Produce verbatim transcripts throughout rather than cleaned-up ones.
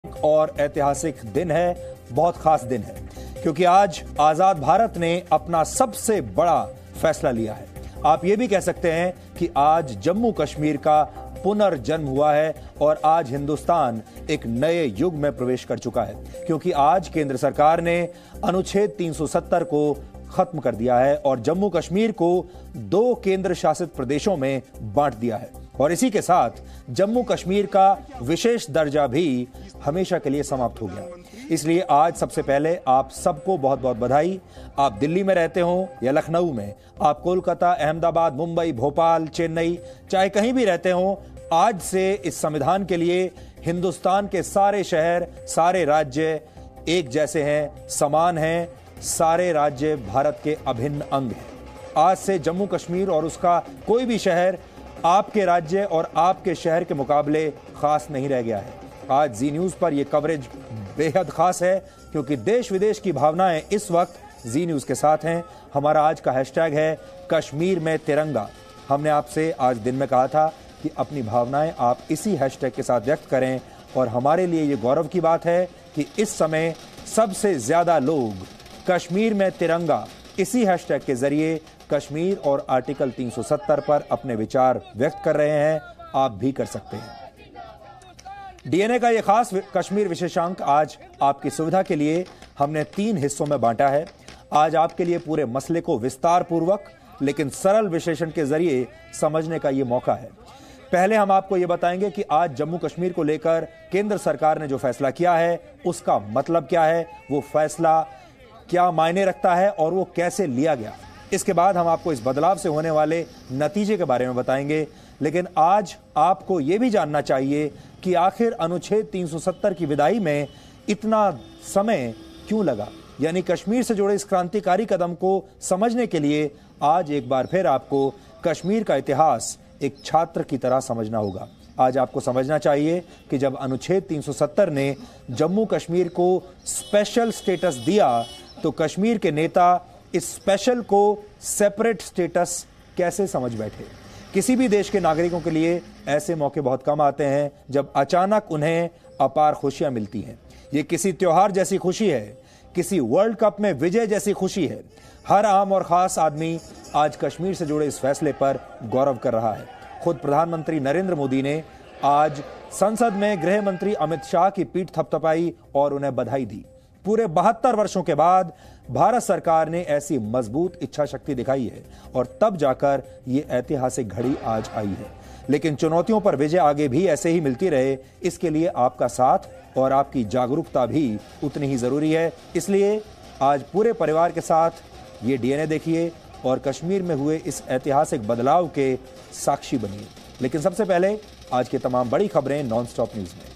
और ऐतिहासिक दिन है, बहुत खास दिन है, क्योंकि आज आजाद भारत ने अपना सबसे बड़ा फैसला लिया है। आप ये भी कह सकते हैं कि आज जम्मू कश्मीर का पुनर्जन्म हुआ है और आज हिंदुस्तान एक नए युग में प्रवेश कर चुका है, क्योंकि आज केंद्र सरकार ने अनुच्छेद तीन सौ सत्तर को खत्म कर दिया है और जम्मू कश्मीर को दो केंद्र शासित प्रदेशों में बांट दिया है। और इसी के साथ जम्मू कश्मीर का विशेष दर्जा भी हमेशा के लिए समाप्त हो गया। इसलिए आज सबसे पहले आप सबको बहुत बहुत बधाई। आप दिल्ली में रहते हो या लखनऊ में, आप कोलकाता, अहमदाबाद, मुंबई, भोपाल, चेन्नई, चाहे कहीं भी रहते हो, आज से इस संविधान के लिए हिंदुस्तान के सारे शहर, सारे राज्य एक जैसे हैं, समान हैं। सारे राज्य भारत के अभिन्न अंग हैं। आज से जम्मू कश्मीर और उसका कोई भी शहर आपके राज्य और आपके शहर के मुकाबले खास नहीं रह गया है। आज जी न्यूज पर यह कवरेज बेहद खास है, क्योंकि देश विदेश की भावनाएं इस वक्त जी न्यूज के साथ हैं। हमारा आज का हैशटैग है कश्मीर में तिरंगा। हमने आपसे आज दिन में कहा था कि अपनी भावनाएं आप इसी हैशटैग के साथ व्यक्त करें, और हमारे लिए ये गौरव की बात है कि इस समय सबसे ज्यादा लोग कश्मीर में तिरंगा इसी हैशटैग के जरिए कश्मीर और आर्टिकल तीन सौ सत्तर पर अपने विचार व्यक्त कर रहे हैं। आप भी कर सकते हैं। डीएनए का यह खास कश्मीर विशेषांक आज आपकी सुविधा के लिए हमने तीन हिस्सों में बांटा है। आज आपके लिए पूरे मसले को विस्तार पूर्वक लेकिन सरल विश्लेषण के जरिए समझने का यह मौका है। पहले हम आपको यह बताएंगे कि आज जम्मू कश्मीर को लेकर केंद्र सरकार ने जो फैसला किया है उसका मतलब क्या है, वो फैसला क्या मायने रखता है और वो कैसे लिया गया। इसके बाद हम आपको इस बदलाव से होने वाले नतीजे के बारे में बताएंगे। लेकिन आज आपको यह भी जानना चाहिए कि आखिर अनुच्छेद तीन सौ सत्तर की विदाई में इतना समय क्यों लगा, यानी कश्मीर से जुड़े इस क्रांतिकारी कदम को समझने के लिए आज एक बार फिर आपको कश्मीर का इतिहास एक छात्र की तरह समझना होगा। आज आपको समझना चाहिए कि जब अनुच्छेद तीन सौ सत्तर ने जम्मू कश्मीर को स्पेशल स्टेटस दिया तो कश्मीर के नेता इस स्पेशल को सेपरेट स्टेटस कैसे समझ बैठे। किसी भी देश के नागरिकों के लिए ऐसे मौके बहुत कम आते हैं जब अचानक उन्हें अपार खुशियां मिलती हैं। ये किसी त्योहार जैसी खुशी है, किसी वर्ल्ड कप में विजय जैसी खुशी है। हर आम और खास आदमी आज कश्मीर से जुड़े इस फैसले पर गौरव कर रहा है। खुद प्रधानमंत्री नरेंद्र मोदी ने आज संसद में गृह मंत्री अमित शाह की पीठ थपथपाई और उन्हें बधाई दी। पूरे बहत्तर वर्षों के बाद भारत सरकार ने ऐसी मजबूत इच्छा शक्ति दिखाई है और तब जाकर ये ऐतिहासिक घड़ी आज आई है। लेकिन चुनौतियों पर विजय आगे भी ऐसे ही मिलती रहे, इसके लिए आपका साथ और आपकी जागरूकता भी उतनी ही जरूरी है। इसलिए आज पूरे परिवार के साथ ये डीएनए देखिए और कश्मीर में हुए इस ऐतिहासिक बदलाव के साक्षी बनिए। लेकिन सबसे पहले आज की तमाम बड़ी खबरें नॉनस्टॉप न्यूज में।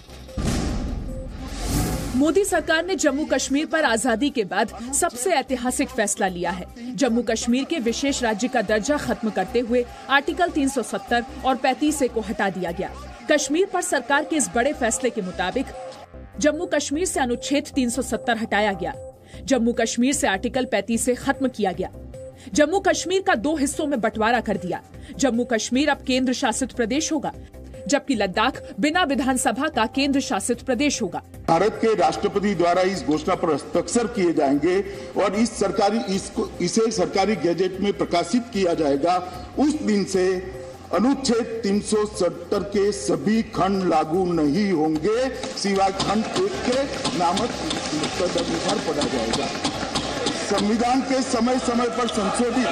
मोदी सरकार ने जम्मू कश्मीर पर आजादी के बाद सबसे ऐतिहासिक फैसला लिया है। जम्मू कश्मीर के विशेष राज्य का दर्जा खत्म करते हुए आर्टिकल तीन सौ सत्तर और पैंतीस ए को हटा दिया गया। कश्मीर पर सरकार के इस बड़े फैसले के मुताबिक जम्मू कश्मीर से अनुच्छेद तीन सौ सत्तर हटाया गया। जम्मू कश्मीर से आर्टिकल पैंतीस ए खत्म किया गया। जम्मू कश्मीर का दो हिस्सों में बंटवारा कर दिया। जम्मू कश्मीर अब केंद्र शासित प्रदेश होगा, जबकि लद्दाख बिना विधानसभा का केंद्र शासित प्रदेश होगा। भारत के राष्ट्रपति द्वारा इस घोषणा पर हस्ताक्षर किए जाएंगे और इस सरकारी इसको इसे सरकारी गैजेट में प्रकाशित किया जाएगा। उस दिन से अनुच्छेद तीन सौ सत्तर के सभी खंड लागू नहीं होंगे, सिवाय खंड एक के नामक तदनुसार पढ़ा जाएगा। संविधान के समय समय पर संशोधित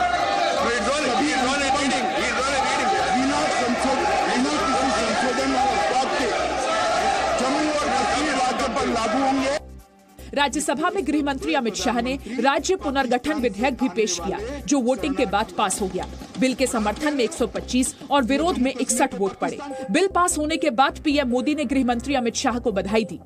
लागू होंगे। राज्यसभा में गृह मंत्री अमित शाह ने राज्य पुनर्गठन विधेयक भी पेश किया, जो वोटिंग के बाद पास हो गया। बिल के समर्थन में एक सौ पच्चीस और विरोध में इकसठ वोट पड़े। बिल पास होने के बाद पीएम मोदी ने गृह मंत्री अमित शाह को बधाई दी।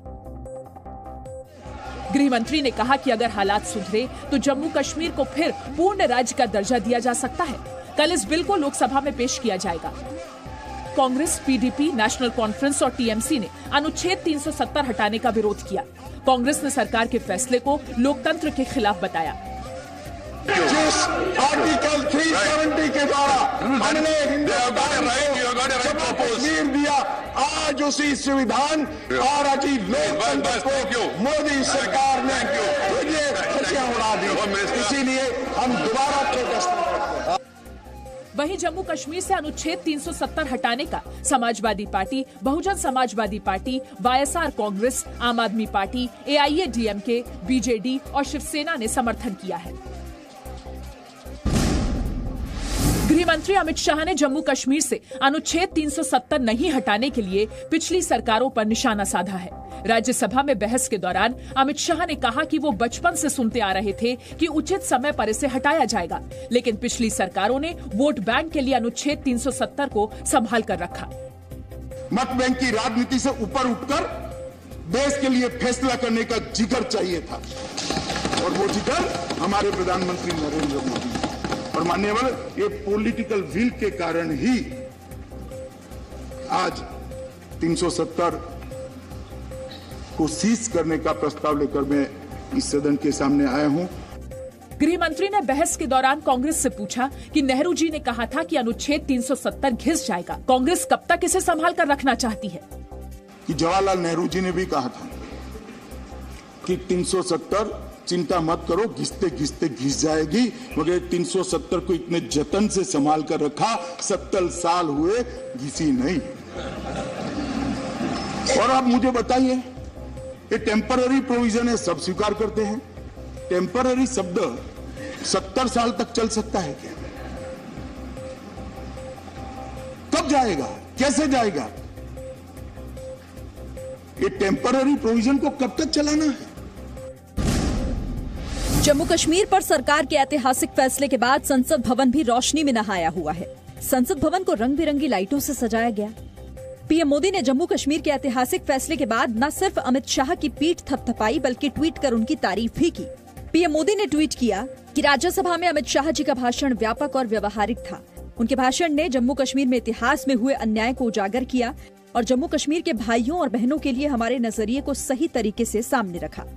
गृह मंत्री ने कहा कि अगर हालात सुधरे तो जम्मू कश्मीर को फिर पूर्ण राज्य का दर्जा दिया जा सकता है। कल इस बिल को लोकसभा में पेश किया जाएगा। कांग्रेस, पीडीपी, नेशनल कॉन्फ्रेंस और टीएमसी ने अनुच्छेद तीन सौ सत्तर हटाने का विरोध किया। कांग्रेस ने सरकार के फैसले को लोकतंत्र के खिलाफ बताया। जिस आर्टिकल तीन सौ सत्तर के द्वारा हमने कश्मीर दिया, आज उसी संविधान और आज लोकतंत्र को मोदी सरकार ने खुशियां उड़ा दी। इसीलिए हम दोबारा प्रोटेस्ट करते हैं। वहीं जम्मू कश्मीर से अनुच्छेद तीन सौ सत्तर हटाने का Samajwadi Party, Bahujan Samajwadi Party, YSR Congress, Aam Aadmi party, AIADMK, BJD और शिवसेना ने समर्थन किया है। गृह मंत्री अमित शाह ने जम्मू कश्मीर से अनुच्छेद तीन सौ सत्तर नहीं हटाने के लिए पिछली सरकारों पर निशाना साधा है। राज्यसभा में बहस के दौरान अमित शाह ने कहा कि वो बचपन से सुनते आ रहे थे कि उचित समय पर इसे हटाया जाएगा, लेकिन पिछली सरकारों ने वोट बैंक के लिए अनुच्छेद तीन सौ सत्तर को संभाल कर रखा। मत बैंक की राजनीति से ऊपर उठकर देश के लिए फैसला करने का जिगर चाहिए था, और वो जिगर हमारे प्रधानमंत्री नरेंद्र मोदी और माननीय ये पॉलिटिकल विल के कारण ही आज तीन सौ सत्तर को सीज करने का प्रस्ताव लेकर मैं इस सदन के सामने आया हूं। गृह मंत्री ने बहस के दौरान कांग्रेस से पूछा कि नेहरू जी ने कहा था कि अनुच्छेद तीन सौ सत्तर घिस जाएगा, कांग्रेस कब तक इसे संभाल कर रखना चाहती है? कि जवाहरलाल नेहरू जी ने भी कहा था कि तीन सौ सत्तर चिंता मत करो, घिसते घिसते घिस जाएगी, मगर तीन सौ सत्तर को इतने जतन से संभाल कर रखा, सत्तर साल हुए घिसी नहीं। और आप मुझे बताइए, ये टेम्पररी प्रोविजन है, सब स्वीकार करते हैं। टेम्पररी शब्द सत्तर साल तक चल सकता है क्या? कब जाएगा, कैसे जाएगा? ये टेम्पररी प्रोविजन को कब तक चलाना है? जम्मू कश्मीर पर सरकार के ऐतिहासिक फैसले के बाद संसद भवन भी रोशनी में नहाया हुआ है। संसद भवन को रंग बिरंगी लाइटों से सजाया गया। पीएम मोदी ने जम्मू कश्मीर के ऐतिहासिक फैसले के बाद न सिर्फ अमित शाह की पीठ थपथपाई बल्कि ट्वीट कर उनकी तारीफ भी की। पीएम मोदी ने ट्वीट किया कि राज्यसभा में अमित शाह जी का भाषण व्यापक और व्यवहारिक था। उनके भाषण ने जम्मू कश्मीर में इतिहास में हुए अन्याय को उजागर किया और जम्मू कश्मीर के भाइयों और बहनों के लिए हमारे नजरिए को सही तरीके से सामने रखा।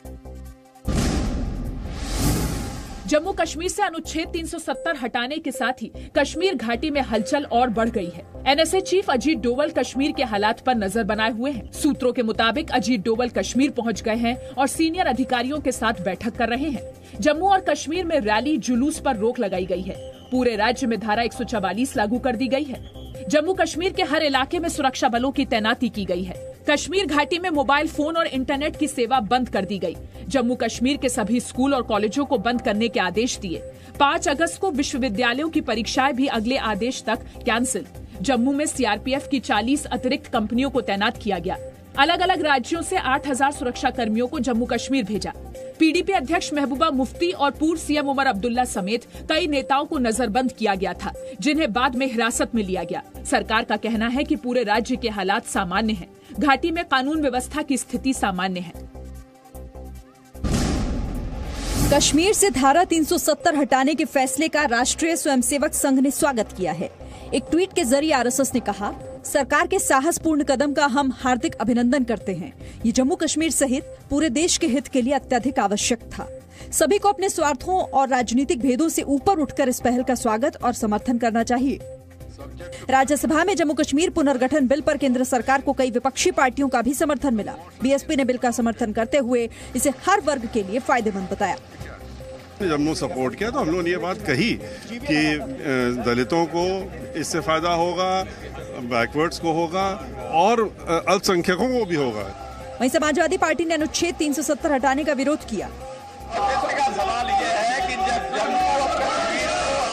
जम्मू कश्मीर से अनुच्छेद तीन सौ सत्तर हटाने के साथ ही कश्मीर घाटी में हलचल और बढ़ गई है। एनएसए चीफ अजीत डोवल कश्मीर के हालात पर नजर बनाए हुए हैं। सूत्रों के मुताबिक अजीत डोवल कश्मीर पहुंच गए हैं और सीनियर अधिकारियों के साथ बैठक कर रहे हैं। जम्मू और कश्मीर में रैली जुलूस पर रोक लगाई गई है। पूरे राज्य में धारा एक सौ चवालीस लागू कर दी गई है। जम्मू कश्मीर के हर इलाके में सुरक्षा बलों की तैनाती की गई है। कश्मीर घाटी में मोबाइल फोन और इंटरनेट की सेवा बंद कर दी गई। जम्मू कश्मीर के सभी स्कूल और कॉलेजों को बंद करने के आदेश दिए। पाँच अगस्त को विश्वविद्यालयों की परीक्षाएं भी अगले आदेश तक कैंसिल। जम्मू में सीआरपीएफ की चालीस अतिरिक्त कंपनियों को तैनात किया गया। अलग अलग राज्यों से आठ हजार सुरक्षा कर्मियों को जम्मू कश्मीर भेजा। पीडीपी अध्यक्ष महबूबा मुफ्ती और पूर्व सीएम उमर अब्दुल्ला समेत कई नेताओं को नजरबंद किया गया था, जिन्हें बाद में हिरासत में लिया गया। सरकार का कहना है कि पूरे राज्य के हालात सामान्य हैं। घाटी में कानून व्यवस्था की स्थिति सामान्य है। कश्मीर से धारा तीन सौ सत्तर हटाने के फैसले का राष्ट्रीय स्वयंसेवक संघ ने स्वागत किया है। एक ट्वीट के जरिए आरएसएस ने कहा, सरकार के साहसपूर्ण कदम का हम हार्दिक अभिनंदन करते हैं। ये जम्मू कश्मीर सहित पूरे देश के हित के लिए अत्यधिक आवश्यक था। सभी को अपने स्वार्थों और राजनीतिक भेदों से ऊपर उठकर इस पहल का स्वागत और समर्थन करना चाहिए। राज्यसभा में जम्मू कश्मीर पुनर्गठन बिल पर केंद्र सरकार को कई विपक्षी पार्टियों का भी समर्थन मिला। बीएसपी ने बिल का समर्थन करते हुए इसे हर वर्ग के लिए फायदेमंद बताया। जम्मू सपोर्ट किया तो हम लोगों ने ये बात कही कि दलितों को इससे फायदा होगा, बैकवर्ड्स को होगा और अल्पसंख्यकों को भी होगा। वहीं समाजवादी पार्टी ने अनुच्छेद तीन सौ सत्तर हटाने का विरोध किया। का सवाल यह है कि जब जम्मू और कश्मीर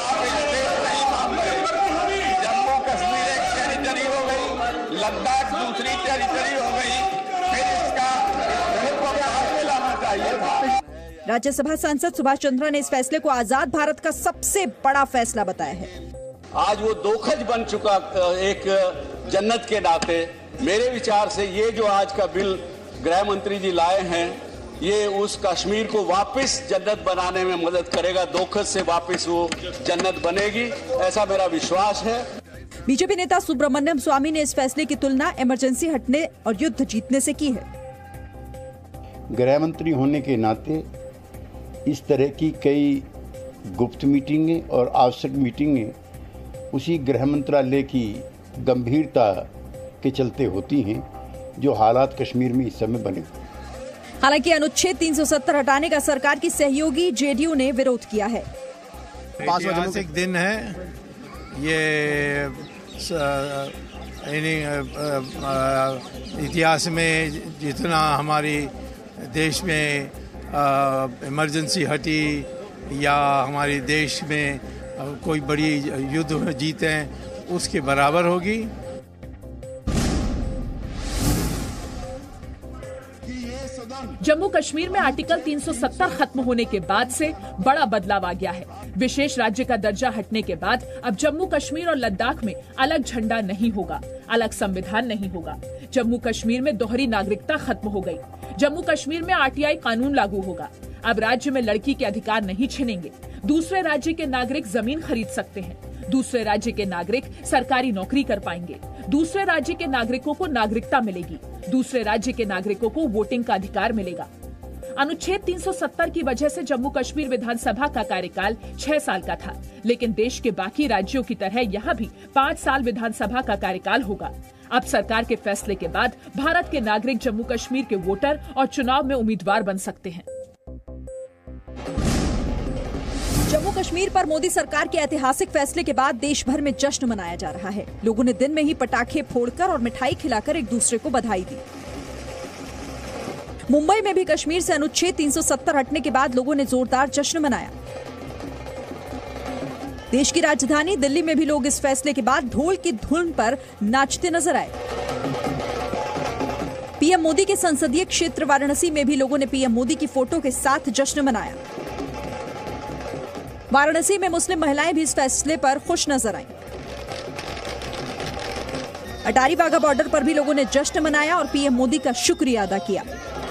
जम्मू कश्मीर एक टेरिटरी हो गई, लद्दाख दूसरी टेरिटरी हो गई, फिर इसका हाथ में लाना चाहिए। राज्यसभा सांसद सुभाष चंद्रा ने इस फैसले को आजाद भारत का सबसे बड़ा फैसला बताया है। आज वो दोखज बन चुका एक जन्नत के नाते मेरे विचार से ये जो आज का बिल गृह मंत्री जी लाए हैं, ये उस कश्मीर को वापस जन्नत बनाने में मदद करेगा। दोखज से वापस वो जन्नत बनेगी, ऐसा मेरा विश्वास है। बीजेपी नेता सुब्रमण्यम स्वामी ने इस फैसले की तुलना इमरजेंसी हटने और युद्ध जीतने से की है। गृह मंत्री होने के नाते इस तरह की कई गुप्त मीटिंगें और आवश्यक मीटिंगें उसी गृह मंत्रालय की गंभीरता के चलते होती हैं जो हालात कश्मीर में इस समय बने। हालांकि अनुच्छेद तीन सौ सत्तर हटाने का सरकार की सहयोगी जेडीयू ने विरोध किया है। ऐतिहासिक दिन है ये, इतिहास में जितना हमारी देश में इमरजेंसी हटी या हमारे देश में कोई बड़ी युद्ध जीते उसके बराबर होगी। जम्मू कश्मीर में आर्टिकल तीन सौ सत्तर खत्म होने के बाद से बड़ा बदलाव आ गया है। विशेष राज्य का दर्जा हटने के बाद अब जम्मू कश्मीर और लद्दाख में अलग झंडा नहीं होगा, अलग संविधान नहीं होगा। जम्मू कश्मीर में दोहरी नागरिकता खत्म हो गई। जम्मू कश्मीर में आरटीआई कानून लागू होगा। अब राज्य में लड़की के अधिकार नहीं छिनेंगे। दूसरे राज्य के नागरिक जमीन खरीद सकते हैं। दूसरे राज्य के नागरिक सरकारी नौकरी कर पाएंगे। दूसरे राज्य के नागरिकों को नागरिकता मिलेगी। दूसरे राज्य के नागरिकों को वोटिंग का अधिकार मिलेगा। अनुच्छेद तीन सौ सत्तर की वजह से जम्मू कश्मीर विधानसभा का कार्यकाल छह साल का था, लेकिन देश के बाकी राज्यों की तरह यहाँ भी पाँच साल विधानसभा का कार्यकाल होगा। अब सरकार के फैसले के बाद भारत के नागरिक जम्मू कश्मीर के वोटर और चुनाव में उम्मीदवार बन सकते हैं। जम्मू कश्मीर पर मोदी सरकार के ऐतिहासिक फैसले के बाद देश भर में जश्न मनाया जा रहा है। लोगों ने दिन में ही पटाखे फोड़कर और मिठाई खिलाकर एक दूसरे को बधाई दी। मुंबई में भी कश्मीर से अनुच्छेद तीन सौ सत्तर हटने के बाद लोगों ने जोरदार जश्न मनाया। देश की राजधानी दिल्ली में भी लोग इस फैसले के बाद ढोल की धुन पर नाचते नजर आए। पीएम मोदी के संसदीय क्षेत्र वाराणसी में भी लोगों ने पीएम मोदी की फोटो के साथ जश्न मनाया। वाराणसी में मुस्लिम महिलाएं भी इस फैसले पर खुश नजर आईं। अटारी वाघा बॉर्डर पर भी लोगों ने जश्न मनाया और पीएम मोदी का शुक्रिया अदा किया।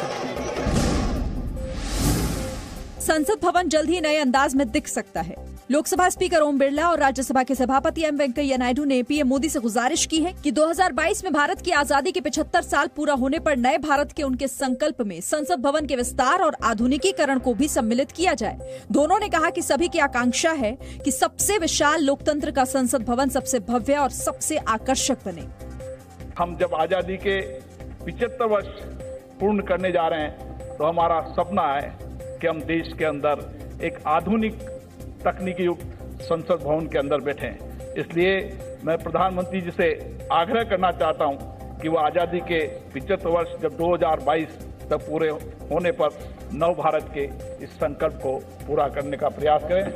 संसद भवन जल्द ही नए अंदाज में दिख सकता है। लोकसभा स्पीकर ओम बिरला और राज्यसभा के सभापति एम वेंकैया नायडू ने पीएम मोदी से गुजारिश की है कि दो हज़ार बाईस में भारत की आजादी के पचहत्तर साल पूरा होने पर नए भारत के उनके संकल्प में संसद भवन के विस्तार और आधुनिकीकरण को भी सम्मिलित किया जाए। दोनों ने कहा कि सभी की आकांक्षा है कि सबसे विशाल लोकतंत्र का संसद भवन सबसे भव्य और सबसे आकर्षक बने। हम जब आजादी के पिछहत्तर वर्ष पूर्ण करने जा रहे हैं तो हमारा सपना है कि हम देश के अंदर एक आधुनिक तकनीकी युक्त संसद भवन के अंदर बैठे हैं। इसलिए मैं प्रधानमंत्री जी से आग्रह करना चाहता हूं कि वो आजादी के पिछहत्तर वर्ष जब दो हज़ार बाईस तक पूरे होने पर नव भारत के इस संकल्प को पूरा करने का प्रयास करें।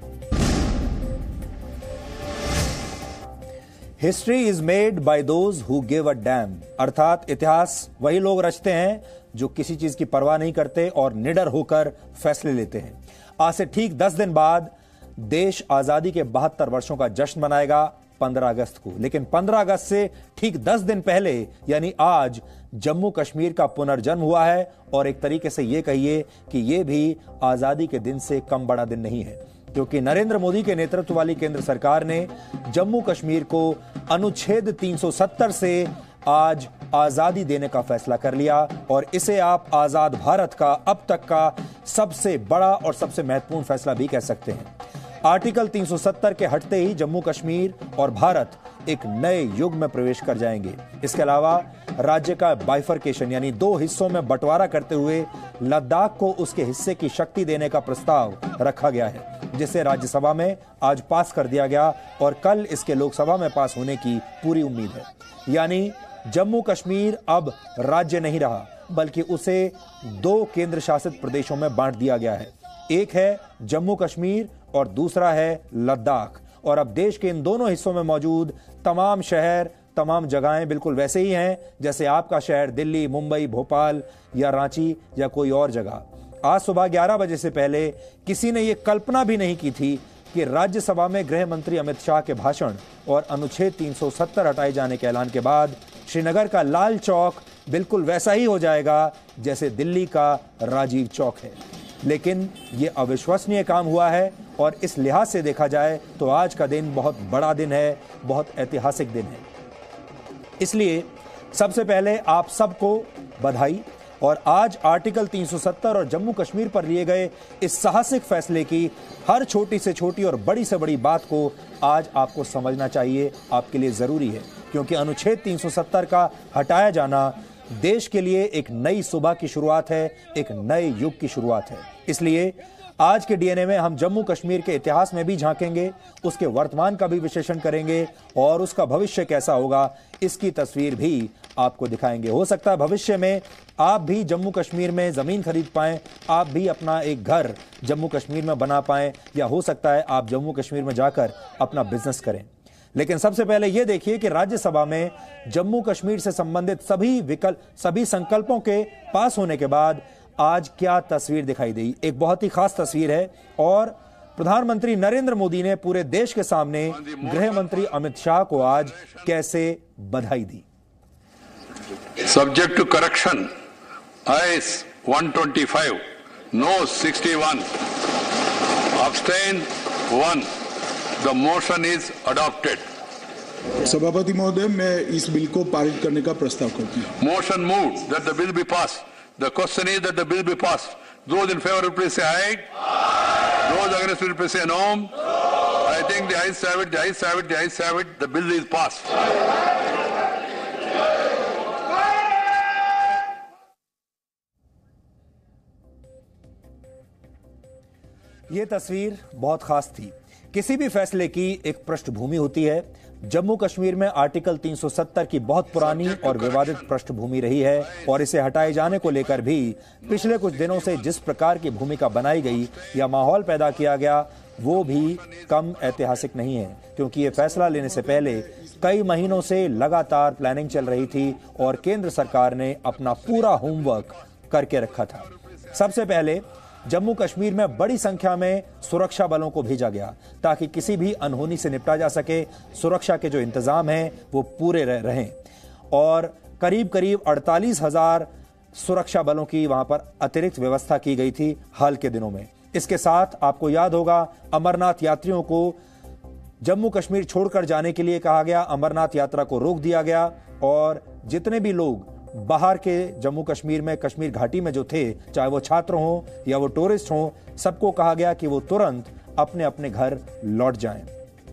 History is made by those who give a damn, अर्थात इतिहास वही लोग रचते हैं जो किसी चीज की परवाह नहीं करते और निडर होकर फैसले लेते हैं। आज से ठीक दस दिन बाद देश आजादी के बहत्तर वर्षों का जश्न मनाएगा पंद्रह अगस्त को। लेकिन पंद्रह अगस्त से ठीक दस दिन पहले यानी आज जम्मू कश्मीर का पुनर्जन्म हुआ है और एक तरीके से यह कहिए कि यह भी आजादी के दिन से कम बड़ा दिन नहीं है, क्योंकि नरेंद्र मोदी के नेतृत्व वाली केंद्र सरकार ने जम्मू कश्मीर को अनुच्छेद तीन सौ सत्तर से आज आजादी देने का फैसला कर लिया और इसे आप आजाद भारत का अब तक का सबसे बड़ा और सबसे महत्वपूर्ण फैसला भी कह सकते हैं। आर्टिकल तीन सौ सत्तर के हटते ही जम्मू कश्मीर और भारत एक नए युग में प्रवेश कर जाएंगे। इसके अलावा राज्य का बाइफर्केशन यानी दो हिस्सों में बंटवारा करते हुए लद्दाख को उसके हिस्से की शक्ति देने का प्रस्ताव रखा गया है, जिसे राज्यसभा में आज पास कर दिया गया और कल इसके लोकसभा में पास होने की पूरी उम्मीद है। यानी जम्मू कश्मीर अब राज्य नहीं रहा, बल्कि उसे दो केंद्र शासित प्रदेशों में बांट दिया गया है। एक है जम्मू कश्मीर और दूसरा है लद्दाख। और अब देश के इन दोनों हिस्सों में मौजूद तमाम शहर, तमाम जगहें बिल्कुल वैसे ही हैं जैसे आपका शहर दिल्ली, मुंबई, भोपाल या रांची या कोई और जगह। आज सुबह ग्यारह बजे से पहले किसी ने यह कल्पना भी नहीं की थी कि राज्यसभा में गृह मंत्री अमित शाह के भाषण और अनुच्छेद तीन सौ सत्तर हटाए जाने के ऐलान के बाद श्रीनगर का लाल चौक बिल्कुल वैसा ही हो जाएगा जैसे दिल्ली का राजीव चौक है। लेकिन यह अविश्वसनीय काम हुआ है और इस लिहाज से देखा जाए तो आज का दिन बहुत बड़ा दिन है, बहुत ऐतिहासिक दिन है। इसलिए सबसे पहले आप सबको बधाई। और आज आर्टिकल तीन सौ सत्तर और जम्मू कश्मीर पर लिए गए इस साहसिक फैसले की हर छोटी से छोटी और बड़ी से बड़ी बात को आज आपको समझना चाहिए, आपके लिए जरूरी है, क्योंकि अनुच्छेद तीन सौ सत्तर का हटाया जाना देश के लिए एक नई सुबह की शुरुआत है, एक नए युग की शुरुआत है। इसलिए आज के डीएनए में हम जम्मू कश्मीर के इतिहास में भी झांकेंगे, उसके वर्तमान का भी विश्लेषण करेंगे और उसका भविष्य कैसा होगा इसकी तस्वीर भी आपको दिखाएंगे। हो सकता है भविष्य में आप भी जम्मू कश्मीर में जमीन खरीद पाएं, आप भी अपना एक घर जम्मू कश्मीर में बना पाएं, या हो सकता है आप जम्मू कश्मीर में जाकर अपना बिजनेस करें। लेकिन सबसे पहले यह देखिए कि राज्यसभा में जम्मू कश्मीर से संबंधित सभी विकल्प सभी संकल्पों के पास होने के बाद आज क्या तस्वीर दिखाई दी। एक बहुत ही खास तस्वीर है और प्रधानमंत्री नरेंद्र मोदी ने पूरे देश के सामने गृह मंत्री अमित शाह को आज कैसे बधाई दी। Subject to correction ayes one twenty-five, no sixty-one, abstain one. The motion is adopted. सभापति महोदय, मैं इस बिल को पारित करने का प्रस्ताव करती हूँ। Motion moved that the bill be passed. The question is that the bill be passed. Those in favor will please say aye. Aye. Those against will please say no. No. I think the ayes have it. The ayes have it. The ayes have it. The bill is passed. ये तस्वीर बहुत खास थी। किसी भी फैसले की एक पृष्ठभूमि होती है। जम्मू कश्मीर में आर्टिकल तीन सौ सत्तर की बहुत पुरानी और विवादित पृष्ठभूमि रही है और इसे हटाए जाने को लेकर भी पिछले कुछ दिनों से जिस प्रकार की भूमिका बनाई गई या माहौल पैदा किया गया वो भी कम ऐतिहासिक नहीं है, क्योंकि ये फैसला लेने से पहले कई महीनों से लगातार प्लानिंग चल रही थी और केंद्र सरकार ने अपना पूरा होमवर्क करके रखा था। सबसे पहले जम्मू कश्मीर में बड़ी संख्या में सुरक्षा बलों को भेजा गया ताकि किसी भी अनहोनी से निपटा जा सके। सुरक्षा के जो इंतजाम हैं वो पूरे रह रहें और करीब करीब अड़तालीस हजार सुरक्षा बलों की वहां पर अतिरिक्त व्यवस्था की गई थी हाल के दिनों में। इसके साथ आपको याद होगा अमरनाथ यात्रियों को जम्मू कश्मीर छोड़कर जाने के लिए कहा गया, अमरनाथ यात्रा को रोक दिया गया और जितने भी लोग बाहर के जम्मू कश्मीर में कश्मीर घाटी में जो थे, चाहे वो छात्र हों या वो टूरिस्ट हों, सबको कहा गया कि वो तुरंत अपने अपने घर लौट जाएं।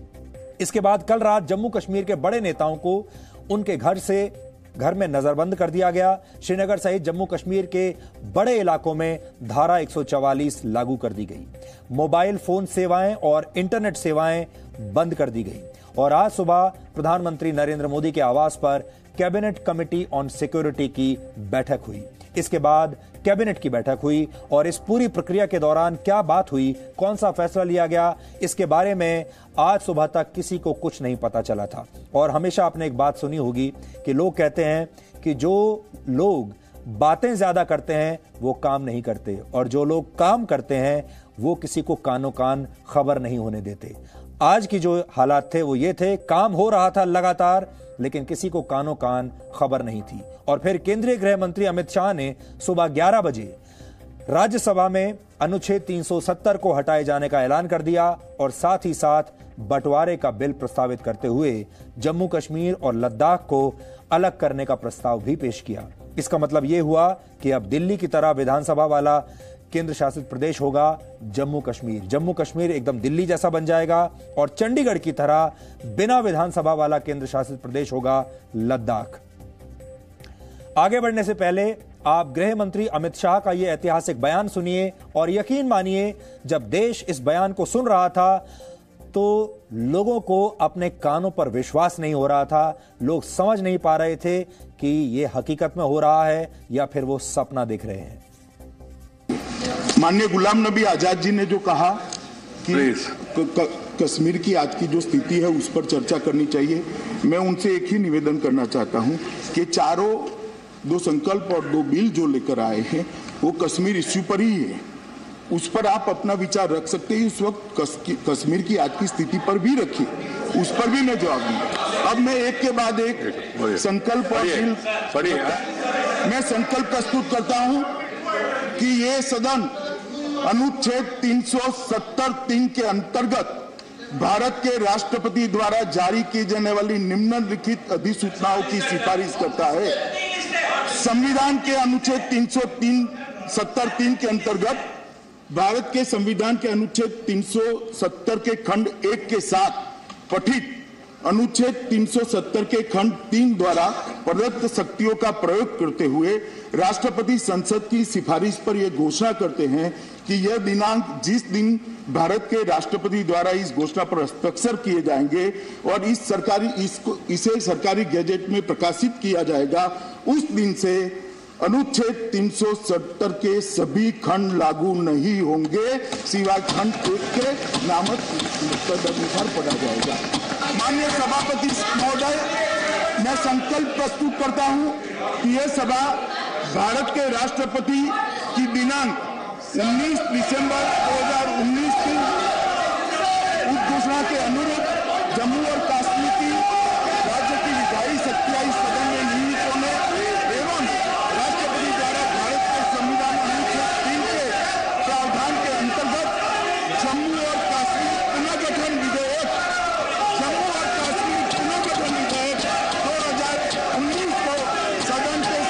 इसके बाद कल रात जम्मू कश्मीर के बड़े नेताओं को उनके घर से घर में नजरबंद कर दिया गया। श्रीनगर सहित जम्मू कश्मीर के बड़े इलाकों में धारा एक सौ चवालीस लागू कर दी गई। मोबाइल फोन सेवाएं और इंटरनेट सेवाएं बंद कर दी गई और आज सुबह प्रधानमंत्री नरेंद्र मोदी के आवास पर कैबिनेट कमेटी ऑन सिक्योरिटी की बैठक हुई। इसके बाद कैबिनेट की बैठक हुई और इस पूरी प्रक्रिया के दौरान क्या बात हुई, कौन सा फैसला लिया गया, इसके बारे में आज सुबह तक किसी को कुछ नहीं पता चला था। और हमेशा आपने एक बात सुनी होगी कि लोग कहते हैं कि जो लोग बातें ज्यादा करते हैं वो काम नहीं करते और जो लोग काम करते हैं वो किसी को कानो कान खबर नहीं होने देते। आज की जो हालात थे वो ये थे, काम हो रहा था लगातार लेकिन किसी को कानो कान खबर नहीं थी। और फिर केंद्रीय गृह मंत्री अमित शाह ने सुबह ग्यारह बजे राज्यसभा में अनुच्छेद तीन सौ सत्तर को हटाए जाने का ऐलान कर दिया और साथ ही साथ बंटवारे का बिल प्रस्तावित करते हुए जम्मू कश्मीर और लद्दाख को अलग करने का प्रस्ताव भी पेश किया। इसका मतलब यह हुआ कि अब दिल्ली की तरह विधानसभा वाला केंद्र शासित प्रदेश होगा जम्मू कश्मीर। जम्मू कश्मीर एकदम दिल्ली जैसा बन जाएगा और चंडीगढ़ की तरह बिना विधानसभा वाला केंद्र शासित प्रदेश होगा लद्दाख। आगे बढ़ने से पहले आप गृह मंत्री अमित शाह का यह ऐतिहासिक बयान सुनिए और यकीन मानिए जब देश इस बयान को सुन रहा था तो लोगों को अपने कानों पर विश्वास नहीं हो रहा था। लोग समझ नहीं पा रहे थे कि यह हकीकत में हो रहा है या फिर वो सपना देख रहे हैं। माननीय गुलाम नबी आजाद जी ने जो कहा कि क, क, कश्मीर की आज की जो स्थिति है उस पर चर्चा करनी चाहिए, मैं उनसे एक ही निवेदन करना चाहता हूं कि चारों दो संकल्प और दो बिल जो लेकर आए हैं वो कश्मीर इश्यू पर ही है, उस पर आप अपना विचार रख सकते हैं। इस वक्त कस, कश्मीर की आज की स्थिति पर भी रखिए, उस पर भी मैं जवाब दूंगा। अब मैं एक के बाद एक संकल्प और बिल मैं संकल्प प्रस्तुत करता हूं कि ये सदन अनुच्छेद तीन सौ सत्तर तीन के अंतर्गत भारत के राष्ट्रपति द्वारा जारी की जाने वाली निम्नलिखित अधिसूचनाओं की सिफारिश करता है। संविधान के अनुच्छेद तीन सौ सत्तर तीन के अंतर्गत भारत के संविधान के अनुच्छेद तीन सौ सत्तर के खंड एक के साथ पठित अनुच्छेद तीन सौ सत्तर के खंड तीन द्वारा प्रदत्त शक्तियों का प्रयोग करते हुए राष्ट्रपति संसद की सिफारिश पर यह घोषणा करते हैं कि यह दिनांक जिस दिन भारत के राष्ट्रपति द्वारा इस घोषणा पर हस्ताक्षर किए जाएंगे और इस सरकारी इसको इसे सरकारी गैजेट में प्रकाशित किया जाएगा, उस दिन से अनुच्छेद तीन सौ सत्तर के सभी खंड लागू नहीं होंगे, सिवाय खंड एक के नामक तदनुसार पढ़ा जाएगा। माननीय सभापति महोदय, मैं संकल्प प्रस्तुत करता हूं कि यह सभा भारत के राष्ट्रपति की दिनांक उन्नीस दिसंबर दो हज़ार उन्नीस की उद्घोषणा के अनुरूप जम्मू और कश्मीर की राज्य की विधायी शक्तियां इस सदन में निहित होने एवं राष्ट्रपति द्वारा भारत के संविधान अनुच्छेद तीन के प्रावधान के अंतर्गत जम्मू और कश्मीर पुनर्गठन विधेयक जम्मू और कश्मीर पुनर्गठन विधेयक दो हजार उन्नीस को सदन के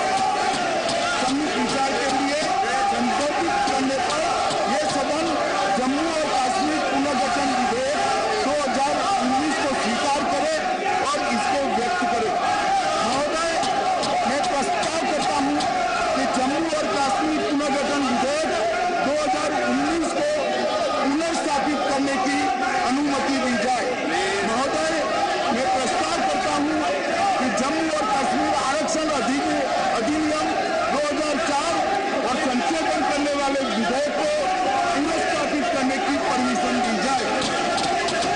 सम्मिलित विचार के लिए संशोधित करने पर यह सदन जम्मू और कश्मीर पुनर्गठन विधेयक दो हजार उन्नीस को स्वीकार करे और इसको व्यक्त करे। महोदय, मैं प्रस्ताव करता हूं कि जम्मू और कश्मीर पुनर्गठन विधेयक दो हजार उन्नीस को पुनर्स्थापित करने की अनुमति दी जाए। महोदय, मैं प्रस्ताव करता हूं कि जम्मू और कश्मीर आरक्षण अधिनियम दो हजार चार और संशोधन करने वाले विधेयक को पुनर्स्थापित करने की परमिशन दी जाए।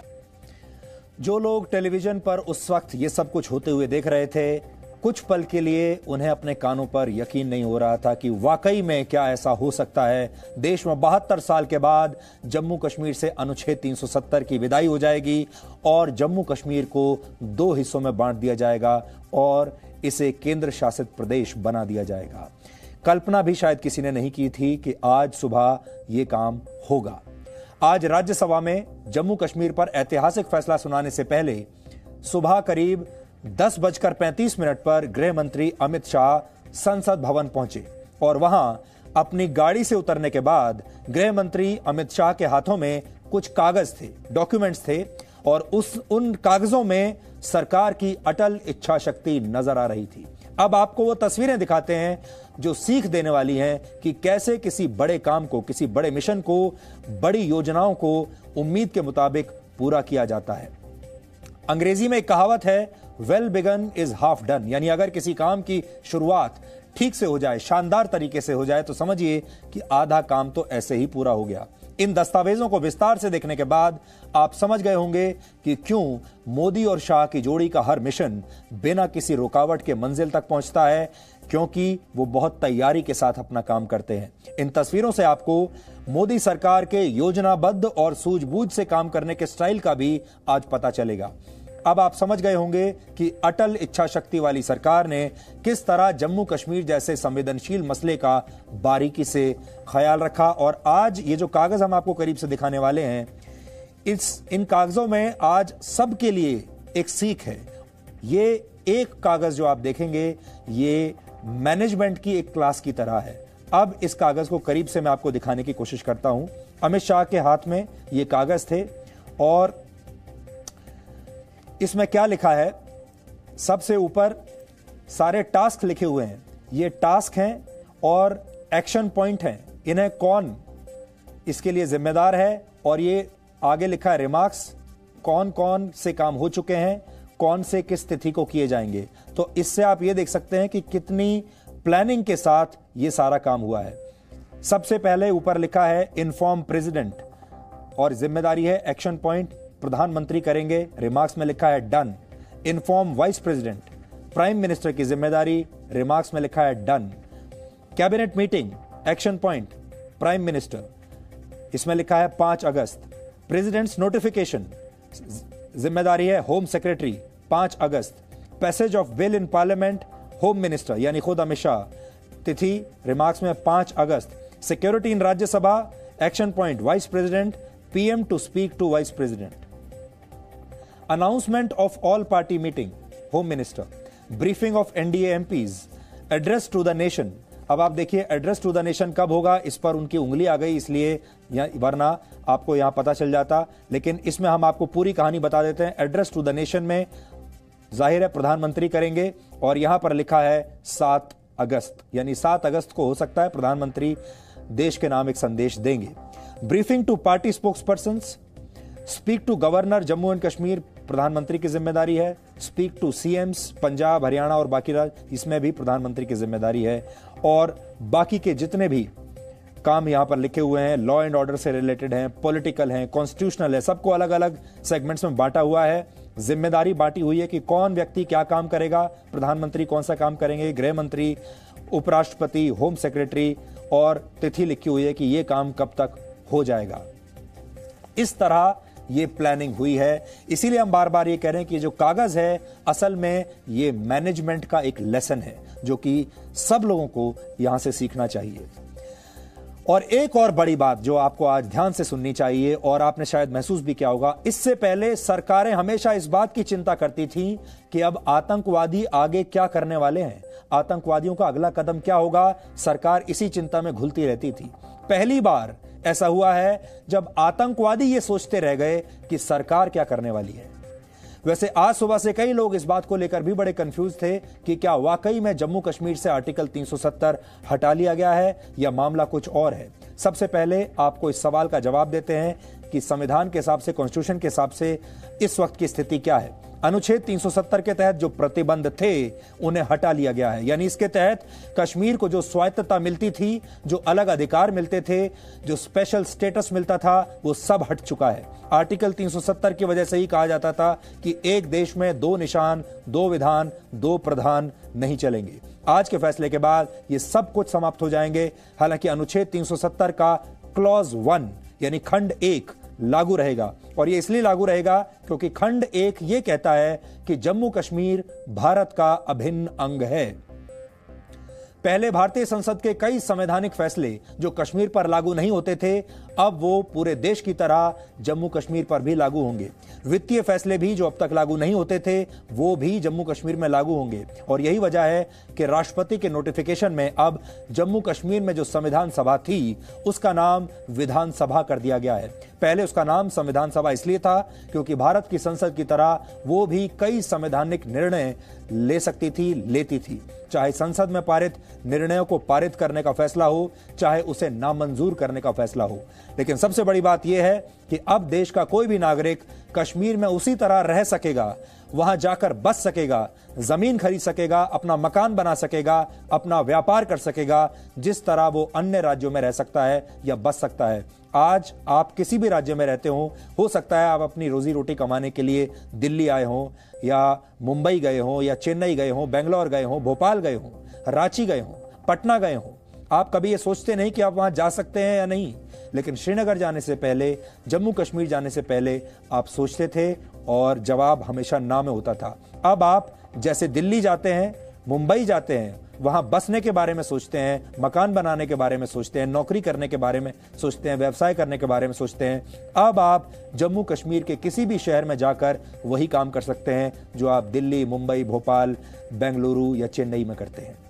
जो लोग टेलीविजन पर उस वक्त ये सब कुछ होते हुए देख रहे थे, कुछ पल के लिए उन्हें अपने कानों पर यकीन नहीं हो रहा था कि वाकई में क्या ऐसा हो सकता है। देश में बहत्तर साल के बाद जम्मू कश्मीर से अनुच्छेद तीन सौ सत्तर की विदाई हो जाएगी और जम्मू कश्मीर को दो हिस्सों में बांट दिया जाएगा और इसे केंद्र शासित प्रदेश बना दिया जाएगा। कल्पना भी शायद किसी ने नहीं की थी कि आज सुबह यह काम होगा। आज राज्यसभा में जम्मू कश्मीर पर ऐतिहासिक फैसला सुनाने से पहले सुबह करीब दस बजकर पैंतीस मिनट पर गृह मंत्री अमित शाह संसद भवन पहुंचे और वहां अपनी गाड़ी से उतरने के बाद गृह मंत्री अमित शाह के हाथों में कुछ कागज थे, डॉक्यूमेंट्स थे और उस उन कागजों में सरकार की अटल इच्छा शक्ति नजर आ रही थी। अब आपको वो तस्वीरें दिखाते हैं जो सीख देने वाली हैं कि कैसे किसी बड़े काम को, किसी बड़े मिशन को, बड़ी योजनाओं को उम्मीद के मुताबिक पूरा किया जाता है। अंग्रेजी में एक कहावत है, well begun is half done, यानी अगर किसी काम की शुरुआत ठीक से हो जाए, शानदार तरीके से हो जाए, तो समझिए कि आधा काम तो ऐसे ही पूरा हो गया। इन दस्तावेजों को विस्तार से देखने के बाद आप समझ गए होंगे कि क्यों मोदी और शाह की जोड़ी का हर मिशन बिना किसी रुकावट के मंजिल तक पहुंचता है, क्योंकि वो बहुत तैयारी के साथ अपना काम करते हैं। इन तस्वीरों से आपको मोदी सरकार के योजनाबद्ध और सूझबूझ से काम करने के स्टाइल का भी आज पता चलेगा। अब आप समझ गए होंगे कि अटल इच्छा शक्ति वाली सरकार ने किस तरह जम्मू कश्मीर जैसे संवेदनशील मसले का बारीकी से ख्याल रखा। और आज ये जो कागज हम आपको करीब से दिखाने वाले हैं, इस इन कागजों में आज सबके लिए एक सीख है। ये एक कागज जो आप देखेंगे, ये मैनेजमेंट की एक क्लास की तरह है। अब इस कागज को करीब से मैं आपको दिखाने की कोशिश करता हूं। अमित शाह के हाथ में ये कागज थे और इसमें क्या लिखा है, सबसे ऊपर सारे टास्क लिखे हुए हैं। ये टास्क हैं और एक्शन पॉइंट हैं। इन्हें कौन इसके लिए जिम्मेदार है और ये आगे लिखा है रिमार्क्स, कौन कौन से काम हो चुके हैं, कौन से किस तिथि को किए जाएंगे। तो इससे आप ये देख सकते हैं कि कितनी प्लानिंग के साथ ये सारा काम हुआ है। सबसे पहले ऊपर लिखा है इन्फॉर्म प्रेसिडेंट और जिम्मेदारी है एक्शन पॉइंट प्रधानमंत्री करेंगे। रिमार्क्स में लिखा है done. Inform vice president, prime minister की जिम्मेदारी। रिमार्क्स में लिखा है done. Cabinet meeting, action point prime minister, इसमें लिखा है पांच अगस्त। प्रेसिडेंट्स नोटिफिकेशन, जिम्मेदारी है होम सेक्रेटरी, पांच अगस्त। Passage of bill in parliament, home minister यानी खुद अमित शाह, तिथि रिमार्क्स में पांच अगस्त। Security in Rajya Sabha, action point vice president, PM to speak to vice president. Announcement of all party meeting, home minister. Briefing of NDA MPs, address to the nation, अब आप देखिए address to the nation कब होगा, इस पर उनकी उंगली आ गई, इसलिए वरना आपको यहां पता चल जाता, लेकिन इसमें हम आपको पूरी कहानी बता देते हैं। एड्रेस टू द नेशन में जाहिर है प्रधानमंत्री करेंगे और यहां पर लिखा है सात अगस्त, यानी सात अगस्त को हो सकता है प्रधानमंत्री देश के नाम एक संदेश देंगे। Briefing to party spokes persons, speak to governor Jammu and Kashmir प्रधानमंत्री की जिम्मेदारी है। Speak to CMs Punjab, Haryana और बाकी राज्य, इसमें भी प्रधानमंत्री की जिम्मेदारी है। और बाकी के जितने भी काम यहां पर लिखे हुए हैं, लॉ एंड ऑर्डर से रिलेटेड हैं, पॉलिटिकल हैं, कॉन्स्टिट्यूशनल है, सबको अलग अलग सेगमेंट्स में बांटा हुआ है। जिम्मेदारी बांटी हुई है कि कौन व्यक्ति क्या काम करेगा, प्रधानमंत्री कौन सा काम करेंगे, गृह मंत्री, उपराष्ट्रपति, होम सेक्रेटरी, और तिथि लिखी हुई है कि यह काम कब तक हो जाएगा। इस तरह ये प्लानिंग हुई है। इसीलिए हम बार बार ये कह रहे हैं कि जो कागज है असल में ये मैनेजमेंट का एक लेसन है जो कि सब लोगों को यहां से सीखना चाहिए। और एक और बड़ी बात जो आपको आज ध्यान से सुननी चाहिए और आपने शायद महसूस भी किया होगा, इससे पहले सरकारें हमेशा इस बात की चिंता करती थी कि अब आतंकवादी आगे क्या करने वाले हैं, आतंकवादियों का अगला कदम क्या होगा, सरकार इसी चिंता में घुलती रहती थी। पहली बार ऐसा हुआ है जब आतंकवादी ये सोचते रह गए कि सरकार क्या करने वाली है। वैसे आज सुबह से कई लोग इस बात को लेकर भी बड़े कंफ्यूज थे कि क्या वाकई में जम्मू कश्मीर से आर्टिकल तीन सौ सत्तर हटा लिया गया है या मामला कुछ और है। सबसे पहले आपको इस सवाल का जवाब देते हैं कि संविधान के हिसाब से, कॉन्स्टिट्यूशन के हिसाब से इस वक्त की स्थिति क्या है। अनुच्छेद तीन सौ सत्तर के तहत जो प्रतिबंध थे उन्हें हटा लिया गया है, यानी इसके तहत कश्मीर को जो स्वायत्तता मिलती थी, जो अलग अधिकार मिलते थे, जो स्पेशल स्टेटस मिलता था, वो सब हट चुका है। आर्टिकल तीन सौ सत्तर की वजह से ही कहा जाता था कि एक देश में दो निशान, दो विधान, दो प्रधान नहीं चलेंगे। आज के फैसले के बाद ये सब कुछ समाप्त हो जाएंगे। हालांकि अनुच्छेद तीन सौ सत्तर का क्लॉज वन यानी खंड एक लागू रहेगा, और यह इसलिए लागू रहेगा क्योंकि खंड एक यह कहता है कि जम्मू कश्मीर भारत का अभिन्न अंग है। पहले भारतीय संसद के कई संवैधानिक फैसले जो कश्मीर पर लागू नहीं होते थे, अब वो पूरे देश की तरह जम्मू कश्मीर पर भी लागू होंगे। वित्तीय फैसले भी जो अब तक लागू नहीं होते थे वो भी जम्मू कश्मीर में लागू होंगे, और यही वजह है कि राष्ट्रपति के नोटिफिकेशन में अब जम्मू कश्मीर में जो संविधान सभा थी उसका नाम विधानसभा कर दिया गया है। पहले उसका नाम संविधान सभा इसलिए था क्योंकि भारत की संसद की तरह वो भी कई संवैधानिक निर्णय ले सकती थी, लेती थी, चाहे संसद में पारित निर्णयों को पारित करने का फैसला हो, चाहे उसे नामंजूर करने का फैसला हो। लेकिन सबसे बड़ी बात यह है कि अब देश का कोई भी नागरिक कश्मीर में उसी तरह रह सकेगा, वहां जाकर बस सकेगा, जमीन खरीद सकेगा, अपना मकान बना सकेगा, अपना व्यापार कर सकेगा, जिस तरह वो अन्य राज्यों में रह सकता है या बस सकता है। आज आप किसी भी राज्य में रहते हो हो सकता है आप अपनी रोजी रोटी कमाने के लिए दिल्ली आए हो, या मुंबई गए हो, या चेन्नई गए हो, बेंगलोर गए हो, भोपाल गए हो, रांची गए हो, पटना गए हो। आप कभी ये सोचते नहीं कि आप वहां जा सकते हैं या नहीं, लेकिन श्रीनगर जाने से पहले, जम्मू कश्मीर जाने से पहले आप सोचते थे और जवाब हमेशा ना में होता था। अब आप जैसे दिल्ली जाते हैं, मुंबई जाते हैं, वहां बसने के बारे में सोचते हैं, मकान बनाने के बारे में सोचते हैं, नौकरी करने के बारे में सोचते हैं, व्यवसाय करने के बारे में सोचते हैं। अब आप जम्मू कश्मीर के किसी भी शहर में जाकर वही काम कर सकते हैं जो आप दिल्ली, मुंबई, भोपाल, बेंगलुरु या चेन्नई में करते हैं।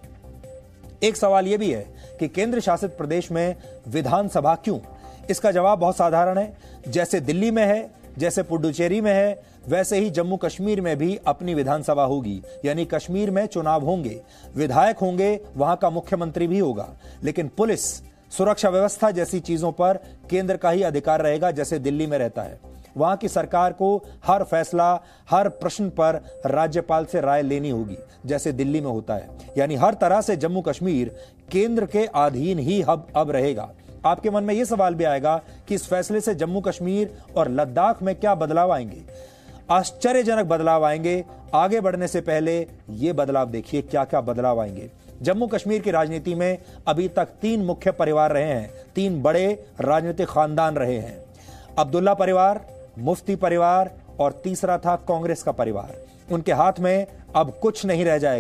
एक सवाल यह भी है कि केंद्र शासित प्रदेश में विधानसभा क्यों? इसका जवाब बहुत साधारण है। जैसे दिल्ली में है, जैसे पुडुचेरी में है, वैसे ही जम्मू कश्मीर में भी अपनी विधानसभा होगी, यानी कश्मीर में चुनाव होंगे, विधायक होंगे, वहां का मुख्यमंत्री भी होगा, लेकिन पुलिस, सुरक्षा व्यवस्था जैसी चीजों पर केंद्र का ही अधिकार रहेगा जैसे दिल्ली में रहता है। वहां की सरकार को हर फैसला, हर प्रश्न पर राज्यपाल से राय लेनी होगी जैसे दिल्ली में होता है। यानी हर तरह से जम्मू कश्मीर केंद्र के अधीन ही अब अब रहेगा। आपके मन में यह सवाल भी आएगा कि इस फैसले से जम्मू कश्मीर और लद्दाख में क्या बदलाव आएंगे? आश्चर्यजनक बदलाव आएंगे। आगे बढ़ने से पहले यह बदलाव देखिए क्या क्या बदलाव आएंगे। जम्मू कश्मीर की राजनीति में अभी तक तीन मुख्य परिवार रहे हैं, तीन बड़े राजनीतिक खानदान रहे हैं, अब्दुल्ला परिवार, मुफ्ती परिवार और तीसरा था कांग्रेस का परिवार। उनके हाथ में अब कुछ नहीं रह जाएगा।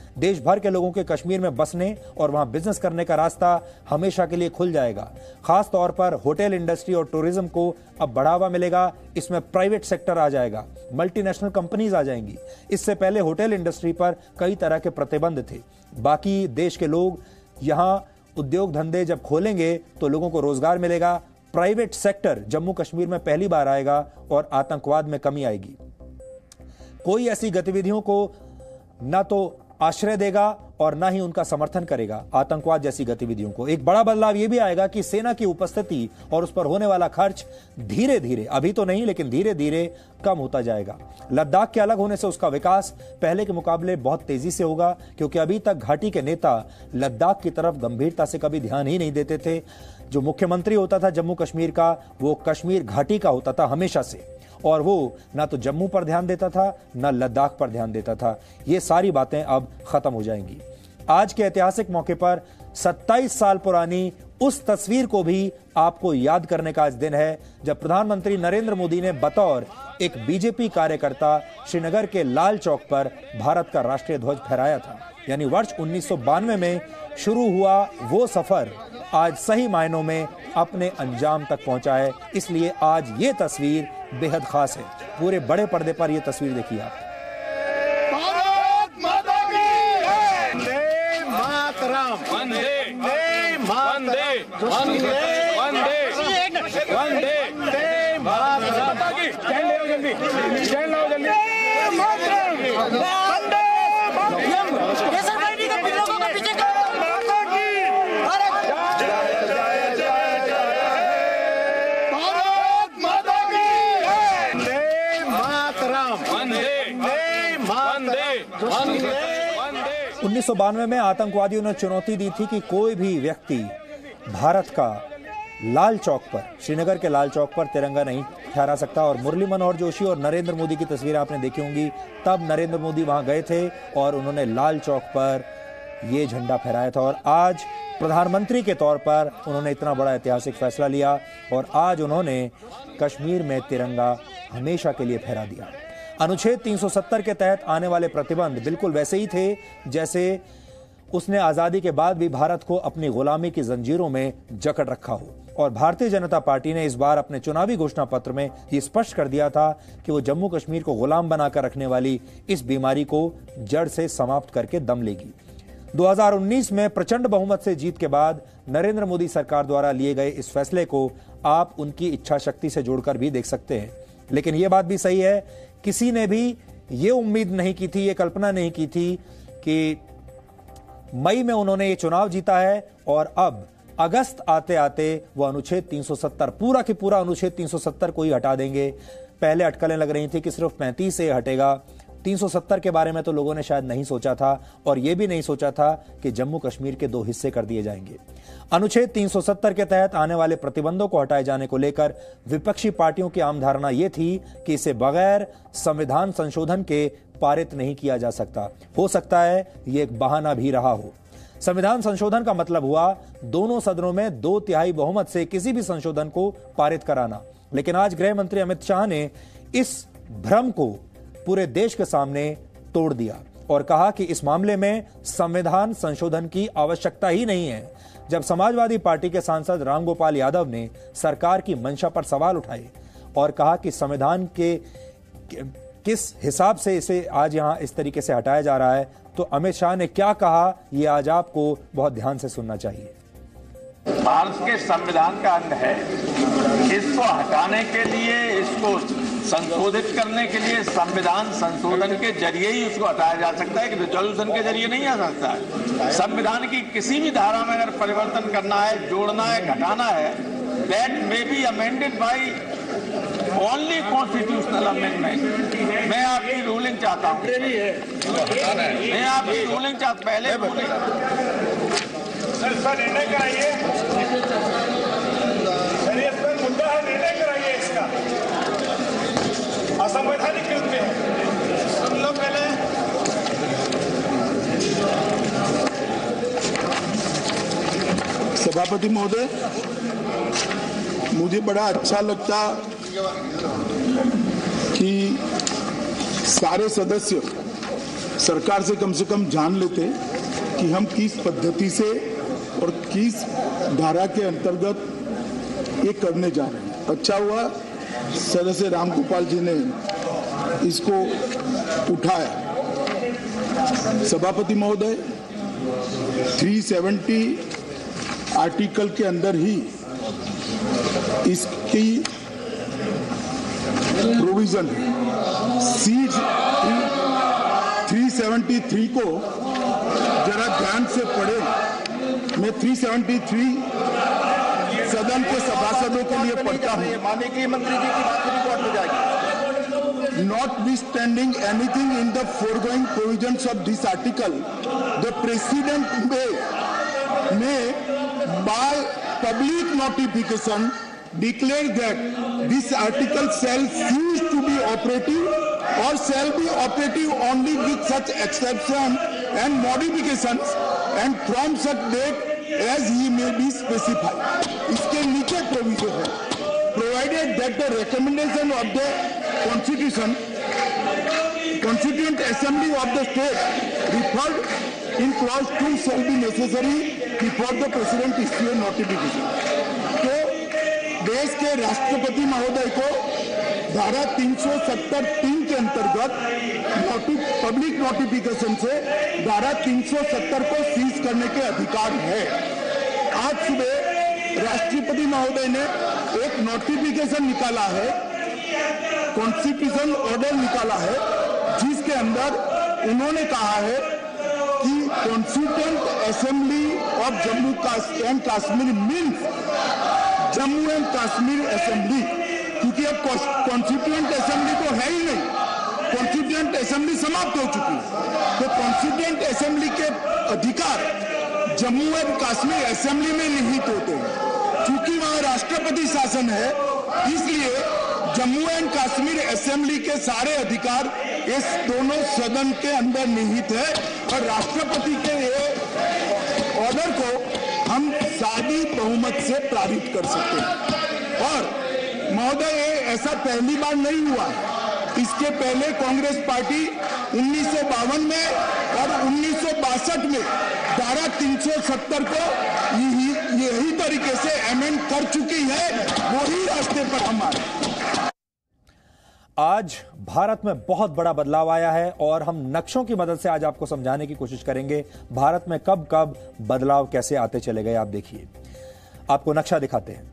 देश भर के लोगों के कश्मीर में बसने और वहां बिजनेस करने का रास्ता हमेशा के लिए खुल जाएगा। खास तौर पर होटल इंडस्ट्री और टूरिज्म को अब बढ़ावा मिलेगा। इसमें प्राइवेट सेक्टर आ जाएगा, मल्टीनेशनल कंपनीज आ जाएंगी। इससे पहले होटल इंडस्ट्री पर कई तरह के प्रतिबंध थे। बाकी देश के लोग यहां उद्योग धंधे जब खोलेंगे तो लोगों को रोजगार मिलेगा। प्राइवेट सेक्टर जम्मू कश्मीर में पहली बार आएगा और आतंकवाद में कमी आएगी। कोई ऐसी गतिविधियों को न तो आश्रय देगा और न ही उनका समर्थन करेगा, आतंकवाद जैसी गतिविधियों को। एक बड़ा बदलाव यह भी आएगा कि सेना की उपस्थिति और उस पर होने वाला खर्च धीरे धीरे, अभी तो नहीं लेकिन धीरे धीरे कम होता जाएगा। लद्दाख के अलग होने से उसका विकास पहले के मुकाबले बहुत तेजी से होगा, क्योंकि अभी तक घाटी के नेता लद्दाख की तरफ गंभीरता से कभी ध्यान ही नहीं देते थे। जो मुख्यमंत्री होता था जम्मू कश्मीर का, वो कश्मीर घाटी का होता था हमेशा से, और वो ना तो जम्मू पर ध्यान देता था ना लद्दाख पर ध्यान देता था। ये सारी बातें अब खत्म हो जाएंगी। आज के ऐतिहासिक मौके पर सत्ताईस साल पुरानी उस तस्वीर को भी आपको याद करने का आज दिन है जब प्रधानमंत्री नरेंद्र मोदी ने बतौर एक बीजेपी कार्यकर्ता श्रीनगर के लाल चौक पर भारत का राष्ट्रीय ध्वज फहराया था। यानी वर्ष उन्नीस सौ बानवे में शुरू हुआ वो सफर आज सही मायनों में अपने अंजाम तक पहुंचा है। इसलिए आज ये तस्वीर बेहद खास है। पूरे बड़े पर्दे पर यह तस्वीर देखिए आप। भारत माता की वंदे मातरम, वंदे वंदे वंदे वंदे वंदे माता की। स्टैंड लो जल्दी, स्टैंड लो जल्दी। वंदे मातरम, ये सरकार नहीं कर लोगों को पीछे कर। माता की उन्नीस सौ बानवे में आतंकवादियों ने चुनौती दी थी कि कोई भी व्यक्ति भारत का लाल चौक पर, श्रीनगर के लाल चौक पर तिरंगा नहीं फहरा सकता। और मुरली मनोहर जोशी और नरेंद्र मोदी की तस्वीर आपने देखी होंगी। तब नरेंद्र मोदी वहां गए थे और उन्होंने लाल चौक पर ये झंडा फहराया था। और आज प्रधानमंत्री के तौर पर उन्होंने इतना बड़ा ऐतिहासिक फैसला लिया और आज उन्होंने कश्मीर में तिरंगा हमेशा के लिए फहरा दिया। अनुच्छेद तीन सौ सत्तर के तहत आने वाले प्रतिबंध बिल्कुल वैसे ही थे जैसे उसने आजादी के बाद भी भारत को अपनी गुलामी की जंजीरों में जकड़ रखा हो। और भारतीय जनता पार्टी ने इस बार अपने चुनावी घोषणा पत्र में यह स्पष्ट कर दिया था कि वो जम्मू कश्मीर को गुलाम बनाकर रखने वाली इस बीमारी को जड़ से समाप्त करके दम लेगी। दो हज़ार उन्नीस में प्रचंड बहुमत से जीत के बाद नरेंद्र मोदी सरकार द्वारा लिए गए इस फैसले को आप उनकी इच्छा शक्ति से जोड़कर भी देख सकते हैं। लेकिन यह बात भी सही है, किसी ने भी ये उम्मीद नहीं की थी, ये कल्पना नहीं की थी कि मई में उन्होंने ये चुनाव जीता है और अब अगस्त आते आते वो अनुच्छेद तीन सौ सत्तर, पूरा की पूरा अनुच्छेद तीन सौ सत्तर को ही हटा देंगे। पहले अटकलें लग रही थी कि सिर्फ पैंतीस से हटेगा। तीन सौ सत्तर के बारे में तो लोगों ने शायद नहीं सोचा था और यह भी नहीं सोचा था कि जम्मू कश्मीर के दो हिस्से कर दिए जाएंगे। अनुच्छेद तीन सौ सत्तर के तहत आने वाले प्रतिबंधों को हटाए जाने को लेकर विपक्षी पार्टियों की आम धारणा यह थी कि इसे बगैर संविधान संशोधन के पारित नहीं किया जा सकता। हो सकता है यह एक बहाना भी रहा हो। संविधान संशोधन का मतलब हुआ दोनों सदनों में दो तिहाई बहुमत से किसी भी संशोधन को पारित कराना। लेकिन आज गृह मंत्री अमित शाह ने इस भ्रम को पूरे देश के सामने तोड़ दिया और कहा कि इस मामले में संविधान संशोधन की आवश्यकता ही नहीं है। जब समाजवादी पार्टी के सांसद रामगोपाल यादव ने सरकार की मंशा पर सवाल उठाए और कहा कि संविधान के किस हिसाब से इसे आज यहां इस तरीके से हटाया जा रहा है, तो अमित शाह ने क्या कहा यह आज आपको बहुत ध्यान से सुनना चाहिए। भारत के संविधान का अंग है, इसको हटाने के लिए, इसको संशोधित करने के लिए संविधान संशोधन के जरिए ही उसको हटाया जा सकता है कि रिजोल्यूशन के जरिए नहीं आ सकता है। संविधान की किसी भी धारा में अगर परिवर्तन करना है, जोड़ना है, घटाना है, that may be amended by only constitutional amendment. मैं आपकी रूलिंग चाहता हूँ, मैं आपकी रूलिंग चाहता पहले सर सर निर्णय कराइए, सर ये पर मुद्दा है, निर्णय कराइए इसका। असंवैधानिक कृत्य है, सुन लो पहले। सभापति महोदय, मुझे बड़ा अच्छा लगता कि सारे सदस्य सरकार से कम से कम जान लेते कि हम किस पद्धति से और किस धारा के अंतर्गत ये करने जा रहे हैं। अच्छा हुआ सदस्य रामगोपाल जी ने इसको उठाया। सभापति महोदय, तीन सौ सत्तर आर्टिकल के अंदर ही इसकी प्रोविजन सी तीन सौ तिहत्तर को जरा ध्यान से पढ़े। मैं तीन सौ तिहत्तर सदन के सभासदों के लिए पढ़ता हूं। माननीय मंत्री जी की बात रिकॉर्ड हो जाएगी। Notwithstanding anything in the foregoing provisions of this article, the President may, may by public notification declare that this article shall cease to be operative or shall be operative only with such exception and modifications and from such date as he may be specified. इसके नीचे provision है, provided that the recommendation of the Constitution, Constituent Assembly of the state referred in clause two shall be necessary before the President issue a notification. तो देश के राष्ट्रपति महोदय को धारा तीन सौ सत्तर तीन के अंतर्गत नोटि पब्लिक नोटिफिकेशन से धारा तीन सौ सत्तर को सीज करने के अधिकार है। आज सुबह राष्ट्रपति महोदय ने एक नोटिफिकेशन निकाला है, कॉन्स्टिट्यूशन ऑर्डर निकाला है, जिसके अंदर उन्होंने कहा है कि constituent assembly of Jammu and Kashmir means Jammu and Kashmir assembly, क्योंकि अब कॉन्स्टिट्यूएंट असेंबली तो है ही नहीं, कॉन्स्टिट्यूएंट असेंबली समाप्त हो चुकी है। तो कॉन्स्टिट्यूएंट असेंबली के अधिकार जम्मू एंड कश्मीर असेंबली में निहित होते हैं। क्योंकि वहां राष्ट्रपति शासन है, इसलिए जम्मू एंड कश्मीर असेंबली के सारे अधिकार इस दोनों सदन के अंदर निहित है और राष्ट्रपति के ये ऑर्डर को हम सादी बहुमत से पारित कर सकते हैं। और महोदय, ये ऐसा पहली बार नहीं हुआ है। इसके पहले कांग्रेस पार्टी उन्नीस सौ बावन में और उन्नीस सौ बासठ में धारा तीन सौ सत्तर को यही यही तरीके से अमेंड कर चुकी है। वही रास्ते पर हमारे आज भारत में बहुत बड़ा बदलाव आया है और हम नक्शों की मदद से आज आपको समझाने की कोशिश करेंगे भारत में कब कब बदलाव कैसे आते चले गए। आप देखिए, आपको नक्शा दिखाते हैं।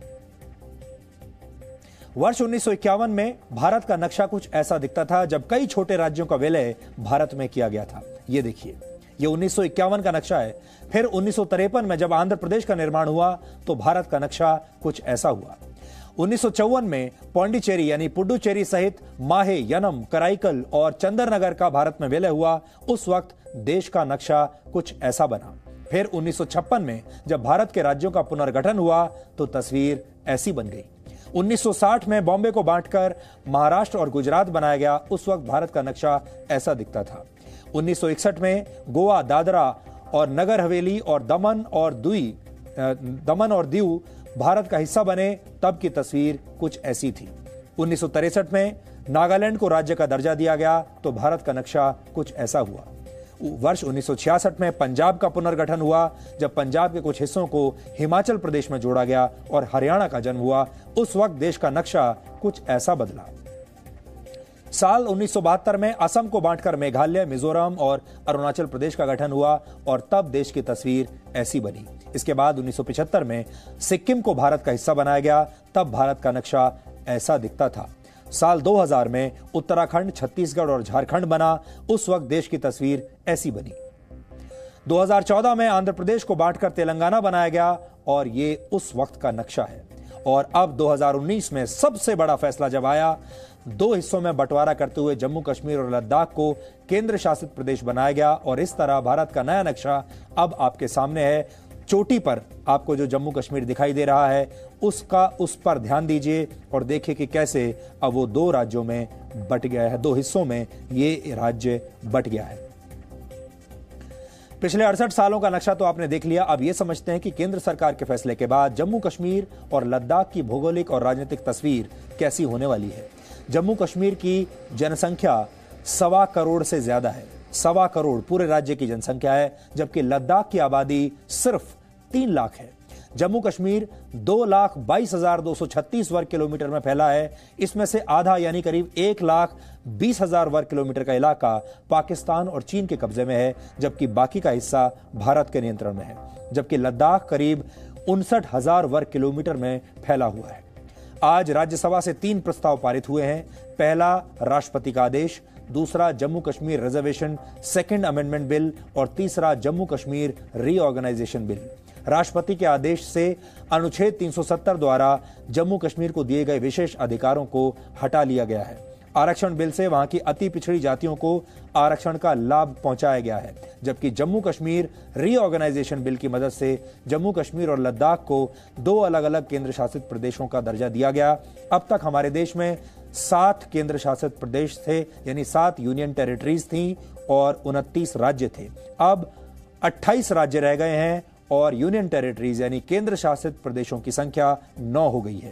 वर्ष उन्नीस सौ इक्यावन में भारत का नक्शा कुछ ऐसा दिखता था जब कई छोटे राज्यों का विलय भारत में किया गया था। यह देखिए, यह उन्नीस सौ इक्यावन का नक्शा है। फिर उन्नीस सौ तिरपन में जब आंध्र प्रदेश का निर्माण हुआ तो भारत का नक्शा कुछ ऐसा हुआ। उन्नीस सौ चौवन में पौंडीचेरी यानी पुडुचेरी सहित माहे, यनम, कराईकल और चंदरनगर का भारत में विलय हुआ। उस वक्त देश का नक्शा कुछ ऐसा बना। फिर उन्नीस सौ छप्पन में जब भारत के राज्यों का पुनर्गठन हुआ तो तस्वीर ऐसी बन गई। उन्नीस सौ साठ में बॉम्बे को बांटकर महाराष्ट्र और गुजरात बनाया गया। उस वक्त भारत का नक्शा ऐसा दिखता था। उन्नीस सौ इकसठ में गोवा, दादरा और नगर हवेली और दमन और दुई दमन और दीव भारत का हिस्सा बने, तब की तस्वीर कुछ ऐसी थी। उन्नीस सौ तिरसठ में नागालैंड को राज्य का दर्जा दिया गया तो भारत का नक्शा कुछ ऐसा हुआ। वर्ष उन्नीस सौ छियासठ में पंजाब का पुनर्गठन हुआ जब पंजाब के कुछ हिस्सों को हिमाचल प्रदेश में जोड़ा गया और हरियाणा का जन्म हुआ। उस वक्त देश का नक्शा कुछ ऐसा बदला। साल उन्नीस सौ बहत्तर में असम को बांटकर मेघालय, मिजोरम और अरुणाचल प्रदेश का गठन हुआ और तब देश की तस्वीर ऐसी बनी। इसके बाद उन्नीस सौ पचहत्तर में सिक्किम को भारत का हिस्सा बनाया गया, तब भारत का नक्शा ऐसा दिखता था। साल दो हज़ार में उत्तराखंड, छत्तीसगढ़ और झारखंड बना। उस वक्त देश की तस्वीर ऐसी बनी। दो हज़ार चौदह में आंध्र प्रदेश को बांटकर तेलंगाना बनाया गया और ये उस वक्त का नक्शा है। और अब दो हज़ार उन्नीस में सबसे बड़ा फैसला जब आया, दो हिस्सों में बंटवारा करते हुए जम्मू कश्मीर और लद्दाख को केंद्र शासित प्रदेश बनाया गया और इस तरह भारत का नया नक्शा अब आपके सामने है। चोटी पर आपको जो जम्मू कश्मीर दिखाई दे रहा है, उसका उस पर ध्यान दीजिए और देखिए कि कैसे अब वो दो राज्यों में बट गया है, दो हिस्सों में ये राज्य बट गया है। पिछले अड़सठ सालों का नक्शा तो आपने देख लिया। अब यह समझते हैं कि केंद्र सरकार के फैसले के बाद जम्मू कश्मीर और लद्दाख की भौगोलिक और राजनीतिक तस्वीर कैसी होने वाली है। जम्मू कश्मीर की जनसंख्या सवा करोड़ से ज्यादा है। सवा करोड़ पूरे राज्य की जनसंख्या है, जबकि लद्दाख की आबादी सिर्फ तीन लाख है। जम्मू कश्मीर दो लाख बाईस हजार दो सौ छत्तीस वर्ग किलोमीटर में फैला है। इसमें से आधा यानी करीब एक लाख बीस हजार वर्ग किलोमीटर का इलाका पाकिस्तान और चीन के कब्जे में है, जबकि बाकी का हिस्सा भारत के नियंत्रण में है। जबकि लद्दाख करीब उनसठ हजार वर्ग किलोमीटर में फैला हुआ है। आज राज्यसभा से तीन प्रस्ताव पारित हुए हैं। पहला राष्ट्रपति का आदेश, दूसरा Jammu Kashmir reservation second amendment bill और तीसरा जम्मू कश्मीर रीऑर्गेनाइजेशन बिल। राष्ट्रपति के आदेश से अनुच्छेद तीन सौ सत्तर द्वारा जम्मू कश्मीर को दिए गए विशेष अधिकारों को हटा लिया गया है। आरक्षण बिल से वहां की अति पिछड़ी जातियों को आरक्षण का लाभ पहुंचाया गया है, जबकि जम्मू कश्मीर रीऑर्गेनाइजेशन बिल की मदद से जम्मू कश्मीर और लद्दाख को दो अलग अलग केंद्र शासित प्रदेशों का दर्जा दिया गया। अब तक हमारे देश में सात केंद्र शासित प्रदेश थे, यानी सात यूनियन टेरिटरीज थी और उनतीस राज्य थे। अब अट्ठाईस राज्य रह गए हैं और यूनियन टेरिटरीज यानी केंद्र शासित प्रदेशों की संख्या नौ हो गई है।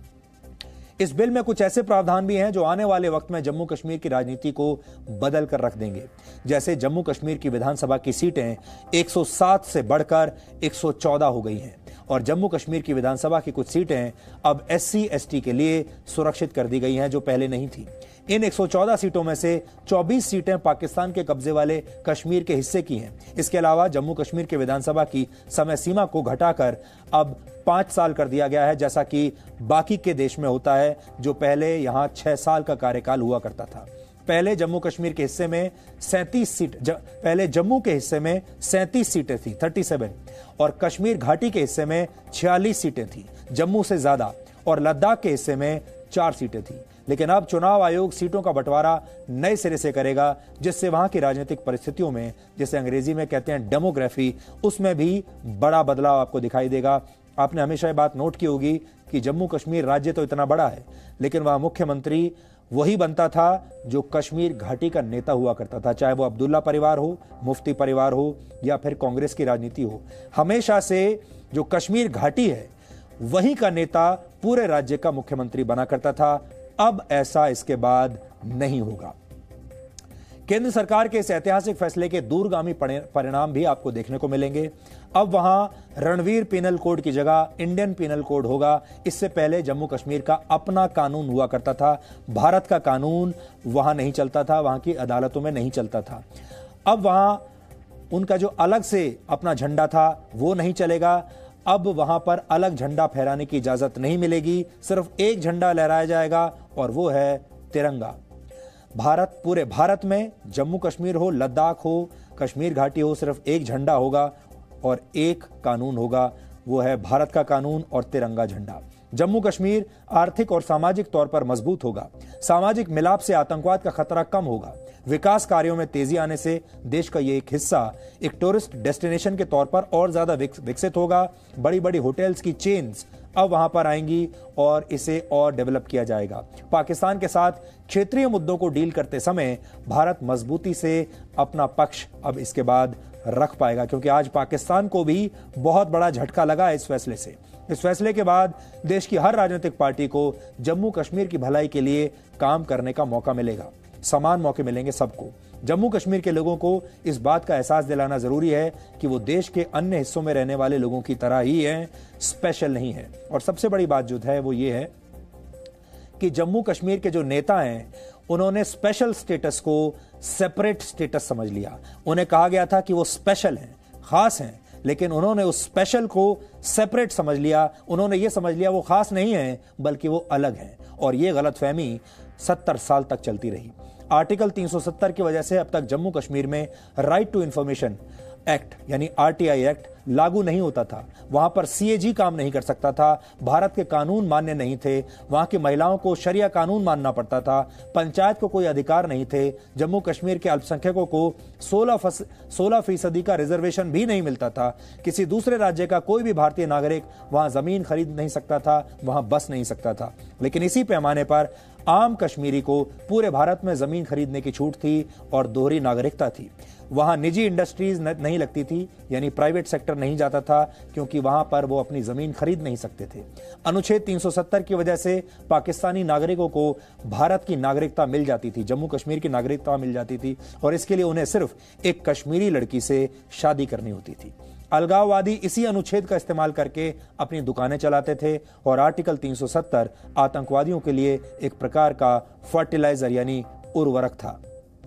इस बिल में कुछ ऐसे प्रावधान भी हैं जो आने वाले वक्त में जम्मू कश्मीर की राजनीति को बदल कर रख देंगे। जैसे जम्मू कश्मीर की विधानसभा की सीटें एक सौ सात से बढ़कर एक सौ चौदह हो गई हैं और जम्मू कश्मीर की विधानसभा की कुछ सीटें अब एससी एसटी के लिए सुरक्षित कर दी गई हैं, जो पहले नहीं थी। इन एक सौ चौदह सीटों में से चौबीस सीटें पाकिस्तान के कब्जे वाले कश्मीर के हिस्से की हैं। इसके अलावा जम्मू कश्मीर के विधानसभा की समय सीमा को घटाकर अब पांच साल कर दिया गया है, जैसा कि बाकी के देश में होता है, जो पहले यहां छह साल का कार्यकाल हुआ करता था। पहले जम्मू कश्मीर के हिस्से में सैंतीस सीट ज, पहले जम्मू के हिस्से में सैंतीस सीटें थी सैंतीस और कश्मीर घाटी के हिस्से में छियालीस सीटें थी, जम्मू से ज्यादा, और लद्दाख के हिस्से में चार सीटें थी। लेकिन अब चुनाव आयोग सीटों का बंटवारा नए सिरे से करेगा, जिससे वहां की राजनीतिक परिस्थितियों में, जिसे अंग्रेजी में कहते हैं डेमोग्राफी, उसमें भी बड़ा बदलाव आपको दिखाई देगा। आपने हमेशा ये बात नोट की होगी कि जम्मू कश्मीर राज्य तो इतना बड़ा है, लेकिन वहां मुख्यमंत्री वही बनता था जो कश्मीर घाटी का नेता हुआ करता था, चाहे वो अब्दुल्ला परिवार हो, मुफ्ती परिवार हो या फिर कांग्रेस की राजनीति हो। हमेशा से जो कश्मीर घाटी है वहीं का नेता पूरे राज्य का मुख्यमंत्री बना करता था। अब ऐसा इसके बाद नहीं होगा। केंद्र सरकार के इस ऐतिहासिक फैसले के दूरगामी परिणाम भी आपको देखने को मिलेंगे। अब वहां रणवीर पिनल कोड की जगह इंडियन पिनल कोड होगा। इससे पहले जम्मू कश्मीर का अपना कानून हुआ करता था, भारत का कानून वहां नहीं चलता था, वहां की अदालतों में नहीं चलता था। अब वहां उनका जो अलग से अपना झंडा था वो नहीं चलेगा। अब वहां पर अलग झंडा फहराने की इजाजत नहीं मिलेगी, सिर्फ एक झंडा लहराया जाएगा और वो है तिरंगा। भारत, पूरे भारत में जम्मू कश्मीर हो, लद्दाख हो, कश्मीर घाटी हो, सिर्फ एक झंडा होगा और एक कानून होगा, वो है भारत का कानून और तिरंगा झंडा। जम्मू कश्मीर आर्थिक और सामाजिक तौर पर मजबूत होगा। सामाजिक मिलाप से आतंकवाद का खतरा कम होगा। विकास कार्यों में तेजी आने से देश का ये एक हिस्सा एक टूरिस्ट डेस्टिनेशन के तौर पर और ज्यादा विकसित होगा। बड़ी बड़ी होटल्स की चेन्स अब वहां पर आएंगी और इसे और डेवलप किया जाएगा। पाकिस्तान के साथ क्षेत्रीय मुद्दों को डील करते समय भारत मजबूती से अपना पक्ष अब इसके बाद रख पाएगा, क्योंकि आज पाकिस्तान को भी बहुत बड़ा झटका लगा है इस फैसले से। इस फैसले के बाद देश की हर राजनीतिक पार्टी को जम्मू कश्मीर की भलाई के लिए काम करने का मौका मिलेगा। समान मौके मिलेंगे सबको। जम्मू कश्मीर के लोगों को इस बात का एहसास दिलाना जरूरी है कि वो देश के अन्य हिस्सों में रहने वाले लोगों की तरह ही हैं, स्पेशल नहीं है। और सबसे बड़ी बात जो है वो ये है कि जम्मू कश्मीर के जो नेता हैं उन्होंने स्पेशल स्टेटस को सेपरेट स्टेटस समझ लिया। उन्हें कहा गया था कि वो स्पेशल हैं, खास हैं, लेकिन उन्होंने उस स्पेशल को सेपरेट समझ लिया। उन्होंने ये समझ लिया वो खास नहीं है बल्कि वो अलग हैं, और ये गलतफहमी सत्तर साल तक चलती रही। आर्टिकल तीन सौ सत्तर की वजह से अब तक जम्मू कश्मीर में राइट टू इंफॉर्मेशन एक्ट यानी आरटीआई एक्ट लागू नहीं होता था। वहां पर सीएजी काम नहीं कर सकता था, भारत के कानून मान्य नहीं थे, वहां की महिलाओं को शरिया कानून मानना पड़ता था, पंचायत को कोई अधिकार नहीं थे, जम्मू कश्मीर के अल्पसंख्यकों को सोलह फीसदी का रिजर्वेशन भी नहीं मिलता था, किसी दूसरे राज्य का कोई भी भारतीय नागरिक वहां जमीन खरीद नहीं सकता था, वहां बस नहीं सकता था। लेकिन इसी पैमाने पर आम कश्मीरी को पूरे भारत में जमीन खरीदने की छूट थी और दोहरी नागरिकता थी। वहां निजी इंडस्ट्रीज नहीं लगती थी, यानी प्राइवेट सेक्टर नहीं जाता था, क्योंकि वहां पर वो अपनी जमीन खरीद नहीं सकते थे। अनुच्छेद तीन सौ सत्तर की वजह से पाकिस्तानी नागरिकों को भारत की नागरिकता मिल जाती थी, जम्मू कश्मीर की नागरिकता मिल जाती थी, और इसके लिए उन्हें सिर्फ एक कश्मीरी लड़की से शादी करनी होती थी। अलगाववादी इसी अनुच्छेद का इस्तेमाल करके अपनी दुकानें चलाते थे और आर्टिकल तीन सौ सत्तर आतंकवादियों के लिए एक प्रकार का फर्टिलाइजर यानी उर्वरक था।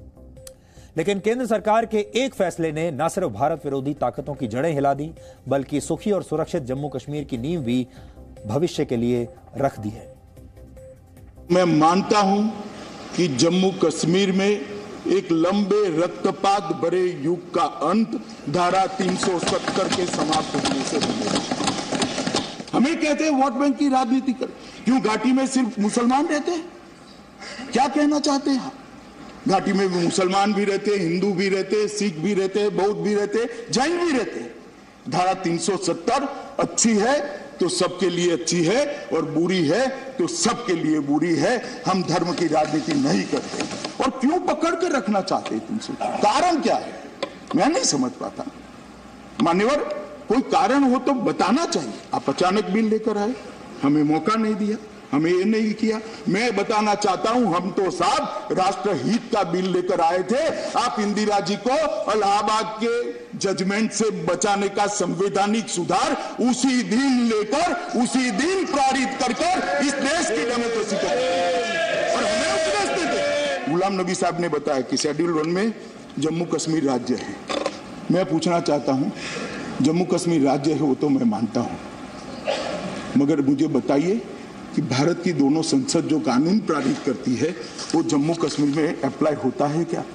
लेकिन केंद्र सरकार के एक फैसले ने न सिर्फ भारत विरोधी ताकतों की जड़ें हिला दी, बल्कि सुखी और सुरक्षित जम्मू कश्मीर की नींव भी भविष्य के लिए रख दी है। मैं मानता हूं कि जम्मू कश्मीर में एक लंबे रक्तपात भरे युग का अंत धारा तीन सौ सत्तर के समाप्त होने से बनेगा। हमें कहते हैं वोट बैंक की राजनीति कर, क्यों घाटी में सिर्फ मुसलमान रहते हैं? क्या कहना चाहते हैं? घाटी में भी मुसलमान भी रहते हैं, हिंदू भी रहते हैं, सिख भी रहते हैं, बौद्ध भी रहते हैं, जैन भी रहते हैं। धारा तीन सौ सत्तर अच्छी है तो सबके लिए अच्छी है, और बुरी है तो सबके लिए बुरी है। हम धर्म की राजनीति नहीं करते। और क्यों पकड़ के रखना चाहते हैं तुमसे? कारण क्या है? मैं नहीं समझ पाता। मान्यवर, कोई कारण हो तो बताना चाहिए। आप अचानक बिल लेकर आए, हमें मौका नहीं दिया, हमें ये नहीं किया। मैं बताना चाहता हूं, हम तो साहब राष्ट्रहित का बिल लेकर आए थे। आप इंदिरा जी को इलाहाबाद के जजमेंट से बचाने का संवैधानिक सुधार उसी दिन लेकर उसी दिन पारित कर कर इस देश की डेमोक्रेसी को, और हमें उपदेश देते। गुलाम नबी साहब ने बताया कि शेड्यूल वन में जम्मू कश्मीर राज्य है। मैं पूछना चाहता हूं, जम्मू कश्मीर राज्य है वो तो मैं मानता हूं, मगर मुझे बताइए कि भारत की दोनों संसद जो कानून पारित करती है वो जम्मू कश्मीर में अप्लाई होता है क्या?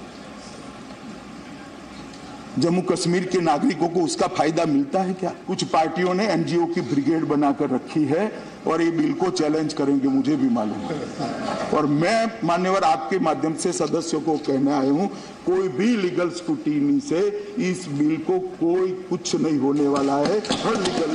जम्मू कश्मीर के नागरिकों को उसका फायदा मिलता है क्या? कुछ पार्टियों ने एनजीओ की ब्रिगेड बनाकर रखी है और ये बिल को चैलेंज करेंगे, मुझे भी मालूम है। और मैं मान्यवर आपके माध्यम से सदस्यों को कहने आया हूं, कोई भी लीगल स्क्रूटिनी से इस बिल को कोई कुछ नहीं होने वाला है। हर लीगल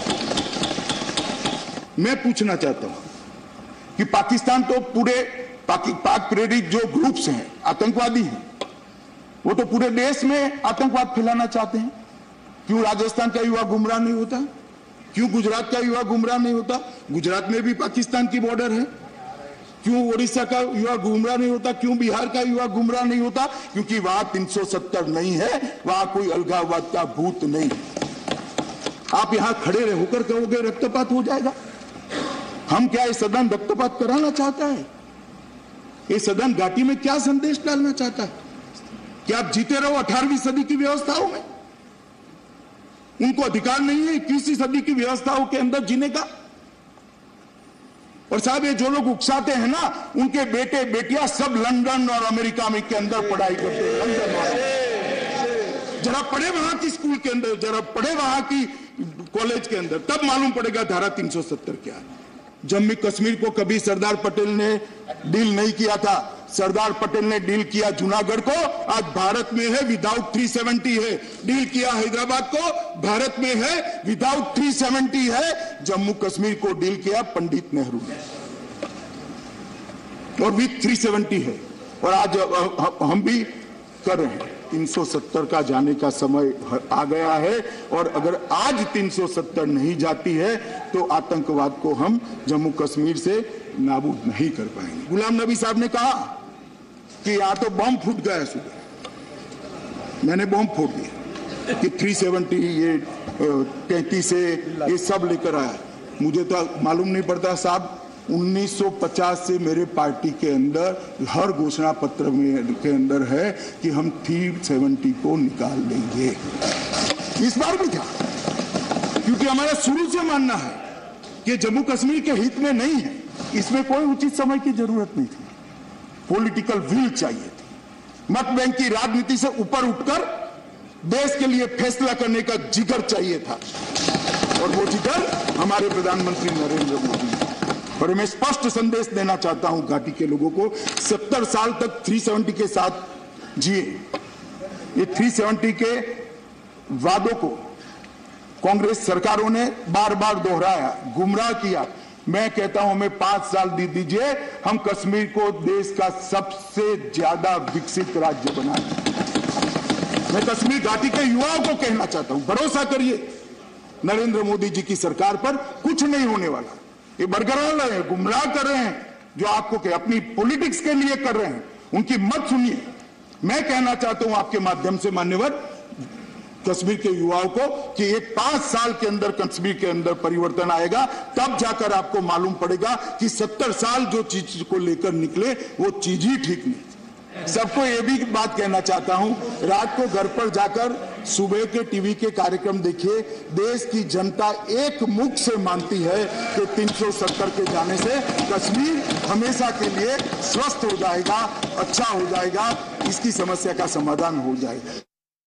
मैं पूछना चाहता हूं कि पाकिस्तान तो पूरे पाक, पाक प्रेरित जो ग्रुप्स हैं, आतंकवादी हैं, वो तो पूरे देश में आतंकवाद फैलाना चाहते हैं। क्यों राजस्थान का युवा गुमराह नहीं होता? क्यों गुजरात का युवा गुमराह नहीं होता? गुजरात में भी पाकिस्तान की बॉर्डर है। क्यों उड़ीसा का युवा गुमराह नहीं होता? क्यों बिहार का युवा गुमराह नहीं होता? क्योंकि वहां तीन सौ सत्तर नहीं है, वहां कोई अलगाववाद का भूत नहीं। आप यहां खड़े होकर कहोगे रक्तपात हो जाएगा? हम क्या ये सदन रक्तपात कराना चाहता है? ये सदन घाटी में क्या संदेश डालना चाहता है? कि आप जीते रहो अठारहवीं सदी की व्यवस्थाओं में? उनको अधिकार नहीं है इक्कीसवीं सदी की व्यवस्थाओं के अंदर जीने का? और साहब ये जो लोग उकसाते हैं ना, उनके बेटे बेटियां सब लंदन और अमेरिका में के अंदर पढ़ाई करते हैं। लंदन वाले जरा पढ़े वहां की स्कूल के अंदर, जरा पढ़े वहां की कॉलेज के अंदर, तब मालूम पड़ेगा धारा तीन सौ सत्तर क्या है। जम्मू कश्मीर को कभी सरदार पटेल ने डील नहीं किया था। सरदार पटेल ने डील किया जूनागढ़ को, आज भारत में है विदाउट तीन सौ सत्तर है। डील किया हैदराबाद को, भारत में है विदाउट तीन सौ सत्तर है। जम्मू कश्मीर को डील किया पंडित नेहरू ने और विद तीन सौ सत्तर है। और आज हम भी कर रहे हैं। तीन सौ सत्तर का जाने का समय आ गया है, और अगर आज तीन सौ सत्तर नहीं जाती है तो आतंकवाद को हम जम्मू कश्मीर से नाबूद नहीं कर पाएंगे। गुलाम नबी साहब ने कहा कि यहां तो बम फूट गया सुबह, मैंने बम फोड़ दिया कि तीन सौ सत्तर ये तैंतीस से ये सब लेकर आया। मुझे तो मालूम नहीं पड़ता साहब, उन्नीस सौ पचास से मेरे पार्टी के अंदर हर घोषणा पत्र में के अंदर है कि हम तीन सौ सत्तर को निकाल देंगे। इस बार भी था, क्योंकि हमारा शुरू से मानना है कि जम्मू कश्मीर के हित में नहीं है। इसमें कोई उचित समय की जरूरत नहीं थी, पॉलिटिकल विल चाहिए थी। मत बैंक की राजनीति से ऊपर उठकर देश के लिए फैसला करने का जिगर चाहिए था, और वो जिगर हमारे प्रधानमंत्री नरेंद्र मोदी ने। और मैं स्पष्ट संदेश देना चाहता हूं घाटी के लोगों को, सत्तर साल तक तीन सौ सत्तर के साथ जिए। ये तीन सौ सत्तर के वादों को कांग्रेस सरकारों ने बार बार दोहराया, गुमराह किया। मैं कहता हूं हमें पांच साल दे दीजिए, हम कश्मीर को देश का सबसे ज्यादा विकसित राज्य बनाएंगे। मैं कश्मीर घाटी के युवाओं को कहना चाहता हूं, भरोसा करिए नरेंद्र मोदी जी की सरकार पर, कुछ नहीं होने वाला। ये बरकरार रहे हैं, गुमराह कर रहे हैं, जो आपको के अपनी पॉलिटिक्स के लिए कर रहे हैं, उनकी मत सुनिए। मैं कहना चाहता हूं आपके माध्यम से मान्यवर कश्मीर के युवाओं को कि एक पांच साल के अंदर कश्मीर के अंदर परिवर्तन आएगा, तब जाकर आपको मालूम पड़ेगा कि सत्तर साल जो चीज को लेकर निकले वो चीज ही ठीक नहीं। सबको ये भी बात कहना चाहता हूं, रात को घर पर जाकर सुबह के टीवी के कार्यक्रम देखिए, देश की जनता एक मुख से मानती है कि तीन सौ सत्तर के जाने से कश्मीर हमेशा के लिए स्वस्थ हो जाएगा, अच्छा हो जाएगा, इसकी समस्या का समाधान हो जाएगा।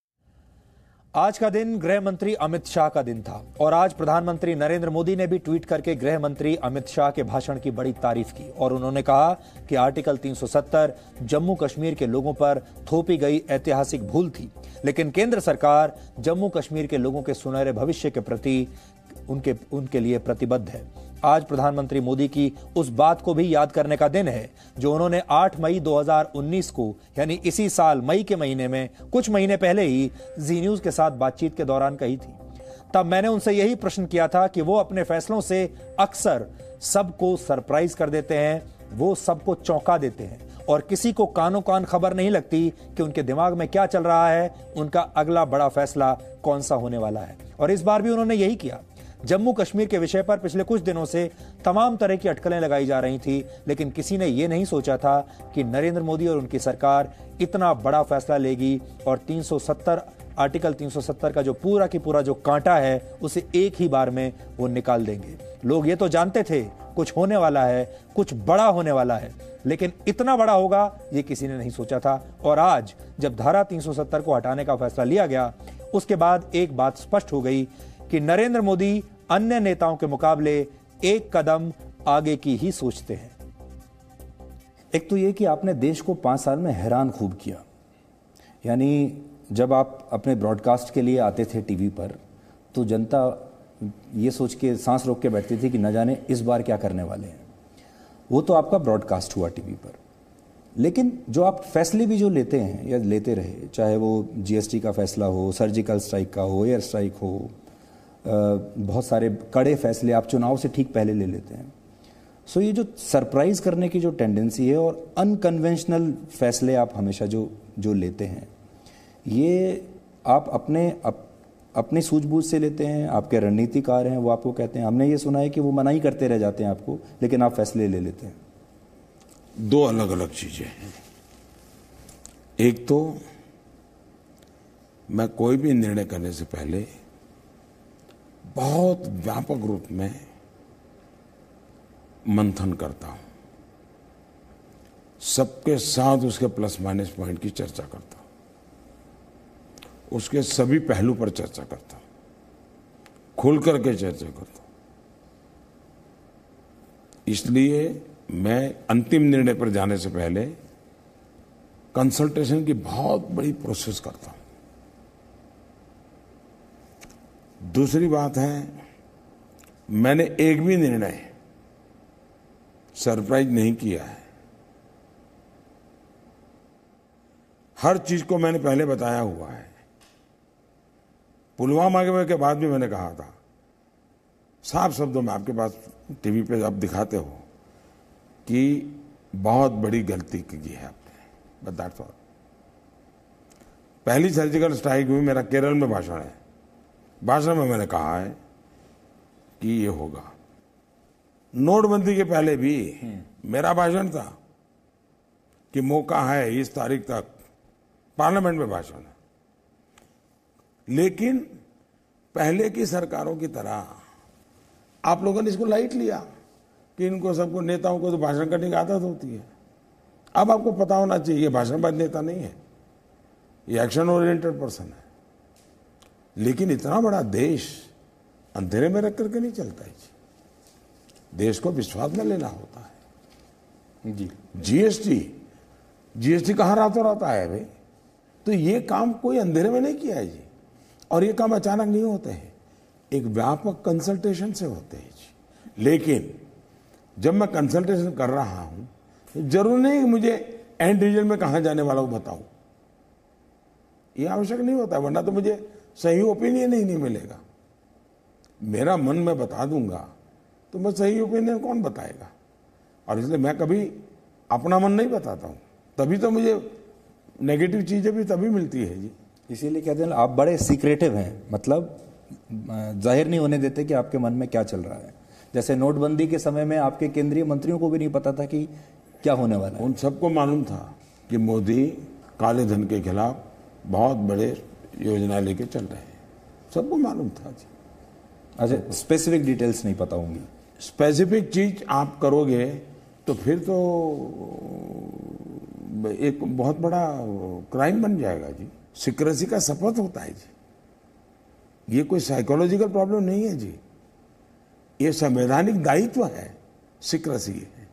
आज का दिन गृह मंत्री अमित शाह का दिन था और आज प्रधानमंत्री नरेंद्र मोदी ने भी ट्वीट करके गृह मंत्री अमित शाह के भाषण की बड़ी तारीफ की और उन्होंने कहा कि आर्टिकल तीन सौ सत्तर जम्मू कश्मीर के लोगों पर थोपी गई ऐतिहासिक भूल थी, लेकिन केंद्र सरकार जम्मू कश्मीर के लोगों के सुनहरे भविष्य के प्रति उनके उनके लिए प्रतिबद्ध है। आज प्रधानमंत्री मोदी की उस बात को भी याद करने का दिन है जो उन्होंने आठ मई दो हज़ार उन्नीस को, यानी इसी साल मई के महीने में कुछ महीने पहले ही जी न्यूज के साथ बातचीत के दौरान कही थी। तब मैंने उनसे यही प्रश्न किया था कि वो अपने फैसलों से अक्सर सबको सरप्राइज कर देते हैं, वो सबको चौंका देते हैं और किसी को कानों कान खबर नहीं लगती कि उनके दिमाग में क्या चल रहा है, उनका अगला बड़ा फैसला कौन सा होने वाला है। और इस बार भी उन्होंने यही किया। जम्मू कश्मीर के विषय पर पिछले कुछ दिनों से तमाम तरह की अटकलें लगाई जा रही थी, लेकिन किसी ने यह नहीं सोचा था कि नरेंद्र मोदी और उनकी सरकार इतना बड़ा फैसला लेगी और तीन सौ सत्तर आर्टिकल तीन सौ सत्तर का जो पूरा की पूरा जो कांटा है उसे एक ही बार में वो निकाल देंगे। लोग ये तो जानते थे कुछ होने वाला है, कुछ बड़ा होने वाला है, लेकिन इतना बड़ा होगा ये किसी ने नहीं सोचा था। और आज जब धारा तीन सौ सत्तर को हटाने का फैसला लिया गया, उसके बाद एक बात स्पष्ट हो गई कि नरेंद्र मोदी अन्य नेताओं के मुकाबले एक कदम आगे की ही सोचते हैं। एक तो यह कि आपने देश को पांच साल में हैरान खूब किया, यानी जब आप अपने ब्रॉडकास्ट के लिए आते थे टीवी पर तो जनता ये सोच के सांस रोक के बैठती थी कि न जाने इस बार क्या करने वाले हैं। वो तो आपका ब्रॉडकास्ट हुआ टीवी पर, लेकिन जो आप फैसले भी जो लेते हैं या लेते रहे, चाहे वो जीएसटी का फैसला हो, सर्जिकल स्ट्राइक का हो, एयर स्ट्राइक हो, बहुत सारे कड़े फैसले आप चुनाव से ठीक पहले ले लेते हैं। सो ये जो सरप्राइज करने की जो टेंडेंसी है और अनकन्वेंशनल फैसले आप हमेशा जो जो लेते हैं, ये आप अपने अप, अपनी सूझबूझ से लेते हैं। आपके रणनीतिकार हैं वो आपको कहते हैं, हमने ये सुना है कि वो मना ही करते रह जाते हैं आपको, लेकिन आप फैसले ले लेते हैं। दो अलग अलग चीजें हैं। एक तो मैं कोई भी निर्णय करने से पहले बहुत व्यापक रूप में मंथन करता हूं, सबके साथ उसके प्लस माइनस पॉइंट की चर्चा करता हूं, उसके सभी पहलू पर चर्चा करता हूं, खुल करके चर्चा करता हूं। इसलिए मैं अंतिम निर्णय पर जाने से पहले कंसल्टेशन की बहुत बड़ी प्रोसेस करता हूं। दूसरी बात है, मैंने एक भी निर्णय सरप्राइज नहीं किया है। हर चीज को मैंने पहले बताया हुआ है। पुलवामा के बाद भी मैंने कहा था, साफ शब्दों में आपके पास टीवी पे आप दिखाते हो कि बहुत बड़ी गलती की है आपने, बट दैट्स ऑल। पहली सर्जिकल स्ट्राइक हुई, मेरा केरल में भाषण है, भाषण में मैंने कहा है कि ये होगा। नोटबंदी के पहले भी मेरा भाषण था कि मौका है इस तारीख तक, पार्लियामेंट में भाषण है। लेकिन पहले की सरकारों की तरह आप लोगों ने इसको लाइट लिया कि इनको सबको, नेताओं को तो भाषण करने की आदत होती है। अब आपको पता होना चाहिए, ये भाषणबाज नेता नहीं है, ये एक्शन ओरिएंटेड पर्सन है। लेकिन इतना बड़ा देश अंधेरे में रख करके नहीं चलता है जी, देश को विश्वास में लेना होता है जी। जीएसटी जीएसटी कहाँ रातों रात आया भाई? तो ये काम कोई अंधेरे में नहीं किया है जी, और ये काम अचानक नहीं होते हैं, एक व्यापक कंसल्टेशन से होते हैं जी। लेकिन जब मैं कंसल्टेशन कर रहा हूं तो जरूर नहीं कि मुझे एंड रिजल्ट में कहां जाने वाला हूं बताऊं, ये आवश्यक नहीं होता, वरना तो मुझे सही ओपिनियन ही नहीं मिलेगा। मेरा मन मैं बता दूंगा तो मैं सही ओपिनियन कौन बताएगा, और इसलिए मैं कभी अपना मन नहीं बताता हूं, तभी तो मुझे नेगेटिव चीजें भी तभी मिलती है जी। इसीलिए कहते हैं आप बड़े सीक्रेटिव हैं, मतलब जाहिर नहीं होने देते कि आपके मन में क्या चल रहा है। जैसे नोटबंदी के समय में आपके केंद्रीय मंत्रियों को भी नहीं पता था कि क्या होने वाला है। उन सबको मालूम था कि मोदी काले धन के खिलाफ बहुत बड़े योजना लेके चल रहे हैं, सबको मालूम था जी। अच्छा, स्पेसिफिक डिटेल्स नहीं पता होंगी। स्पेसिफिक चीज आप करोगे तो फिर तो एक बहुत बड़ा क्राइम बन जाएगा जी। सीक्रेसी का शपथ होता है जी, ये कोई साइकोलॉजिकल प्रॉब्लम नहीं है जी, ये संवैधानिक दायित्व है, सीक्रेसी है।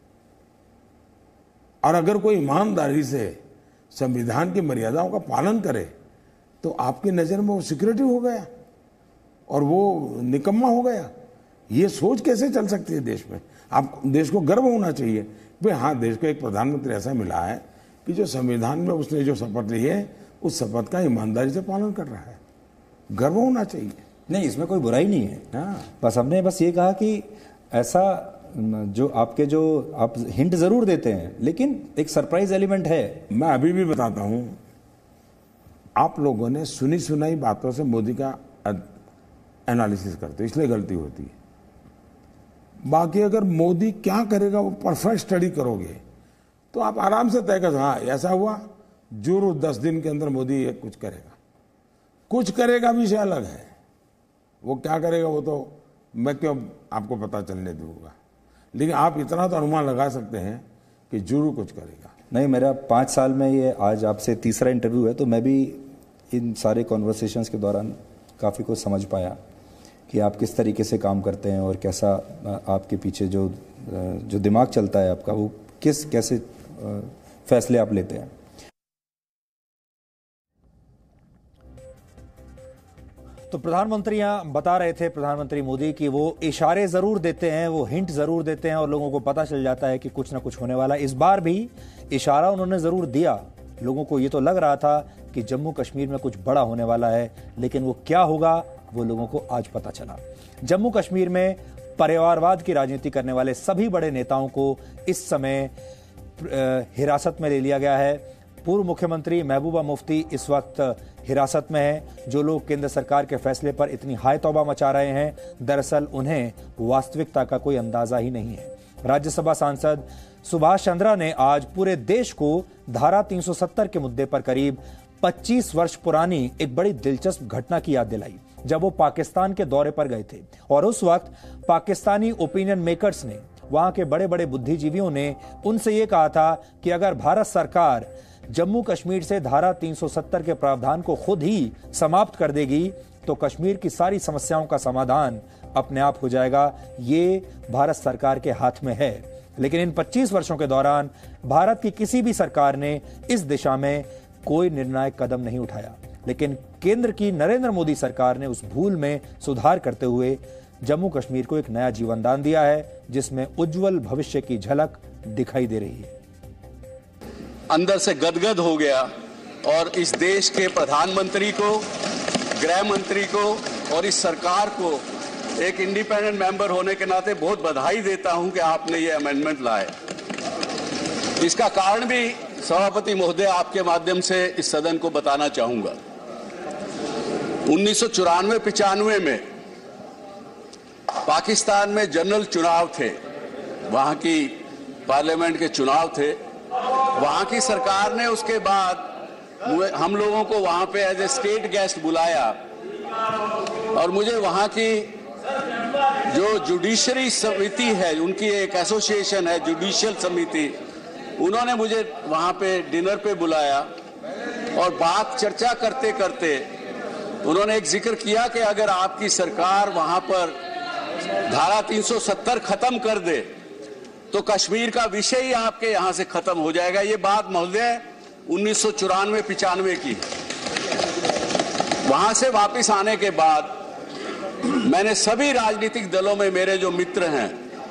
और अगर कोई ईमानदारी से संविधान की मर्यादाओं का पालन करे तो आपकी नजर में वो सिक्योरिटी हो गया और वो निकम्मा हो गया। ये सोच कैसे चल सकती है देश में? आप देश को गर्व होना चाहिए भाई हाँ, देश को एक प्रधानमंत्री ऐसा मिला है कि जो संविधान में उसने जो शपथ ली है उस शपथ का ईमानदारी से पालन कर रहा है, गर्व होना चाहिए। नहीं, इसमें कोई बुराई नहीं है। हाँ, बस हमने बस ये कहा कि ऐसा जो आपके जो आप हिंट जरूर देते हैं लेकिन एक सरप्राइज एलिमेंट है। मैं अभी भी बताता हूं, आप लोगों ने सुनी सुनाई बातों से मोदी का एनालिसिस करते, इसलिए गलती होती है। बाकी अगर मोदी क्या करेगा वो परफेक्ट स्टडी करोगे तो आप आराम से तय कर, हाँ ऐसा हुआ, जरूर दस दिन के अंदर मोदी ये कुछ करेगा। कुछ करेगा विषय अलग है, वो क्या करेगा वो तो मैं क्यों आपको पता चलने दूंगा, लेकिन आप इतना तो अनुमान लगा सकते हैं कि जरूर कुछ करेगा। नहीं, मेरा पाँच साल में ये आज आपसे तीसरा इंटरव्यू है, तो मैं भी इन सारे कॉन्वर्सेशंस के दौरान काफ़ी कुछ समझ पाया कि आप किस तरीके से काम करते हैं और कैसा आपके पीछे जो जो दिमाग चलता है आपका, वो किस कैसे फैसले आप लेते हैं। तो प्रधानमंत्री यहाँ बता रहे थे, प्रधानमंत्री मोदी, कि वो इशारे जरूर देते हैं, वो हिंट जरूर देते हैं और लोगों को पता चल जाता है कि कुछ ना कुछ होने वाला है। इस बार भी इशारा उन्होंने जरूर दिया, लोगों को ये तो लग रहा था कि जम्मू कश्मीर में कुछ बड़ा होने वाला है, लेकिन वो क्या होगा वो लोगों को आज पता चला। जम्मू कश्मीर में परिवारवाद की राजनीति करने वाले सभी बड़े नेताओं को इस समय हिरासत में ले लिया गया है। पूर्व मुख्यमंत्री महबूबा मुफ्ती इस वक्त हिरासत में है। जो लोग केंद्र सरकार के फैसले पर इतनी हाय तौबा मचा रहे हैं, दरअसल उन्हें वास्तविकता का कोई अंदाजा ही नहीं है। राज्यसभा सांसद सुभाष चंद्रा ने आज पूरे देश को धारा तीन सौ सत्तर के मुद्दे पर करीब पच्चीस वर्ष पुरानी एक बड़ी दिलचस्प घटना की याद दिलाई, जब वो पाकिस्तान के दौरे पर गए थे और उस वक्त पाकिस्तानी ओपिनियन मेकर्स ने, वहां के बड़े बड़े बुद्धिजीवियों ने उनसे ये कहा था कि अगर भारत सरकार जम्मू कश्मीर से धारा तीन सौ सत्तर के प्रावधान को खुद ही समाप्त कर देगी तो कश्मीर की सारी समस्याओं का समाधान अपने आप हो जाएगा। ये भारत सरकार के हाथ में है। लेकिन इन पच्चीस वर्षों के दौरान भारत की किसी भी सरकार ने इस दिशा में कोई निर्णायक कदम नहीं उठाया। लेकिन केंद्र की नरेंद्र मोदी सरकार ने उस भूल में सुधार करते हुए जम्मू कश्मीर को एक नया जीवनदान दिया है, जिसमें उज्जवल भविष्य की झलक दिखाई दे रही है। अंदर से गदगद हो गया और इस देश के प्रधानमंत्री को, गृह मंत्री को और इस सरकार को एक इंडिपेंडेंट मेंबर होने के नाते बहुत बधाई देता हूं कि आपने ये अमेंडमेंट लाए। इसका कारण भी सभापति महोदय आपके माध्यम से इस सदन को बताना चाहूंगा। उन्नीस सौ चौरानवे पिचानवे में पाकिस्तान में जनरल चुनाव थे, वहां की पार्लियामेंट के चुनाव थे। वहां की सरकार ने उसके बाद हम लोगों को वहां पे एज ए स्टेट गेस्ट बुलाया और मुझे वहां की जो जुडिशरी समिति है, उनकी एक एसोसिएशन है जुडिशियल समिति, उन्होंने मुझे वहां पे डिनर पे बुलाया और बात चर्चा करते करते उन्होंने एक जिक्र किया कि अगर आपकी सरकार वहां पर धारा तीन सौ सत्तर खत्म कर दे तो कश्मीर का विषय ही आपके यहां से खत्म हो जाएगा। ये बात महोदय उन्नीस सौ चौरानवे पिचानवे की। वहां से वापस आने के बाद मैंने सभी राजनीतिक दलों में मेरे जो मित्र हैं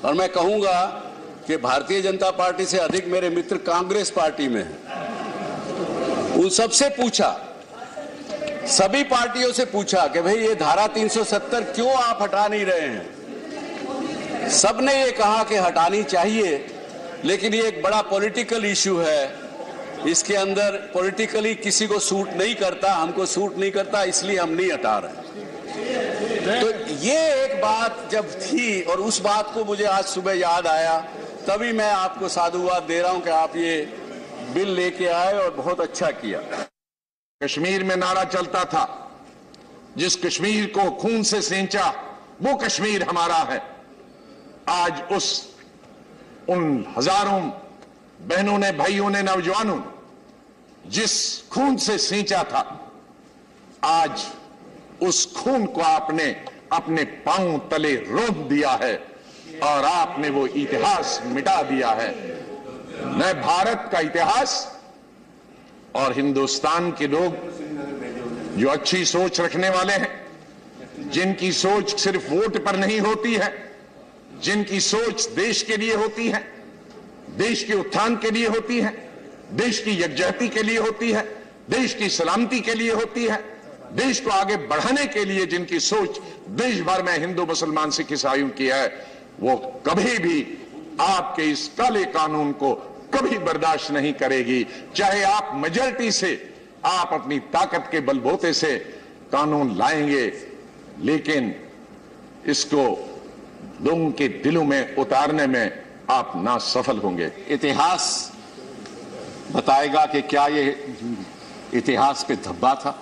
और मैं कहूंगा कि भारतीय जनता पार्टी से अधिक मेरे मित्र कांग्रेस पार्टी में हैं। उन सबसे पूछा, सभी पार्टियों से पूछा कि भाई ये धारा तीन सौ सत्तर क्यों आप हटा नहीं रहे हैं। सबने ये कहा कि हटानी चाहिए, लेकिन ये एक बड़ा पॉलिटिकल इशू है, इसके अंदर पॉलिटिकली किसी को सूट नहीं करता, हमको सूट नहीं करता, इसलिए हम नहीं हटा रहे। तो ये एक बात जब थी और उस बात को मुझे आज सुबह याद आया, तभी मैं आपको साधुवाद दे रहा हूं कि आप ये बिल लेके आए और बहुत अच्छा किया। कश्मीर में नारा चलता था, जिस कश्मीर को खून से सींचा वो कश्मीर हमारा है। आज उस उन हजारों बहनों ने, भाइयों ने, नौजवानों ने जिस खून से सींचा था, आज उस खून को आपने अपने पांव तले रोंद दिया है और आपने वो इतिहास मिटा दिया है। मैं भारत का इतिहास और हिंदुस्तान के लोग जो अच्छी सोच रखने वाले हैं, जिनकी सोच सिर्फ वोट पर नहीं होती है, जिनकी सोच देश के लिए होती है, देश के उत्थान के लिए होती है, देश की यकजहती के लिए होती है, देश की सलामती के लिए होती है, देश को आगे बढ़ाने के लिए जिनकी सोच देश भर में हिंदू, मुसलमान, सिख, ईसाइयों की है, वो कभी भी आपके इस काले कानून को कभी बर्दाश्त नहीं करेगी। चाहे आप मेजॉरिटी से, आप अपनी ताकत के बलबूते से कानून लाएंगे, लेकिन इसको लोगों के दिलों में उतारने में आप ना सफल होंगे। इतिहास बताएगा कि क्या ये इतिहास पे धब्बा था,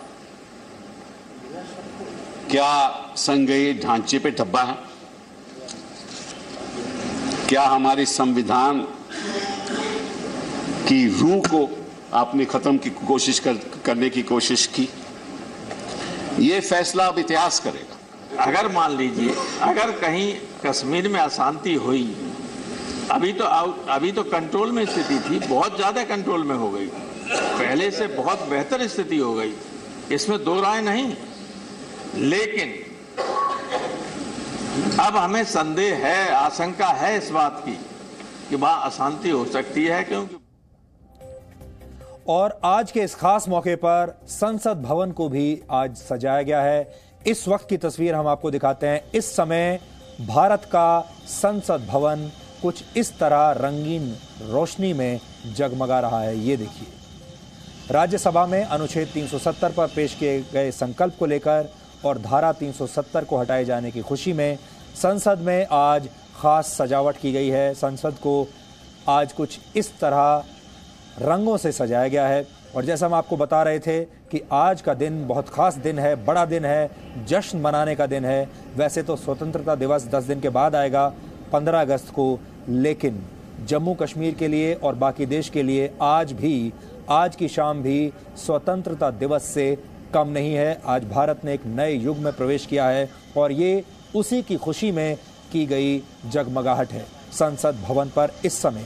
क्या संघीय ढांचे पे धब्बा है, क्या हमारी संविधान की रूह को आपने खत्म की कोशिश कर, करने की कोशिश की। ये फैसला अब इतिहास करेगा। अगर मान लीजिए अगर कहीं कश्मीर में अशांति हुई, अभी तो अभी तो कंट्रोल में स्थिति थी, बहुत ज्यादा कंट्रोल में हो गई, पहले से बहुत बेहतर स्थिति हो गई, इसमें दो राय नहीं। लेकिन अब हमें संदेह है, आशंका है इस बात की कि वहां अशांति हो सकती है, क्योंकि और आज के इस खास मौके पर संसद भवन को भी आज सजाया गया है। इस वक्त की तस्वीर हम आपको दिखाते हैं। इस समय भारत का संसद भवन कुछ इस तरह रंगीन रोशनी में जगमगा रहा है। ये देखिए, राज्यसभा में अनुच्छेद तीन सौ सत्तर पर पेश किए गए संकल्प को लेकर और धारा तीन सौ सत्तर को हटाए जाने की खुशी में संसद में आज खास सजावट की गई है। संसद को आज कुछ इस तरह रंगों से सजाया गया है। और जैसा हम आपको बता रहे थे कि आज का दिन बहुत खास दिन है, बड़ा दिन है, जश्न मनाने का दिन है। वैसे तो स्वतंत्रता दिवस दस दिन के बाद आएगा, पंद्रह अगस्त को, लेकिन जम्मू कश्मीर के लिए और बाकी देश के लिए आज भी, आज की शाम भी स्वतंत्रता दिवस से कम नहीं है। आज भारत ने एक नए युग में प्रवेश किया है और ये उसी की खुशी में की गई जगमगाहट है संसद भवन पर इस समय।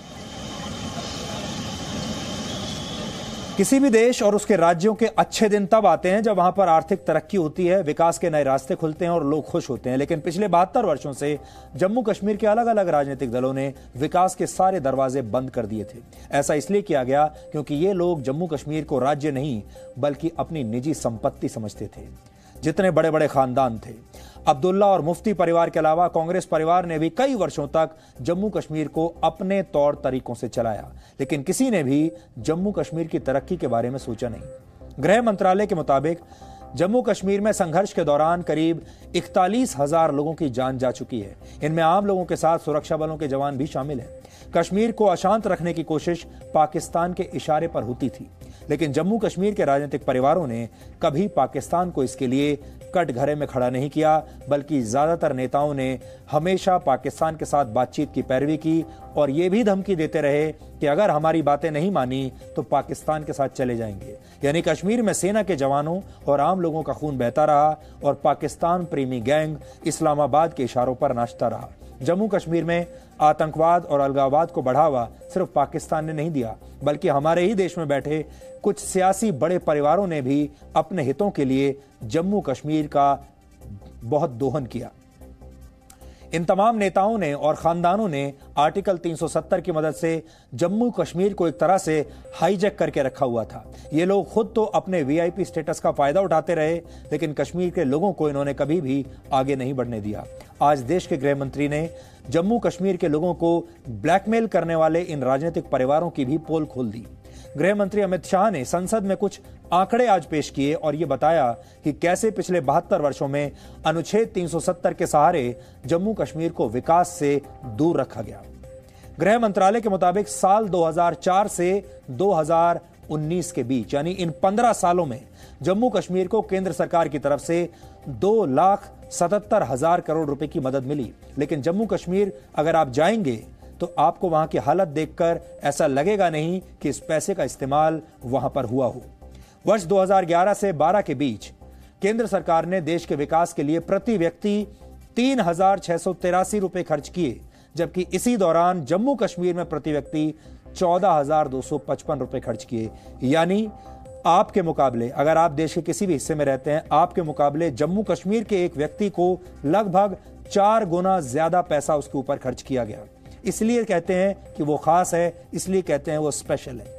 किसी भी देश और उसके राज्यों के अच्छे दिन तब आते हैं जब वहां पर आर्थिक तरक्की होती है, विकास के नए रास्ते खुलते हैं और लोग खुश होते हैं। लेकिन पिछले बहत्तर वर्षों से जम्मू कश्मीर के अलग अलग राजनीतिक दलों ने विकास के सारे दरवाजे बंद कर दिए थे। ऐसा इसलिए किया गया क्योंकि ये लोग जम्मू कश्मीर को राज्य नहीं बल्कि अपनी निजी संपत्ति समझते थे। जितने बड़े बड़े खानदान थे, अब्दुल्ला और मुफ्ती परिवार के अलावा कांग्रेस परिवार ने भी कई वर्षों तक जम्मू कश्मीर को अपने तौर तरीकों से चलाया, लेकिन किसी ने भी जम्मू कश्मीर की तरक्की के बारे में सोचा नहीं। गृह मंत्रालय के मुताबिक जम्मू कश्मीर में संघर्ष के दौरान करीब इकतालीस हजार लोगों की जान जा चुकी है। इनमें आम लोगों के साथ सुरक्षा बलों के जवान भी शामिल हैं। कश्मीर को अशांत रखने की कोशिश पाकिस्तान के इशारे पर होती थी, लेकिन जम्मू कश्मीर के राजनीतिक परिवारों ने कभी पाकिस्तान को इसके लिए कटघरे में खड़ा नहीं किया, बल्कि ज्यादातर नेताओं ने हमेशा पाकिस्तान के साथ बातचीत की पैरवी की और ये भी धमकी देते रहे कि अगर हमारी बातें नहीं मानी तो पाकिस्तान के साथ चले जाएंगे। यानी कश्मीर में सेना के जवानों और आम लोगों का खून बहता रहा और पाकिस्तान प्रेमी गैंग इस्लामाबाद के इशारों पर नाचता रहा। जम्मू कश्मीर में आतंकवाद और अलगाववाद को बढ़ावा सिर्फ पाकिस्तान ने नहीं दिया, बल्कि हमारे ही देश में बैठे कुछ सियासी बड़े परिवारों ने भी अपने हितों के लिए जम्मू कश्मीर का बहुत दोहन किया। इन तमाम नेताओं ने और खानदानों ने आर्टिकल तीन सौ सत्तर की मदद से जम्मू कश्मीर को एक तरह से हाईजैक करके रखा हुआ था। ये लोग खुद तो अपने वीआईपी स्टेटस का फायदा उठाते रहे, लेकिन कश्मीर के लोगों को इन्होंने कभी भी आगे नहीं बढ़ने दिया। आज देश के गृह मंत्री ने जम्मू कश्मीर के लोगों को ब्लैकमेल करने वाले इन राजनीतिक परिवारों की भी पोल खोल दी। गृह मंत्री अमित शाह ने संसद में कुछ आंकड़े आज पेश किए और यह बताया कि कैसे पिछले बहत्तर वर्षों में अनुच्छेद तीन सौ सत्तर के सहारे जम्मू कश्मीर को विकास से दूर रखा गया। गृह मंत्रालय के मुताबिक साल दो हज़ार चार से दो हज़ार उन्नीस के बीच यानी इन पंद्रह सालों में जम्मू कश्मीर को केंद्र सरकार की तरफ से दो लाख सतहत्तर हजार करोड़ रुपए की मदद मिली। लेकिन जम्मू कश्मीर अगर आप जाएंगे तो आपको वहां की हालत देखकर ऐसा लगेगा नहीं कि इस पैसे का इस्तेमाल वहां पर हुआ हो। वर्ष दो हज़ार ग्यारह से बारह के बीच केंद्र सरकार ने देश के विकास के लिए प्रति व्यक्ति तीन हजार छह सौ तिरासी रुपए खर्च किए, जबकि इसी दौरान जम्मू कश्मीर में प्रति व्यक्ति चौदह हजार दो सौ पचपन रुपए खर्च किए। यानी आपके मुकाबले, अगर आप देश के किसी भी हिस्से में रहते हैं, आपके मुकाबले जम्मू कश्मीर के एक व्यक्ति को लगभग चार गुना ज्यादा पैसा उसके ऊपर खर्च किया गया। इसलिए कहते हैं कि वो खास है, इसलिए कहते हैं वो स्पेशल है।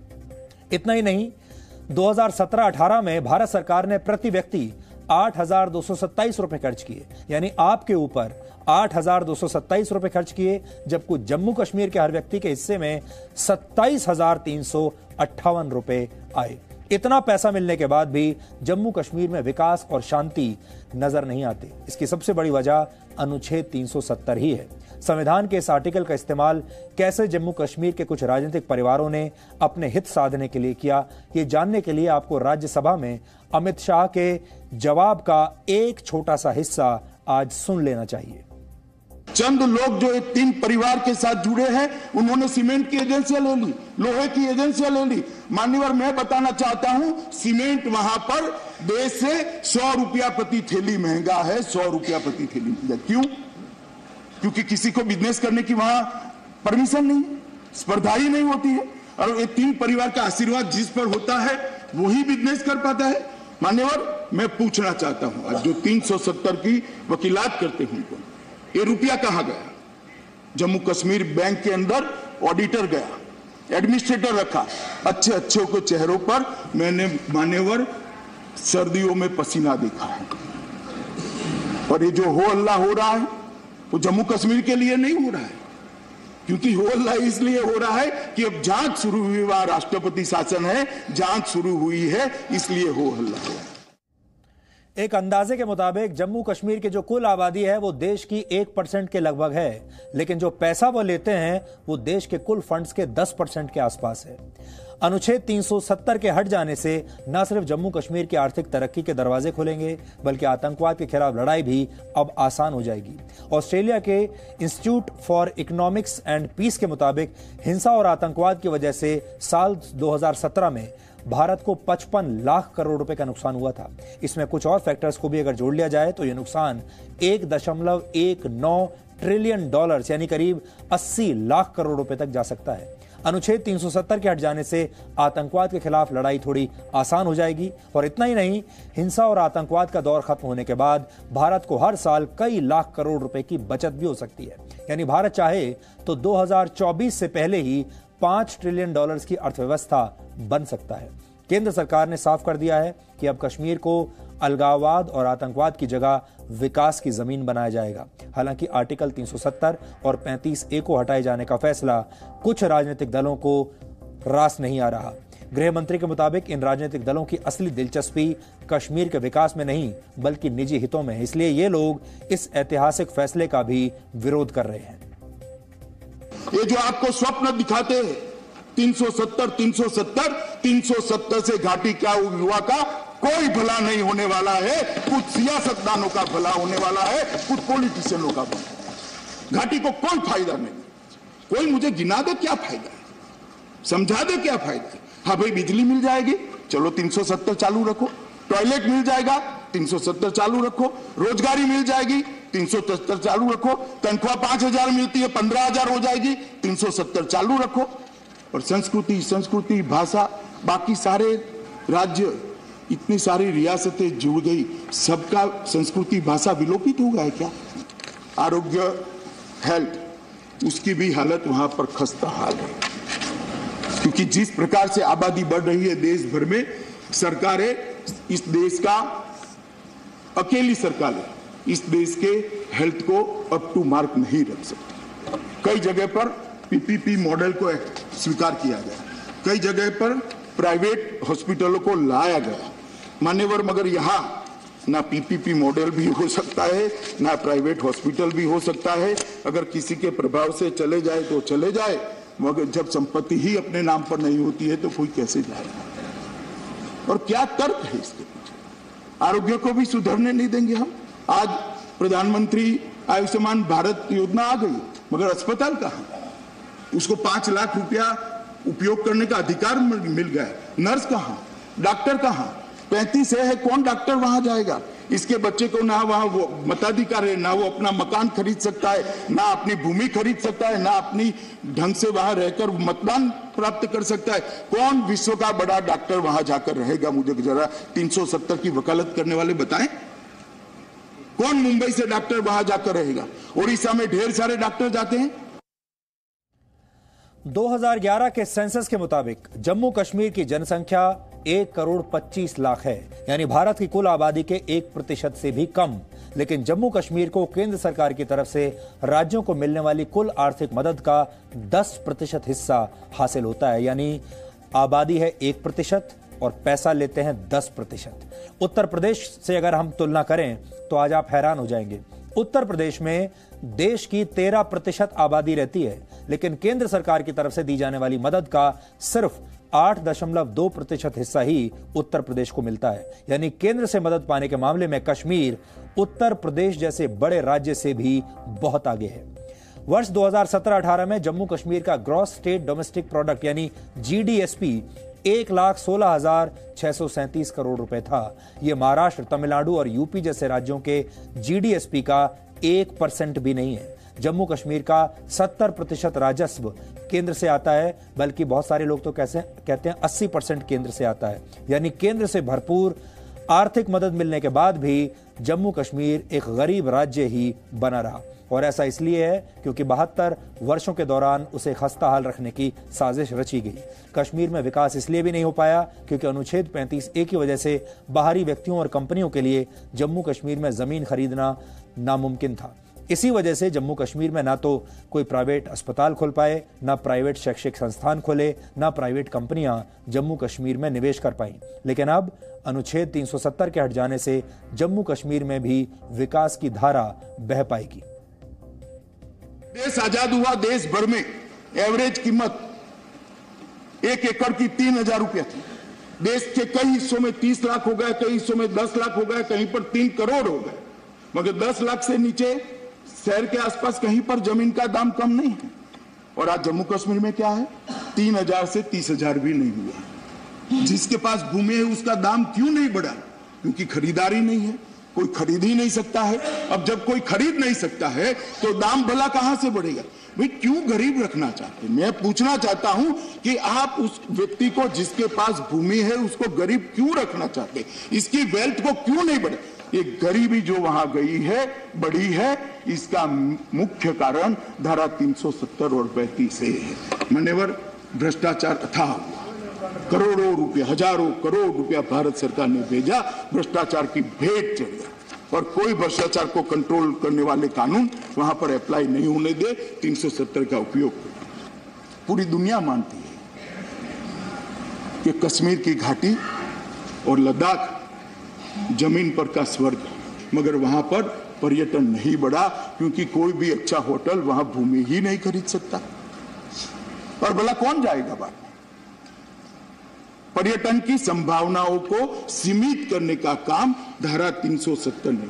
इतना ही नहीं, दो हज़ार सत्रह अठारह में भारत सरकार ने प्रति व्यक्ति आठ हजार दो सौ सत्ताईस रुपए खर्च किए, यानी आपके ऊपर आठ हजार दो सौ सत्ताईस रुपए खर्च किए, जबकि जम्मू कश्मीर के हर व्यक्ति के हिस्से में सत्ताईस हजार तीन सौ अट्ठावन रुपए आए। इतना पैसा मिलने के बाद भी जम्मू कश्मीर में विकास और शांति नजर नहीं आती। इसकी सबसे बड़ी वजह अनुच्छेद तीन सौ सत्तर ही है। संविधान के इस आर्टिकल का इस्तेमाल कैसे जम्मू कश्मीर के कुछ राजनीतिक परिवारों ने अपने हित साधने के लिए किया, ये जानने के लिए आपको राज्यसभा में अमित शाह के जवाब का एक छोटा सा हिस्सा आज सुन लेना चाहिए। चंद लोग जो एक तीन परिवार के साथ जुड़े हैं, उन्होंने सीमेंट की एजेंसियां ले ली, लोहे की एजेंसियां ले ली। मान्यवर, मैं बताना चाहता हूं, सीमेंट वहां पर देश से सौ रुपया प्रति थैली महंगा है, सौ रुपया प्रति थैली महंगा। क्यों? क्योंकि किसी को बिजनेस करने की वहां परमिशन नहीं, स्पर्धा ही नहीं होती है, और ये तीन परिवार का आशीर्वाद जिस पर होता है वही बिजनेस कर पाता है। मान्यवर, मैं पूछना चाहता हूं, आज जो तीन सौ सत्तर की वकीलात करते हैं, ये रुपया कहां गया? जम्मू कश्मीर बैंक के अंदर ऑडिटर गया, एडमिनिस्ट्रेटर रखा, अच्छे अच्छे को चेहरों पर मैंने मान्यवर सर्दियों में पसीना देखा है। और ये जो हो अल्लाह हो रहा है वो जम्मू कश्मीर के लिए नहीं हो रहा है, क्योंकि हो अल्लाह इसलिए हो रहा है कि अब जांच शुरू हुई, वहां राष्ट्रपति शासन है, जांच शुरू हुई है, इसलिए हो अल्लाह है। एक अंदाजे के मुताबिक जम्मू कश्मीर की जो कुल आबादी है वो देश की एक परसेंट के लगभग है, लेकिन जो पैसा वो लेते हैं वो देश के कुल फंड्स के दस परसेंट के आसपास है। अनुच्छेद तीन सौ सत्तर के हट जाने से न सिर्फ जम्मू कश्मीर की आर्थिक तरक्की के दरवाजे खुलेंगे, बल्कि आतंकवाद के खिलाफ लड़ाई भी अब आसान हो जाएगी। ऑस्ट्रेलिया के institute for economics and peace के मुताबिक हिंसा और आतंकवाद की वजह से साल दो हज़ार सत्रह में भारत को पचपन लाख करोड़ रुपए का नुकसान हुआ था। इसमें कुछ और फैक्टर्स को भी अगर जोड़ लिया जाए तो यह नुकसान एक दशमलव एक नौ ट्रिलियन डॉलर यानी करीब अस्सी लाख करोड़ रुपए तक जा सकता है। अनुच्छेद तीन सौ सत्तर के हट जाने से आतंकवाद के खिलाफ लड़ाई थोड़ी आसान हो जाएगी, और इतना ही नहीं, हिंसा और आतंकवाद का दौर खत्म होने के बाद भारत को हर साल कई लाख करोड़ रुपए की बचत भी हो सकती है। यानी भारत चाहे तो दो हज़ार चौबीस से पहले ही पांच ट्रिलियन डॉलर्स की अर्थव्यवस्था बन सकता है। केंद्र सरकार ने साफ कर दिया है कि अब कश्मीर को अलगाववाद और आतंकवाद की जगह विकास की जमीन बनाया जाएगा। हालांकि आर्टिकल तीन सौ सत्तर और पैंतीस ए को हटाए जाने का फैसला कुछ राजनीतिक दलों को रास नहीं आ रहा। गृह मंत्री के मुताबिक इन राजनीतिक दलों की असली दिलचस्पी कश्मीर के विकास में नहीं बल्कि निजी हितों में है, इसलिए ये लोग इस ऐतिहासिक फैसले का भी विरोध कर रहे हैं। ये जो आपको स्वप्न दिखाते हैं तीन सौ सत्तर तीन सौ सत्तर तीन सौ सत्तर से घाटी का युवा का कोई भला नहीं होने वाला है, कुछ सियासतदानों का भला होने वाला है, कुछ पॉलिटिशियनों का भला। घाटी को कोई फायदा नहीं। कोई मुझे गिना दे क्या फायदा है, समझा दे क्या फायदा है। हाँ भाई, बिजली मिल जाएगी, चलो तीन सौ सत्तर चालू रखो। टॉयलेट मिल जाएगा, तीन सौ सत्तर चालू रखो। रोजगारी मिल जाएगी, तीन सौ सत्तर चालू रखो। तनख्वाह पांच हजार मिलती है, पंद्रह हजार हो जाएगी, तीन सौ सत्तर चालू रखो। और संस्कृति संस्कृति भाषा, बाकी सारे राज्य, इतनी सारी रियासतें जुड़ गई, सबका संस्कृति भाषा विलोपित हो गया है क्या? आरोग्य हेल्थ, उसकी भी हालत वहां पर खस्ता हाल है, क्योंकि जिस प्रकार से आबादी बढ़ रही है देश भर में, सरकारें इस देश का अकेली सरकार है, इस देश के हेल्थ को अप टू मार्क नहीं रख सकती। कई जगह पर पीपीपी मॉडल को स्वीकार किया गया, कई जगह पर प्राइवेट हॉस्पिटलों को लाया गया मान्यवर, मगर यहाँ ना पीपीपी मॉडल भी हो सकता है, ना प्राइवेट हॉस्पिटल भी हो सकता है। अगर किसी के प्रभाव से चले जाए तो चले जाए, मगर जब संपत्ति ही अपने नाम पर नहीं होती है तो कोई कैसे जाएगा? और क्या तर्क है इसके पीछे? आरोग्य को भी सुधरने नहीं देंगे हम। आज प्रधानमंत्री आयुष्मान भारत योजना आ गई, मगर अस्पताल कहाँ? उसको पांच लाख रुपया उपयोग करने का अधिकार मिल गया, नर्स कहाँ, डॉक्टर कहाँ? पैंतीस है, कौन डॉक्टर वहां जाएगा? इसके बच्चे को ना वहां वो मताधिकार है, ना वो अपना मकान खरीद सकता है, ना अपनी भूमि खरीद सकता है, ना अपनी ढंग से वहां रहकर मतदान प्राप्त कर सकता है। कौन विश्व का बड़ा डॉक्टर वहां जाकर रहेगा? मुझे जरा तीन सौ सत्तर की वकालत करने वाले बताएं, कौन मुंबई से डॉक्टर वहां जाकर रहेगा? उड़ीसा में ढेर सारे डॉक्टर जाते हैं। दो हज़ार ग्यारह के सेंसस के मुताबिक जम्मू कश्मीर की जनसंख्या एक करोड़ पच्चीस लाख है, यानी भारत की कुल आबादी के एक प्रतिशत से भी कम। लेकिन जम्मू कश्मीर को केंद्र सरकार की तरफ से राज्यों को मिलने वाली कुल आर्थिक मदद का दस प्रतिशत हिस्सा हासिल होता है, यानी आबादी है एक प्रतिशत और पैसा लेते हैं दस प्रतिशत। उत्तर प्रदेश से अगर हम तुलना करें तो आज आप हैरान हो जाएंगे। उत्तर प्रदेश में देश की तेरह प्रतिशत आबादी रहती है, लेकिन केंद्र सरकार की तरफ से दी जाने वाली मदद का सिर्फ आठ दशमलव दो प्रतिशत हिस्सा ही उत्तर प्रदेश को मिलता है, यानी केंद्र से मदद पाने के मामले में कश्मीर उत्तर प्रदेश जैसे बड़े राज्य से भी बहुत आगे है। वर्ष दो हज़ार सत्रह अठारह में जम्मू कश्मीर का ग्रॉस स्टेट डोमेस्टिक प्रोडक्ट यानी जीडीएसपी एक लाख सोलह हजार छह सौ सैंतीस करोड़ रुपए था। यह महाराष्ट्र, तमिलनाडु और यूपी जैसे राज्यों के जीडीएसपी का एक परसेंट भी नहीं है। जम्मू कश्मीर का सत्तर प्रतिशत राजस्व केंद्र से आता है, बल्कि बहुत सारे लोग तो कैसे कहते हैं अस्सी परसेंट केंद्र से आता है, यानी केंद्र से भरपूर आर्थिक मदद मिलने के बाद भी जम्मू कश्मीर एक गरीब राज्य ही बना रहा। और ऐसा इसलिए है क्योंकि बहत्तर वर्षों के दौरान उसे खस्ता हाल रखने की साजिश रची गई। कश्मीर में विकास इसलिए भी नहीं हो पाया क्योंकि अनुच्छेद पैंतीस ए की वजह से बाहरी व्यक्तियों और कंपनियों के लिए जम्मू कश्मीर में जमीन खरीदना नामुमकिन था। इसी वजह से जम्मू कश्मीर में ना तो कोई प्राइवेट अस्पताल खोल पाए, ना प्राइवेट शैक्षिक संस्थान खोले, ना प्राइवेट कंपनियां जम्मू कश्मीर में निवेश कर पाई। लेकिन अब अनुच्छेद तीन सौ सत्तर के हट जाने से जम्मू कश्मीर में भी विकास की धारा बह पाएगी। देश आजाद हुआ, देश भर में एवरेज कीमत एक एकड़ की तीन हजार रुपया थी। देश के कई हिस्सों में तीस लाख हो गए, कई हिस्सों में दस लाख हो गए, कहीं पर तीन करोड़ हो गए, मगर दस लाख से नीचे शहर के आसपास कहीं पर जमीन का दाम कम नहीं है। और आज जम्मू कश्मीर में क्या है, तीन हजार से तीस हजार भी नहीं हुआ। जिसके पास भूमि है उसका दाम क्यों नहीं बढ़ा? क्योंकि खरीदारी नहीं है, कोई खरीद ही नहीं सकता है। अब जब कोई खरीद नहीं सकता है तो दाम भला कहां से बढ़ेगा? भाई क्यों गरीब रखना चाहते? मैं पूछना चाहता हूं कि आप उस व्यक्ति को जिसके पास भूमि है उसको गरीब क्यों रखना चाहते? इसकी वेल्थ को क्यों नहीं बढ़े? ये गरीबी जो वहां गई है, बढ़ी है, इसका मुख्य कारण धारा तीन सौ सत्तर और पैंतीस है। मान्यवर, भ्रष्टाचार अथाह हुआ, करोड़ों रुपए, हजारों करोड़ रुपया भारत सरकार ने भेजा, भ्रष्टाचार की भेंट चढ़ गया और कोई भ्रष्टाचार को कंट्रोल करने वाले कानून वहां पर अप्लाई नहीं होने दे, तीन सौ सत्तर का उपयोग कर। पूरी दुनिया मानती है कि कश्मीर की घाटी और लद्दाख जमीन पर का स्वर्ग, मगर वहां पर पर्यटन नहीं बढ़ा क्योंकि कोई भी अच्छा होटल वहां भूमि ही नहीं खरीद सकता। और भला कौन जाएगा बाहर? पर्यटन की संभावनाओं को सीमित करने का काम धारा तीन सौ सत्तर ने।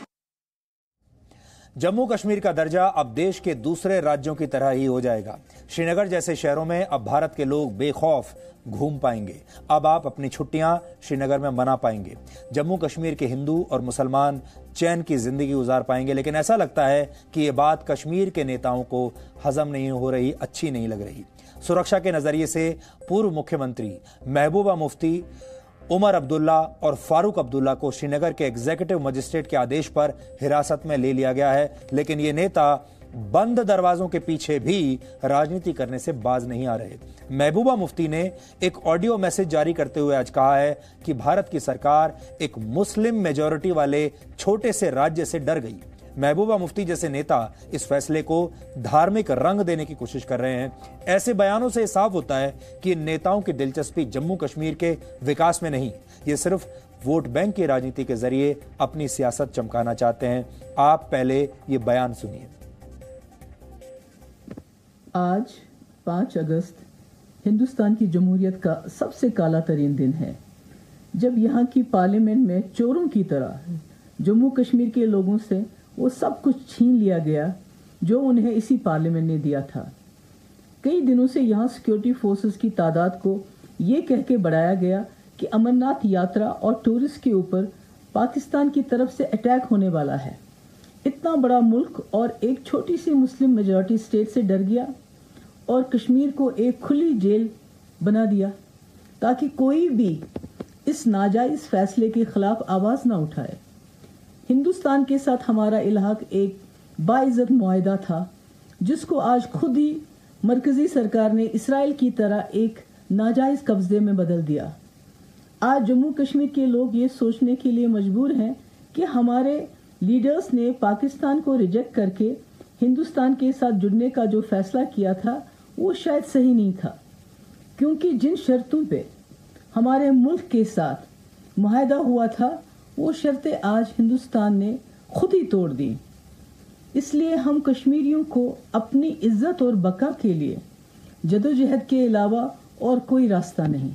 जम्मू कश्मीर का दर्जा अब देश के दूसरे राज्यों की तरह ही हो जाएगा। श्रीनगर जैसे शहरों में अब भारत के लोग बेखौफ घूम पाएंगे। अब आप अपनी छुट्टियां श्रीनगर में मना पाएंगे। जम्मू कश्मीर के हिंदू और मुसलमान चैन की जिंदगी गुजार पाएंगे। लेकिन ऐसा लगता है कि ये बात कश्मीर के नेताओं को हजम नहीं हो रही, अच्छी नहीं लग रही। सुरक्षा के नजरिए से पूर्व मुख्यमंत्री महबूबा मुफ्ती उमर अब्दुल्ला और फारूक अब्दुल्ला को श्रीनगर के एग्जीक्यूटिव मजिस्ट्रेट के आदेश पर हिरासत में ले लिया गया है, लेकिन ये नेता बंद दरवाजों के पीछे भी राजनीति करने से बाज नहीं आ रहे। महबूबा मुफ्ती ने एक ऑडियो मैसेज जारी करते हुए आज कहा है कि भारत की सरकार एक मुस्लिम मेजॉरिटी वाले छोटे से राज्य से डर गई। महबूबा मुफ्ती जैसे नेता इस फैसले को धार्मिक रंग देने की कोशिश कर रहे हैं। ऐसे बयानों से साफ होता है कि इन नेताओं की दिलचस्पी जम्मू कश्मीर के विकास में नहीं, ये सिर्फ वोट बैंक की राजनीति के जरिए अपनी सियासत चमकाना चाहते हैं। आप पहले ये बयान सुनिए। आज पाँच अगस्त हिंदुस्तान की जमहूरियत का सबसे काला तरीन दिन है, जब यहाँ की पार्लियामेंट में चोरों की तरह जम्मू कश्मीर के लोगों से वो सब कुछ छीन लिया गया जो उन्हें इसी पार्लियामेंट ने दिया था। कई दिनों से यहाँ सिक्योरिटी फोर्सेस की तादाद को ये कह के बढ़ाया गया कि अमरनाथ यात्रा और टूरिस्ट के ऊपर पाकिस्तान की तरफ से अटैक होने वाला है। इतना बड़ा मुल्क और एक छोटी सी मुस्लिम मेजॉरिटी स्टेट से डर गया और कश्मीर को एक खुली जेल बना दिया ताकि कोई भी इस नाजायज फैसले के खिलाफ आवाज ना उठाए। हिंदुस्तान के साथ हमारा इलाहाक एक बाइज्जत मुआहदा था, जिसको आज खुद ही मरकजी सरकार ने इसराइल की तरह एक नाजायज कब्जे में बदल दिया। आज जम्मू कश्मीर के लोग ये सोचने के लिए मजबूर हैं कि हमारे लीडर्स ने पाकिस्तान को रिजेक्ट करके हिंदुस्तान के साथ जुड़ने का जो फैसला किया था वो शायद सही नहीं था, क्योंकि जिन शर्तों पे हमारे मुल्क के साथ मुआहदा हुआ था वो शर्तें आज हिंदुस्तान ने खुद ही तोड़ दी। इसलिए हम कश्मीरियों को अपनी इज्जत और बका के लिए जदोजहद के अलावा और कोई रास्ता नहीं।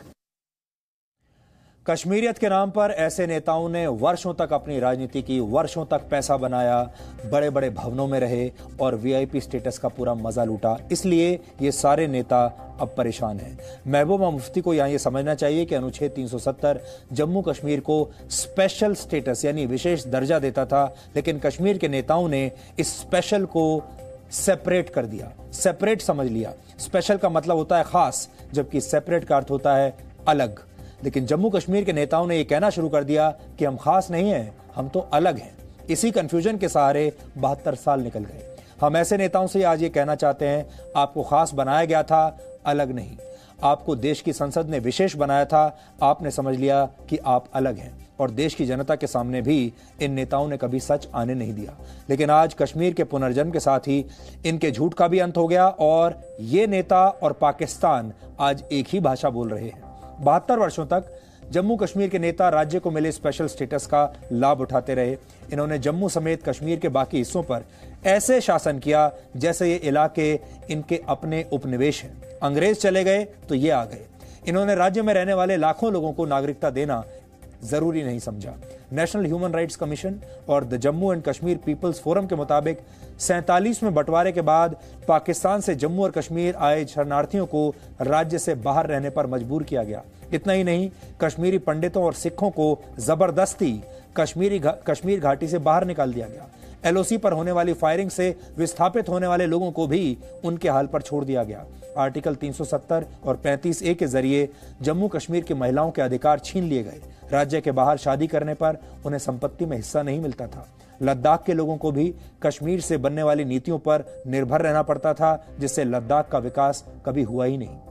कश्मीरियत के नाम पर ऐसे नेताओं ने वर्षों तक अपनी राजनीति की, वर्षों तक पैसा बनाया, बड़े बड़े भवनों में रहे और वीआईपी स्टेटस का पूरा मजा लूटा। इसलिए ये सारे नेता अब परेशान हैं। महबूबा मुफ्ती को यहाँ ये समझना चाहिए कि अनुच्छेद तीन सौ सत्तर जम्मू कश्मीर को स्पेशल स्टेटस यानी विशेष दर्जा देता था, लेकिन कश्मीर के नेताओं ने इस स्पेशल को सेपरेट कर दिया, सेपरेट समझ लिया। स्पेशल का मतलब होता है खास, जबकि सेपरेट का अर्थ होता है अलग। लेकिन जम्मू कश्मीर के नेताओं ने यह कहना शुरू कर दिया कि हम खास नहीं हैं, हम तो अलग हैं। इसी कंफ्यूजन के सहारे बहत्तर साल निकल गए। हम ऐसे नेताओं से आज ये कहना चाहते हैं, आपको खास बनाया गया था, अलग नहीं। आपको देश की संसद ने विशेष बनाया था, आपने समझ लिया कि आप अलग हैं। और देश की जनता के सामने भी इन नेताओं ने कभी सच आने नहीं दिया। लेकिन आज कश्मीर के पुनर्जन्म के साथ ही इनके झूठ का भी अंत हो गया और ये नेता और पाकिस्तान आज एक ही भाषा बोल रहे हैं। बहत्तर वर्षों तक जम्मू कश्मीर के नेता राज्य को मिले स्पेशल स्टेटस का लाभ उठाते रहे। इन्होंने जम्मू समेत कश्मीर के बाकी हिस्सों पर ऐसे शासन किया जैसे ये इलाके इनके अपने उपनिवेश हैं। अंग्रेज चले गए तो ये आ गए। इन्होंने राज्य में रहने वाले लाखों लोगों को नागरिकता देना जरूरी नहीं समझा। नेशनल ह्यूमन राइट्स कमीशन और the Jammu and Kashmir people's forum के मुताबिक सैंतालीसवें बंटवारे के बाद पाकिस्तान से जम्मू और कश्मीर आए शरणार्थियों को राज्य से बाहर रहने पर मजबूर किया गया। इतना ही नहीं, कश्मीरी पंडितों और सिखों को जबरदस्ती कश्मीरी घा, कश्मीर घाटी से बाहर निकाल दिया गया। एलओसी पर होने वाली फायरिंग से विस्थापित होने वाले लोगों को भी उनके हाल पर छोड़ दिया गया। आर्टिकल तीन सौ सत्तर और पैंतीस ए के जरिए जम्मू कश्मीर की महिलाओं के अधिकार छीन लिए गए। राज्य के बाहर शादी करने पर उन्हें संपत्ति में हिस्सा नहीं मिलता था। लद्दाख के लोगों को भी कश्मीर से बनने वाली नीतियों पर निर्भर रहना पड़ता था, जिससे लद्दाख का विकास कभी हुआ ही नहीं।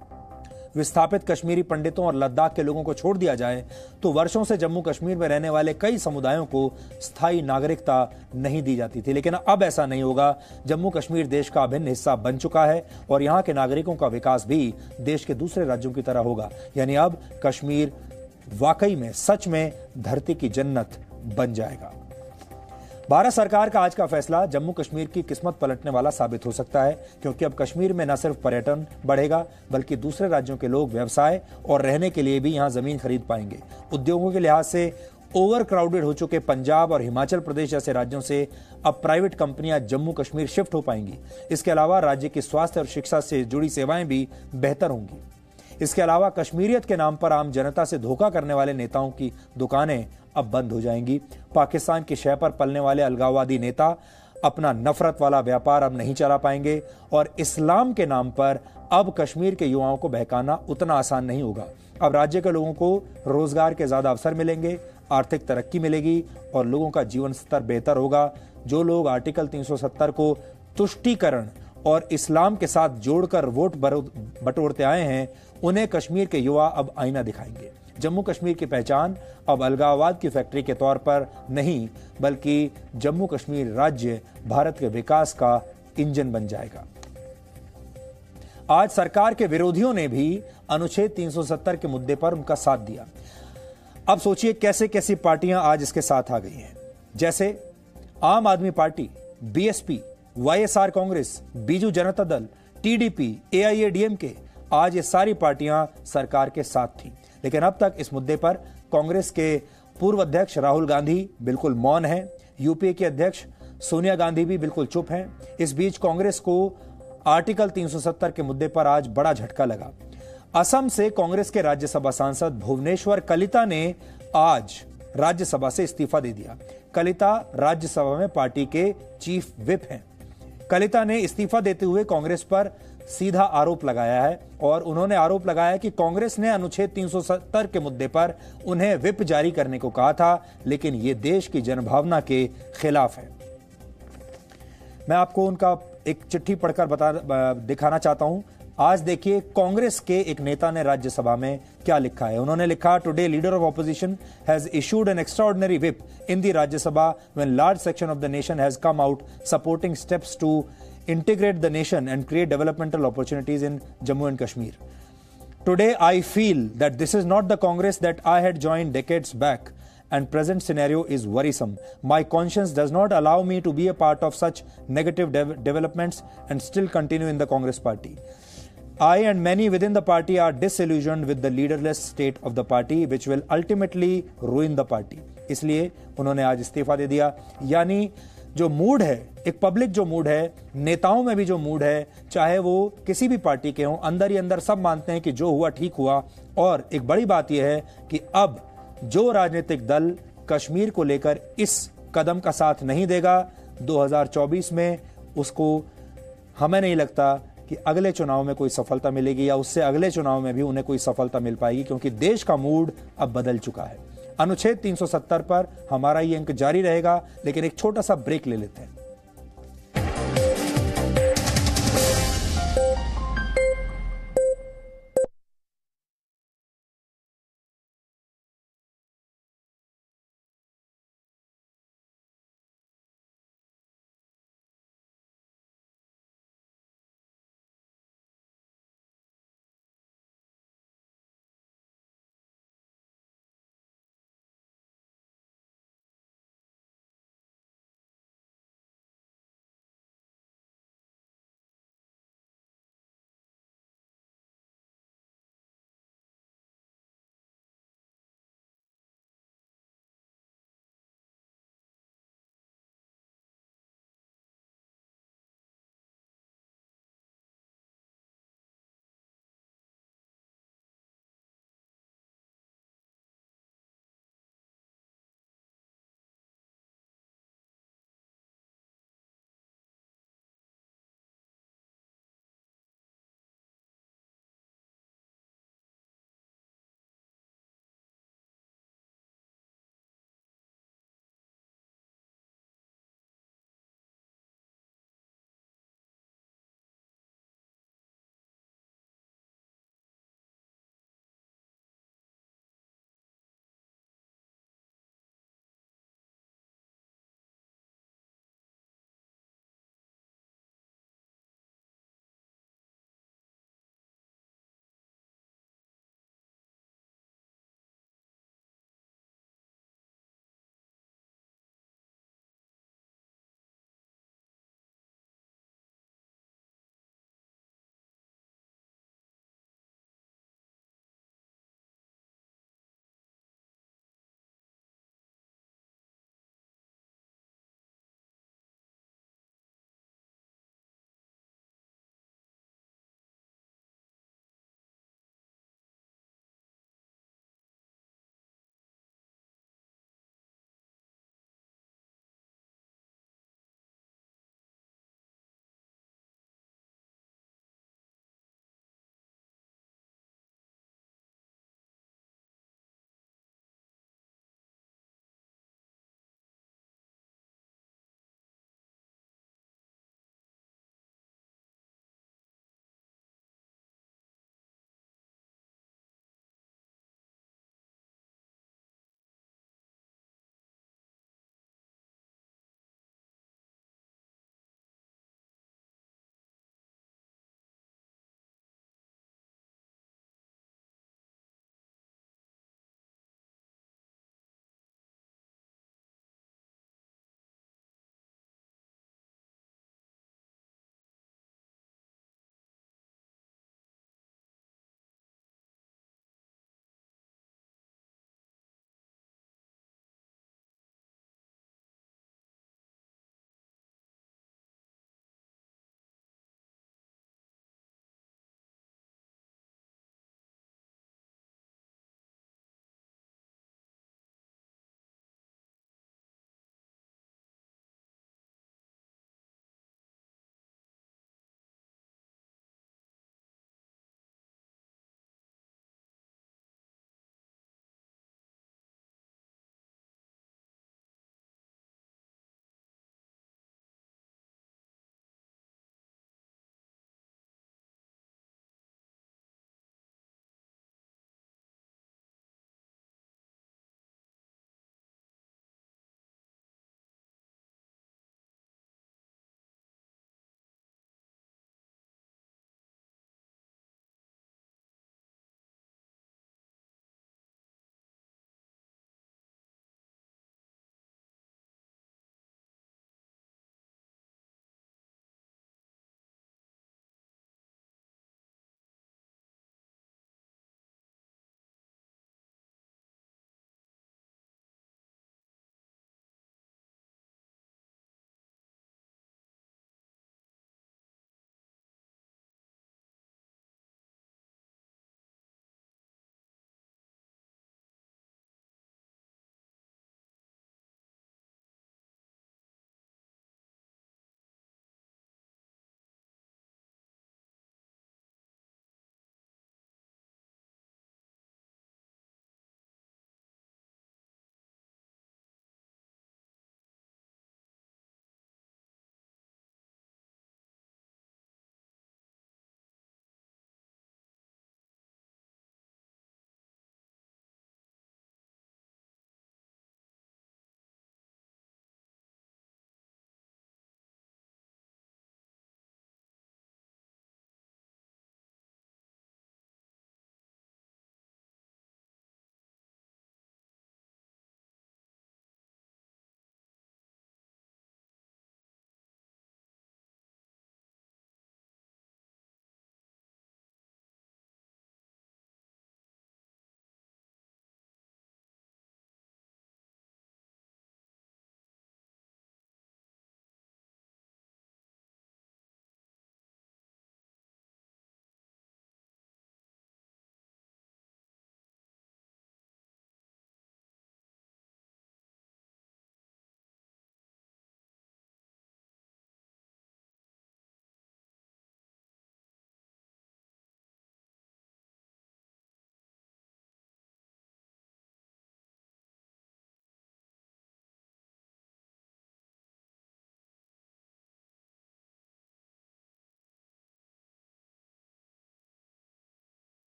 विस्थापित कश्मीरी पंडितों और लद्दाख के लोगों को छोड़ दिया जाए तो वर्षों से जम्मू कश्मीर में रहने वाले कई समुदायों को स्थायी नागरिकता नहीं दी जाती थी। लेकिन अब ऐसा नहीं होगा। जम्मू कश्मीर देश का अभिन्न हिस्सा बन चुका है और यहाँ के नागरिकों का विकास भी देश के दूसरे राज्यों की तरह होगा। यानी अब कश्मीर वाकई में, सच में धरती की जन्नत बन जाएगा। भारत सरकार का आज का फैसला जम्मू कश्मीर की किस्मत पलटने वाला साबित हो सकता है, क्योंकि अब कश्मीर में न सिर्फ पर्यटन बढ़ेगा बल्कि दूसरे राज्यों के लोग व्यवसाय और रहने के लिए भी यहां जमीन खरीद पाएंगे। उद्योगों के लिहाज से ओवर क्राउडेड हो चुके पंजाब और हिमाचल प्रदेश जैसे राज्यों से अब प्राइवेट कंपनियां जम्मू कश्मीर शिफ्ट हो पाएंगी। इसके अलावा राज्य की स्वास्थ्य और शिक्षा से जुड़ी सेवाएं भी बेहतर होंगी। इसके अलावा कश्मीरियत के नाम पर आम जनता से धोखा करने वाले नेताओं की दुकानें अब बंद हो जाएंगी। पाकिस्तान की शय पर पलने वाले अलगाववादी नेता अपना नफरत वाला व्यापार अब नहीं चला पाएंगे और इस्लाम के नाम पर अब कश्मीर के युवाओं को बहकाना उतना आसान नहीं होगा। अब राज्य के लोगों को रोजगार के ज्यादा अवसर मिलेंगे, आर्थिक तरक्की मिलेगी और लोगों का जीवन स्तर बेहतर होगा। जो लोग आर्टिकल तीन सौ सत्तर को तुष्टीकरण और इस्लाम के साथ जोड़कर वोट बटोरते आए हैं, उन्हें कश्मीर के युवा अब आईना दिखाएंगे। जम्मू कश्मीर की पहचान अब अलगाववाद की फैक्ट्री के तौर पर नहीं, बल्कि जम्मू कश्मीर राज्य भारत के विकास का इंजन बन जाएगा। आज सरकार के विरोधियों ने भी अनुच्छेद तीन सौ सत्तर के मुद्दे पर उनका साथ दिया। अब सोचिए कैसे कैसी पार्टियां आज इसके साथ आ गई हैं, जैसे Aam Aadmi Party, BSP, YSR Congress, Biju Janata Dal, TDP, AIADMK. आज ये सारी पार्टियां सरकार के साथ थी, लेकिन अब तक इस मुद्दे पर कांग्रेस के पूर्व अध्यक्ष राहुल गांधी बिल्कुल मौन हैं। यूपीए के अध्यक्ष सोनिया गांधी भी बिल्कुल चुप हैं। इस बीच कांग्रेस को आर्टिकल तीन सौ सत्तर के मुद्दे पर आज बड़ा झटका लगा। असम से कांग्रेस के राज्यसभा सांसद भुवनेश्वर कलिता ने आज राज्यसभा से इस्तीफा दे दिया। कलिता राज्यसभा में पार्टी के चीफ विप हैं। कलिता ने इस्तीफा देते हुए कांग्रेस पर सीधा आरोप लगाया है और उन्होंने आरोप लगाया कि कांग्रेस ने अनुच्छेद तीन सौ सत्तर के मुद्दे पर उन्हें विप जारी करने को कहा था, लेकिन यह देश की जनभावना के खिलाफ है। मैं आपको उनका एक चिट्ठी पढ़कर बता दिखाना चाहता हूं। आज देखिए कांग्रेस के एक नेता ने राज्यसभा में क्या लिखा है। उन्होंने लिखा, today leader of opposition has issued an extraordinary whip in the Rajya Sabha when large section of the nation has come out supporting steps to integrate the nation and create developmental opportunities in Jammu and Kashmir. Today I feel that this is not the Congress that I had joined decades back, and present scenario is worrisome. My conscience does not allow me to be a part of such negative de- developments and still continue in the Congress party. I and many within the party are disillusioned with the leaderless state of the party, which will ultimately ruin the party. इसलिए उन्होंने आज इस्तीफा दे दिया। यानी जो mood है, एक public जो मूड है, नेताओं में भी जो मूड है, चाहे वो किसी भी पार्टी के हों, अंदर ही अंदर सब मानते हैं कि जो हुआ ठीक हुआ। और एक बड़ी बात यह है कि अब जो राजनीतिक दल कश्मीर को लेकर इस कदम का साथ नहीं देगा, दो हज़ार चौबीस में उसको हमें नहीं लगता कि अगले चुनाव में कोई सफलता मिलेगी या उससे अगले चुनाव में भी उन्हें कोई सफलता मिल पाएगी, क्योंकि देश का मूड अब बदल चुका है। अनुच्छेद तीन सौ सत्तर पर हमारा ये अंक जारी रहेगा, लेकिन एक छोटा सा ब्रेक ले लेते हैं।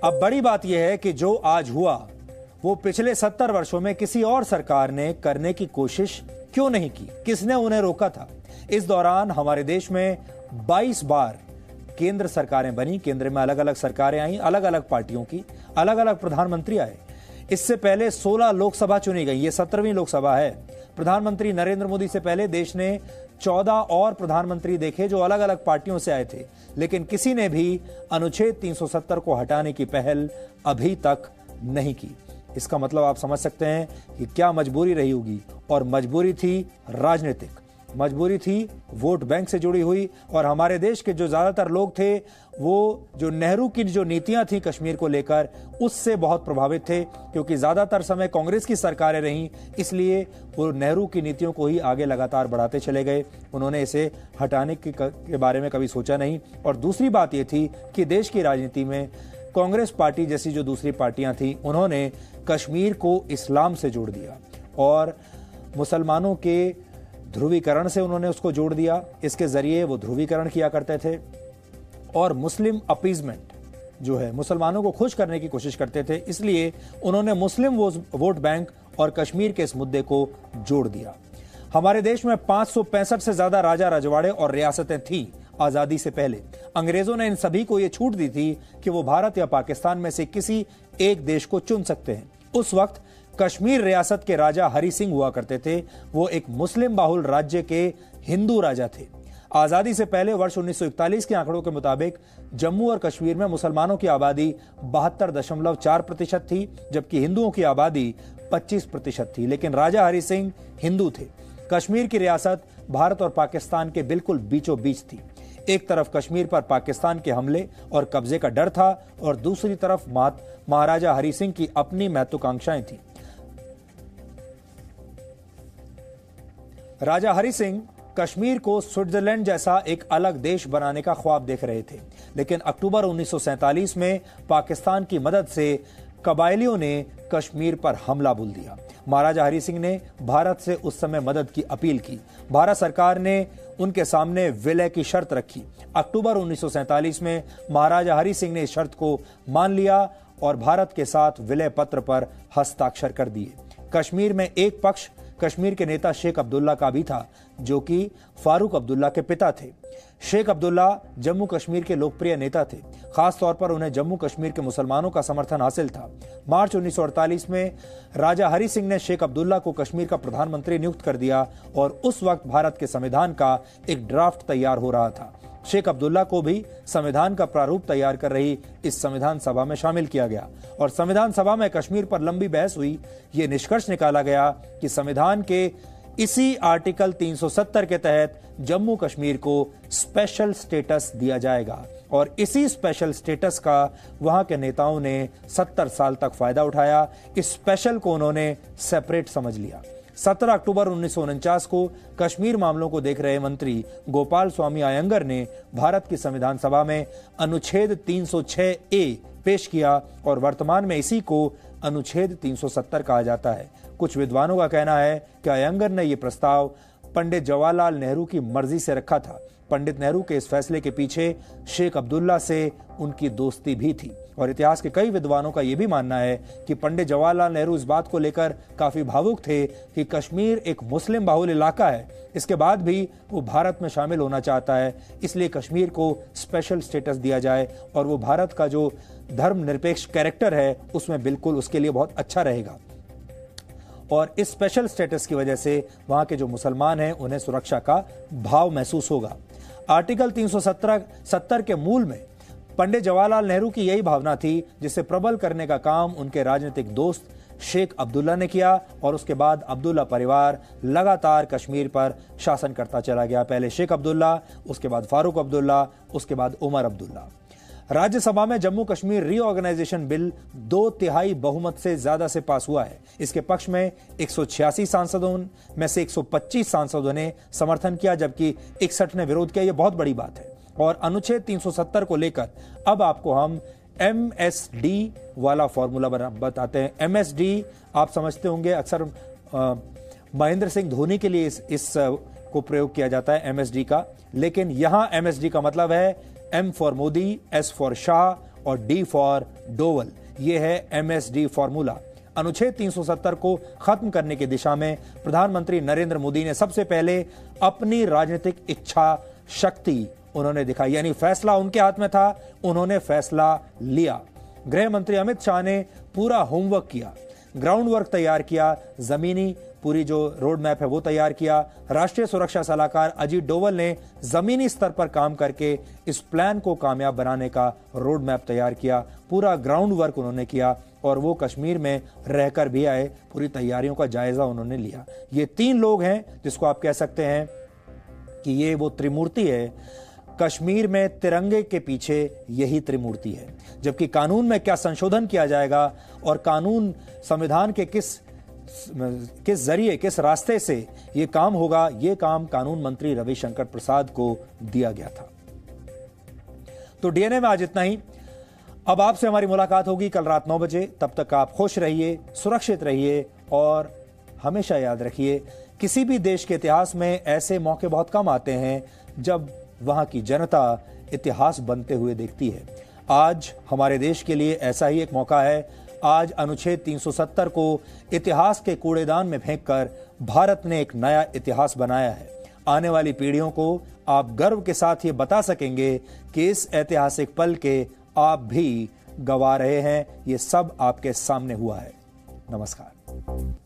अब बड़ी बात यह है कि जो आज हुआ वो पिछले सत्तर वर्षों में किसी और सरकार ने करने की कोशिश क्यों नहीं की, किसने उन्हें रोका था। इस दौरान हमारे देश में बाईस बार केंद्र सरकारें बनी, केंद्र में अलग अलग सरकारें आई, अलग अलग पार्टियों की, अलग अलग प्रधानमंत्री आए। इससे पहले सोलह लोकसभा चुनी गई, ये सत्रहवीं लोकसभा है। प्रधानमंत्री नरेंद्र मोदी से पहले देश ने चौदह और प्रधानमंत्री देखे जो अलग अलग पार्टियों से आए थे, लेकिन किसी ने भी अनुच्छेद तीन सौ सत्तर को हटाने की पहल अभी तक नहीं की। इसका मतलब आप समझ सकते हैं कि क्या मजबूरी रही होगी, और मजबूरी थी राजनीतिक, मजबूरी थी वोट बैंक से जुड़ी हुई। और हमारे देश के जो ज्यादातर लोग थे वो जो नेहरू की जो नीतियां थी कश्मीर को लेकर उससे बहुत प्रभावित थे, क्योंकि ज्यादातर समय कांग्रेस की सरकारें रहीं, इसलिए वो नेहरू की नीतियों को ही आगे लगातार बढ़ाते चले गए। उन्होंने इसे हटाने के बारे में कभी सोचा नहीं। और दूसरी बात ये थी कि देश की राजनीति में कांग्रेस पार्टी जैसी जो दूसरी पार्टियां थी उन्होंने कश्मीर को इस्लाम से जोड़ दिया और मुसलमानों के ध्रुवीकरण से उन्होंने उसको जोड़ दिया। इसके जरिए वो ध्रुवीकरण किया करते थे और मुस्लिम अपीजमेंट जो है, मुसलमानों को खुश करने की कोशिश करते थे, इसलिए उन्होंने मुस्लिम वोट बैंक और कश्मीर के इस मुद्दे को जोड़ दिया। हमारे देश में पांच सौ पैंसठ से ज्यादा राजा रजवाड़े और रियासतें थीं आजादी से पहले। अंग्रेजों ने इन सभी को यह छूट दी थी कि वो भारत या पाकिस्तान में से किसी एक देश को चुन सकते हैं। उस वक्त कश्मीर रियासत के राजा हरि सिंह हुआ करते थे। वो एक मुस्लिम बाहुल राज्य के हिंदू राजा थे। आजादी से पहले वर्ष उन्नीस सौ इकतालीस के आंकड़ों के मुताबिक जम्मू और कश्मीर में मुसलमानों की आबादी बहत्तर दशमलव चार प्रतिशत थी, जबकि हिंदुओं की आबादी पच्चीस प्रतिशत थी। लेकिन राजा हरि सिंह हिंदू थे। कश्मीर की रियासत भारत और पाकिस्तान के बिल्कुल बीचों बीच थी। एक तरफ कश्मीर पर पाकिस्तान के हमले और कब्जे का डर था और दूसरी तरफ महाराजा हरि सिंह की अपनी महत्वाकांक्षाएं थी। राजा हरि सिंह कश्मीर को स्विट्जरलैंड जैसा एक अलग देश बनाने का ख्वाब देख रहे थे, लेकिन अक्टूबर उन्नीस सौ सैंतालीस में पाकिस्तान की मदद से कबायलियों ने कश्मीर पर हमला बोल दिया। महाराजा हरि सिंह ने भारत से उस समय मदद की अपील की। भारत सरकार ने उनके सामने विलय की शर्त रखी। अक्टूबर उन्नीस सौ सैंतालीस में महाराजा हरि सिंह ने इस शर्त को मान लिया और भारत के साथ विलय पत्र पर हस्ताक्षर कर दिए। कश्मीर में एक पक्ष कश्मीर के नेता शेख अब्दुल्ला का भी था, जो कि फारूक अब्दुल्ला के पिता थे। शेख अब्दुल्ला जम्मू कश्मीर के लोकप्रिय नेता थे। खास तौर पर उन्हें जम्मू कश्मीर के मुसलमानों का समर्थन हासिल था। मार्च उन्नीस सौ अड़तालीस में राजा हरि सिंह ने शेख अब्दुल्ला को कश्मीर का प्रधानमंत्री नियुक्त कर दिया और उस वक्त भारत के संविधान का एक ड्राफ्ट तैयार हो रहा था। शेख अब्दुल्ला को भी संविधान का प्रारूप तैयार कर रही इस संविधान सभा में शामिल किया गया और संविधान सभा में कश्मीर पर लंबी बहस हुई। ये निष्कर्ष निकाला गया कि संविधान के इसी आर्टिकल तीन सौ सत्तर के तहत जम्मू कश्मीर को स्पेशल स्टेटस दिया जाएगा और इसी स्पेशल स्टेटस का वहां के नेताओं ने सत्तर साल तक फायदा उठाया। इस स्पेशल को उन्होंने सेपरेट समझ लिया। सत्रह अक्टूबर उन्नीस सौ उनचास को कश्मीर मामलों को देख रहे मंत्री गोपाल स्वामी अयंगर ने भारत की संविधान सभा में अनुच्छेद तीन सौ छह ए पेश किया और वर्तमान में इसी को अनुच्छेद तीन सौ सत्तर कहा जाता है। कुछ विद्वानों का कहना है कि अयंगर ने यह प्रस्ताव पंडित जवाहरलाल नेहरू की मर्जी से रखा था। पंडित नेहरू के इस फैसले के पीछे शेख अब्दुल्ला से उनकी दोस्ती भी थी और इतिहास के कई विद्वानों का यह भी मानना है कि पंडित जवाहरलाल नेहरू इस बात को लेकर काफी भावुक थे कि कश्मीर एक मुस्लिम बाहुल इलाका है, इसके बाद भी वो भारत में शामिल होना चाहता है, इसलिए कश्मीर को स्पेशल स्टेटस दिया जाए और वो भारत का जो धर्मनिरपेक्ष कैरेक्टर है उसमें बिल्कुल उसके लिए बहुत अच्छा रहेगा। और इस स्पेशल स्टेटस की वजह से वहां के जो मुसलमान हैं उन्हें सुरक्षा का भाव महसूस होगा। आर्टिकल तीन सौ सत्तर के मूल में पंडित जवाहरलाल नेहरू की यही भावना थी, जिसे प्रबल करने का काम उनके राजनीतिक दोस्त शेख अब्दुल्ला ने किया और उसके बाद अब्दुल्ला परिवार लगातार कश्मीर पर शासन करता चला गया। पहले शेख अब्दुल्ला, उसके बाद फारूक अब्दुल्ला, उसके बाद उमर अब्दुल्ला। राज्यसभा में जम्मू कश्मीर रीऑर्गेनाइजेशन बिल दो तिहाई बहुमत से ज्यादा से पास हुआ है। इसके पक्ष में एक सौ छियासी सांसदों में से एक सौ पच्चीस सांसदों ने समर्थन किया, जबकि इकसठ ने विरोध किया। यह बहुत बड़ी बात है। और अनुच्छेद तीन सौ सत्तर को लेकर अब आपको हम एम एस डी वाला फॉर्मूला बताते हैं। एम एस डी आप समझते होंगे, अक्सर महेंद्र सिंह धोनी के लिए इस, इस को प्रयोग किया जाता है एम एस डी का, लेकिन यहां एम एस डी का मतलब है M for Modi, S for Shah और डी फॉर डोवल, यह है एमएसडी फॉर्मूला। अनुच्छेद तीन सौ सत्तर को खत्म करने की दिशा में प्रधानमंत्री नरेंद्र मोदी ने सबसे पहले अपनी राजनीतिक इच्छा शक्ति उन्होंने दिखाई, यानी फैसला उनके हाथ में था, उन्होंने फैसला लिया। गृह मंत्री अमित शाह ने पूरा होमवर्क किया, ग्राउंड वर्क तैयार किया, जमीनी पूरी जो रोड मैप है वो तैयार किया। राष्ट्रीय सुरक्षा सलाहकार अजीत डोवल ने जमीनी स्तर पर काम करके इस प्लान को कामयाब बनाने का रोड मैप तैयार किया, पूरा ग्राउंड वर्क उन्होंने किया और वो कश्मीर में रहकर भी आए, पूरी तैयारियों का जायजा उन्होंने लिया। ये तीन लोग हैं जिसको आप कह सकते हैं कि ये वो त्रिमूर्ति है। कश्मीर में तिरंगे के पीछे यही त्रिमूर्ति है। जबकि कानून में क्या संशोधन किया जाएगा और कानून संविधान के किस किस जरिए किस रास्ते से यह काम होगा, यह काम कानून मंत्री रविशंकर प्रसाद को दिया गया था। तो डीएनए में आज इतना ही। अब आपसे हमारी मुलाकात होगी कल रात नौ बजे। तब तक आप खुश रहिए, सुरक्षित रहिए और हमेशा याद रखिए, किसी भी देश के इतिहास में ऐसे मौके बहुत कम आते हैं जब वहां की जनता इतिहास बनते हुए देखती है। आज हमारे देश के लिए ऐसा ही एक मौका है। आज अनुच्छेद तीन सौ सत्तर को इतिहास के कूड़ेदान में फेंककर भारत ने एक नया इतिहास बनाया है। आने वाली पीढ़ियों को आप गर्व के साथ ये बता सकेंगे कि इस ऐतिहासिक पल के आप भी गवा रहे हैं। ये सब आपके सामने हुआ है। नमस्कार।